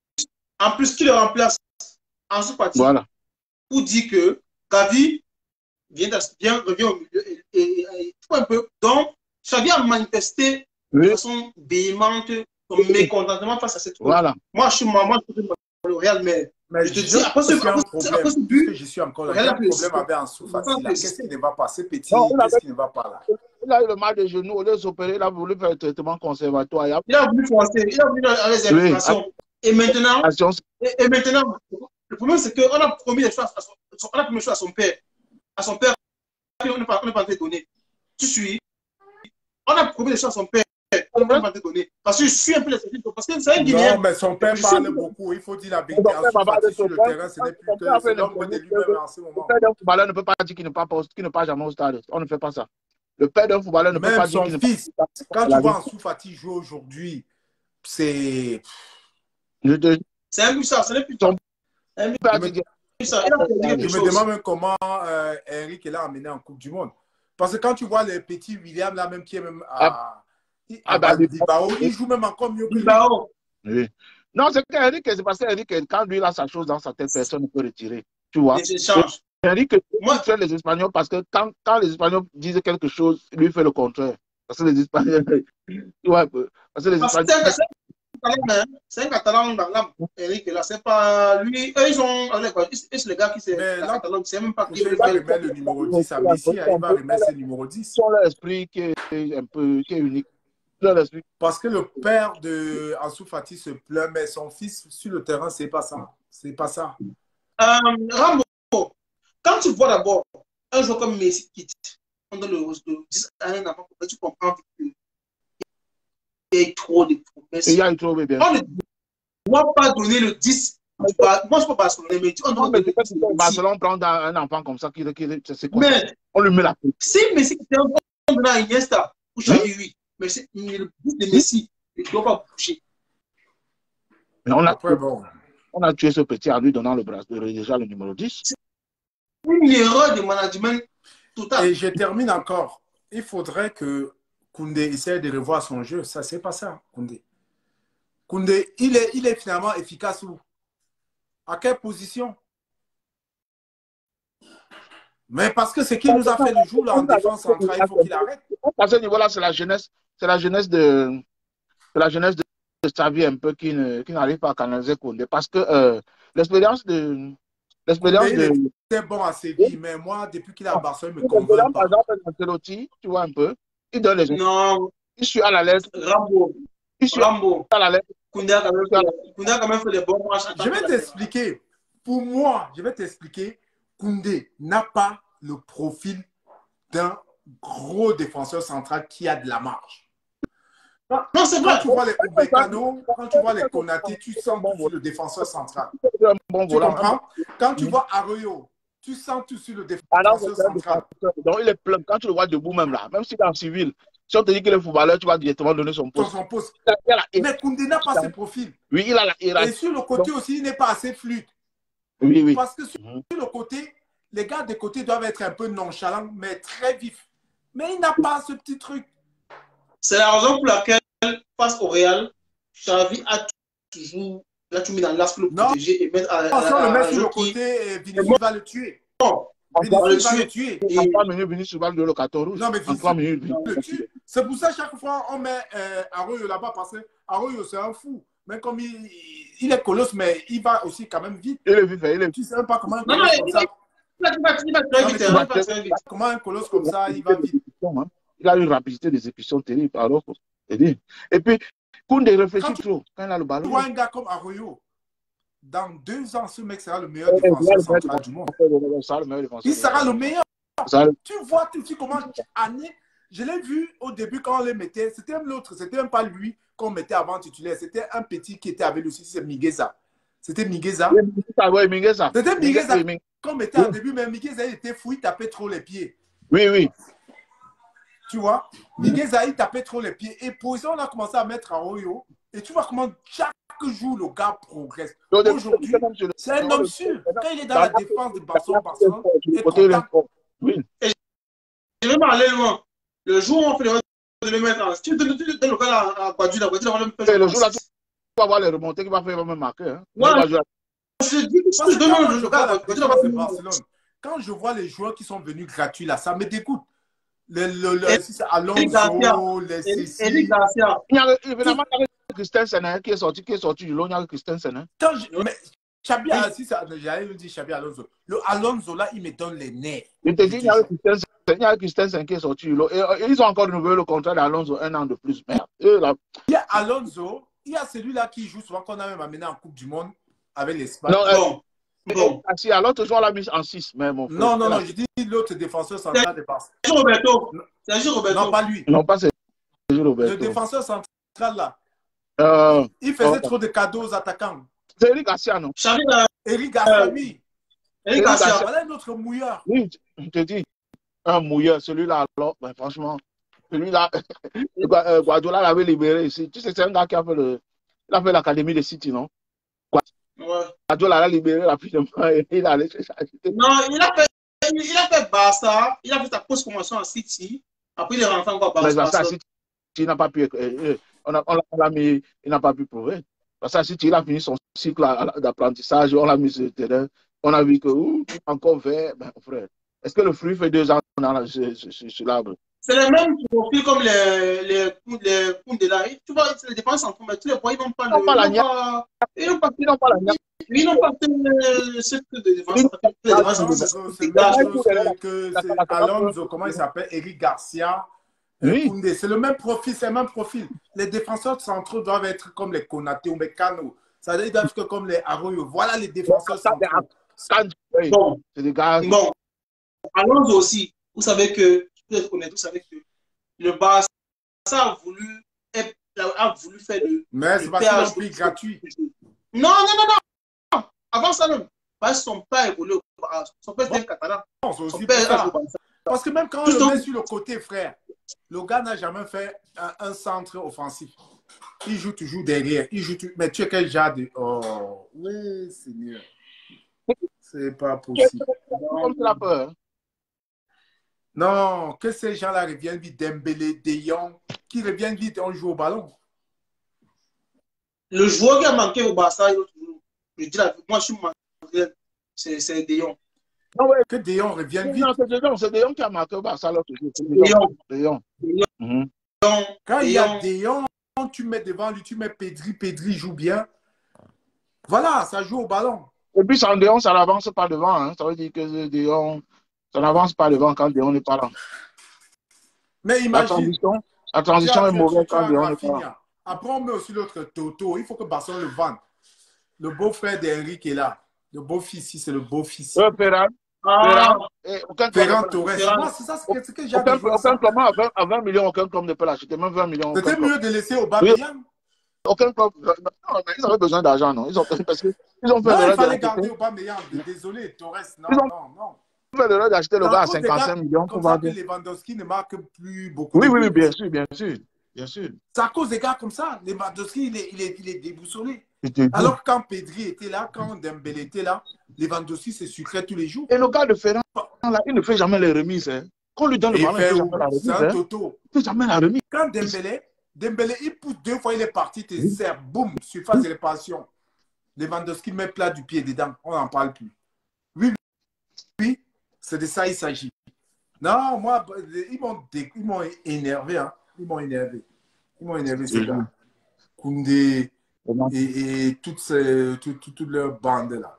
en plus, qui le remplace en sous-partie voilà. Pour dire que Xavi vient, vient, revient au milieu et, et, et un peu. Donc, Xavi a manifesté oui. de façon véhémente son mécontentement face à cette chose. Voilà. Moi, je suis moi, moi, je suis le Real, mais. Mais je te dis, après ce but, je suis encore là. Il y a un problème avec Ansu Fati. Qu'est-ce qui ne va pas? C'est petit, qu'est-ce qui ne va pas là? Il a eu le mal de genou, au lieu de s'opérer, il a voulu faire un traitement conservatoire. Il a voulu forcer, il a voulu aller les informations. Oui. Et maintenant, et, et maintenant, le problème c'est qu'on a promis des choses à son, on a promis des choses à son père. À son père, on n'est pas, pas en train de donner. Tu suis? On a promis des choses à son père. On va te donner. Parce que je suis un peu les parce que c'est un Guinéen. Non, mais son père parle beaucoup. Il faut dire la vérité. Sur le terrain, ce n'est plus que l'homme de lui-même en ce moment. Le père d'un footballeur ne peut pas dire qu'il ne part pas jamais au stade. On ne fait pas ça. Le père d'un footballeur ne peut pas dire qu'il ne peut pas. Fils, quand tu vois Ansu Fati jouer aujourd'hui, c'est. C'est un ça, ce n'est plus ton. Je me demande même comment Henrik l'a amené en Coupe du Monde. Parce que quand tu vois le petit William là, même qui est même à. Ah bah, Bilbao, il joue même encore mieux que Bilbao. Oui. Non, c'est qu'Henrik, c'est parce qu'Henrik, quand lui il a sa chose dans sa tête, personne ne peut retirer. Tu vois. Henrik, moi, je les Espagnols parce que quand, quand les Espagnols disent quelque chose, lui il fait le contraire. Parce que les Espagnols. Ouais, parce que les Espagnols. C'est un Catalan dans l'âme, Henrik, là, c'est pas lui. Eux, ils ont. C'est les gars qui c'est. C'est même pas qui. Il va remettre le numéro dix à Messi, il va remettre ce numéro dix. Ils ont l'esprit qui est un peu qui est unique. Parce que le père de Ansu Fati se plaint, mais son fils sur le terrain, c'est pas ça. C'est pas ça. Euh, Rambo, quand tu vois d'abord un joueur comme Messi quitte, on donne le, le dix à un enfant, tu comprends qu'il y a trop de promesses. Il y a trop, bien. On ne doit pas donner le dix. Moi, je ne peux pas Barcelone, mais on doit donner le dix. Barcelone prend un enfant comme ça, qui, qui, c'est quoi mais, ça? On lui met la peau. Si Messi était un bon de la Iniesta, pour changer, oui. Mais c'est le but de Messi, il ne doit pas bouger. Mais on a, Après, bon. on a tué ce petit en lui donnant le bras, déjà le numéro dix. C'est une erreur de management total. Et je termine encore. Il faudrait que Koundé essaie de revoir son jeu. Ça, c'est pas ça, Koundé. Koundé, il est, il est finalement efficace où? À quelle position? Mais parce que ce qui nous a fait le jour là, en défense centrale, il faut qu'il arrête. À ce niveau-là, c'est la jeunesse, c'est la jeunesse de, la jeunesse de, de Xavi un peu qui ne, qui n'arrive pas à canaliser Koundé. Parce que euh, l'expérience de, l'expérience de. C'est bon à Séville, mais moi, depuis qu'il est à Barcelone, il me convainc pas. Par exemple, Ancelotti, tu vois un peu, il donne les. Non. Il suit à la lettre. Rambo. Il suit Rambo. à la lettre. Koundé a quand même fait, Koundé a quand même fait des bons matchs. Je vais t'expliquer. Pour moi, je vais t'expliquer. Koundé n'a pas le profil d'un gros défenseur central qui a de la marge. Non, c'est vrai. Quand tu vois les Upamecano, quand tu vois les Konaté, tu sens tout sur le défenseur central. Bon tu comprends? Quand tu vois Arroyo, tu sens tout sur le défenseur central. Donc, il est plein. Quand tu le vois debout même là, même si tu es en civil, si on te dit qu'il est footballeur, tu vas directement donner son poste. Son poste. Mais Koundé n'a pas ce profil. Oui, il a la... Il a... Et sur le côté aussi, il n'est pas assez fluide. Oui, oui. Parce que sur le côté, les gars de côté doivent être un peu nonchalants, mais très vifs. Mais il n'a pas ce petit truc. C'est la raison pour laquelle, face au Real, Xavi a toujours là, tu mets dans l'axe pour le protéger et mettre à, non, à, si on le met à, sur le qui... côté, Vinicius va le tuer. Non, Vinicius va le tuer. En trois minutes, Vinicius va le carton rouge. Non, mais en trois minutes, le tue. C'est pour ça que chaque fois, on met euh, Arroyo là-bas parce que Arroyo, c'est un fou. Mais comme il, il est colosse, mais il va aussi quand même vite. Il est vite, il est... Tu ne sais même pas comment un non, colosse non, comme il ça... Va, il va, il va très vite, il va très vite. Comment un colosse comme ça, il va vite. Il a une rapidité d'exécution terrible. Alors, et puis, Koundé réfléchit trop quand il a le ballon. Tu vois un gars comme Arroyo, dans deux ans, ce mec sera le meilleur défenseur central du monde. Il sera le meilleur. Tu vois tout de suite comment année. Je l'ai vu au début quand on les mettait. C'était même l'autre. C'était même pas lui qu'on mettait avant titulaire. C'était un petit qui était avec lui aussi. C'est Migueza. C'était Migueza. Oui, Migueza. C'était Migueza qu'on mettait au début. Mais Migueza, il était fou. Il tapait trop les pieds. Oui, oui. Tu vois, Migueza, il tapait trop les pieds. Et pour ça, on a commencé à mettre Arroyo. Et tu vois comment chaque jour, le gars progresse. Aujourd'hui, c'est un homme sûr. Quand il est dans la défense de Barcelone, Barcelone est content. Oui. Et je vais m'aller loin. Le jour où on fait le de le mettre en... Si tu donnes le gars à Guadua, Guadua va même faire le jour là, tu vas voir les remontées qu'il va faire, il va même marquer. Hein. Ouais. Je dis que si je donne le gars à Guadua, va faire Barcelone. Quand je vois les joueurs qui sont venus gratuits là, ça me dégoûte. Le, le, le, si c'est Alonso, les Cécile. Eric Garcia. Il y a évidemment Christensen qui est sorti, qui est sorti du lot, il y a Christensen. Mais Xabi, si j'allais le dire Xabi Alonso. Le Alonso là, il me donne les nerfs. Je te dis, il y a Christensen, il y a Christensen qui est sorti du lot. Et ils ont encore renouvelé le contrat d'Alonso un an de plus. Merde. Là... Il y a Alonso, il y a celui-là qui joue souvent qu'on a même amené en Coupe du Monde avec l'Espagne. Non, non. Bon. Ah, si, alors, toujours la mise en six. Mais mon frère, non, non, non, je dis l'autre défenseur central de Barcelone. C'est Roberto. C'est Roberto. Non, pas lui. Non, pas c'est Roberto. Le défenseur central là. Euh, il faisait oh, trop de cadeaux aux attaquants. C'est Eric Garcia, non? Eric Garcia, oui. Eric Garcia. Voilà notre mouilleur. Oui, je te dis, un mouilleur, celui-là, alors, ben, franchement, celui-là, Guardiola l'avait libéré ici. Tu sais, c'est un gars qui a fait le, il a fait l'académie de City, non? Ouais. Guardiola l'a libéré rapidement et il a allé chercher. Non, il a fait, il a fait Barça, il a fait sa post-promotion à City, après il est rentré encore à Barça. Mais Barça, City, il n'a pas pu, euh, on a, on l'a mis, il n'a pas pu prouver. Parce que City, il a fini son cycle d'apprentissage, on l'a mis sur le terrain, on a vu que, ouh, encore vert, ben, frère. Est-ce que le fruit fait deux ans sur l'arbre? C'est le même profil comme les les les Koundé. Tu vois, c'est les dépenses en mais tous les points, ils n'ont pas le. Ils n'ont pas ils n'ont pas la niaque. Ils n'ont pas ce que de défense. C'est la chose que c'est Alonso, comment il s'appelle, Eric Garcia. Oui. C'est le même profil, c'est le même profil. Les défenseurs centraux doivent être comme les Konaté ou Mécano. Ça doit être comme les Arroyo. Voilà les défenseurs centraux. Bon, c'est des gars. Bon, Alonso aussi. Vous savez que être honnête, vous savez que le Barça a voulu, a voulu faire le. Mais c'est parce qu'ils ont pris gratuit. Non, non, non, non. Avant ça, même. Parce que son père évoluait au Barça. Son père était un catalan. Non, c'est aussi pour ça. Parce que même quand on le met sur le côté, frère, le gars n'a jamais fait un, un centre offensif. Il joue toujours derrière. Il joue tout... Mais tu es quel genre de... Oh, oui, Seigneur. C'est pas possible. Non, non, que ces gens-là reviennent vite, Dembélé, De Jong, qui reviennent vite, on joue au ballon. Le joueur qui a manqué au Barça, je dis la moi je suis manqué, c'est De Jong. Non, ouais. Que De Jong revienne vite. Non, c'est De Jong, c'est De Jong qui a marqué au Barça l'autre jour. De Jong. De Jong. Mm -hmm. Quand il y a De Jong, tu mets devant lui, tu mets Pedri, Pedri joue bien. Voilà, ça joue au ballon. Et puis, sans De Jong, ça n'avance pas devant. Hein. Ça veut dire que De Jong, ça n'avance pas devant quand De Jong n'est pas là. Mais imagine. La transition, la transition est mauvaise quand De Jong n'est pas là. Après, on met aussi l'autre Toto. Il faut que Barcelone le vende. Le beau-frère d'Henrique est là. Le beau-fils, si c'est le beau-fils. Euh, Ferran. Ah. Ferran Torres. Moi, c'est ça ce que, que j'ai Aucun, aucun club à vingt millions, aucun club ne peut l'acheter. Même vingt millions. C'était mieux de laisser au Aubameyang. Oui. Aucun club. Non, mais ils avaient besoin d'argent, non? Ils ont, parce que, ils ont fait non, le il fallait garder Aubameyang. Désolé, Torres. Non, ils ont, non, non. Ils ont fait l'erreur d'acheter le gars à cinquante-cinq millions. Comme ça que Lewandowski ne marque plus beaucoup. Oui, oui, oui, bien sûr, bien sûr. Bien sûr. C'est à cause des gars comme ça. Lewandowski, il est, il est, il est déboussolé. Alors que quand Pedri était là, quand Dembélé était là, Lewandowski se sucrait tous les jours. Et le gars de Ferran, là, il ne fait jamais les remises. Hein. Quand on lui donne le ballon, il ne fait jamais la remise. C'est un toto. Il ne fait jamais la remise. Quand Dembélé, Dembélé, il pousse deux fois, il est parti, te sert, boum, surface de réparation. Lewandowski met plat du pied dedans, on n'en parle plus. Oui, oui, c'est de ça il s'agit. Non, moi, ils m'ont énervé, hein. Ils m'ont énervé. Ils m'ont énervé, ces gars. Koundé et, et toutes ces, tout, tout, toute leur bande là.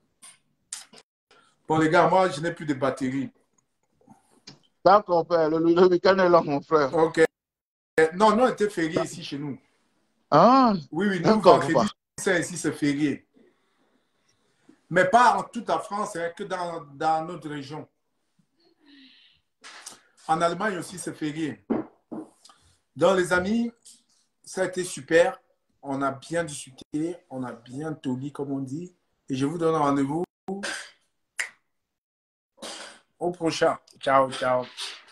Bon, les gars, moi, je n'ai plus de batterie. D'accord, père. Le, le week-end est là, mon frère. Ok. Non, non, c'était férié ici chez nous. Ah, oui, oui, nous, vendredi, c'est ici, c'est férié. Mais pas en toute la France, hein, que dans, dans notre région. En Allemagne aussi, c'est férié. Donc, les amis, ça a été super. On a bien discuté, on a bien toli, comme on dit. Et je vous donne rendez-vous au prochain. Ciao, ciao.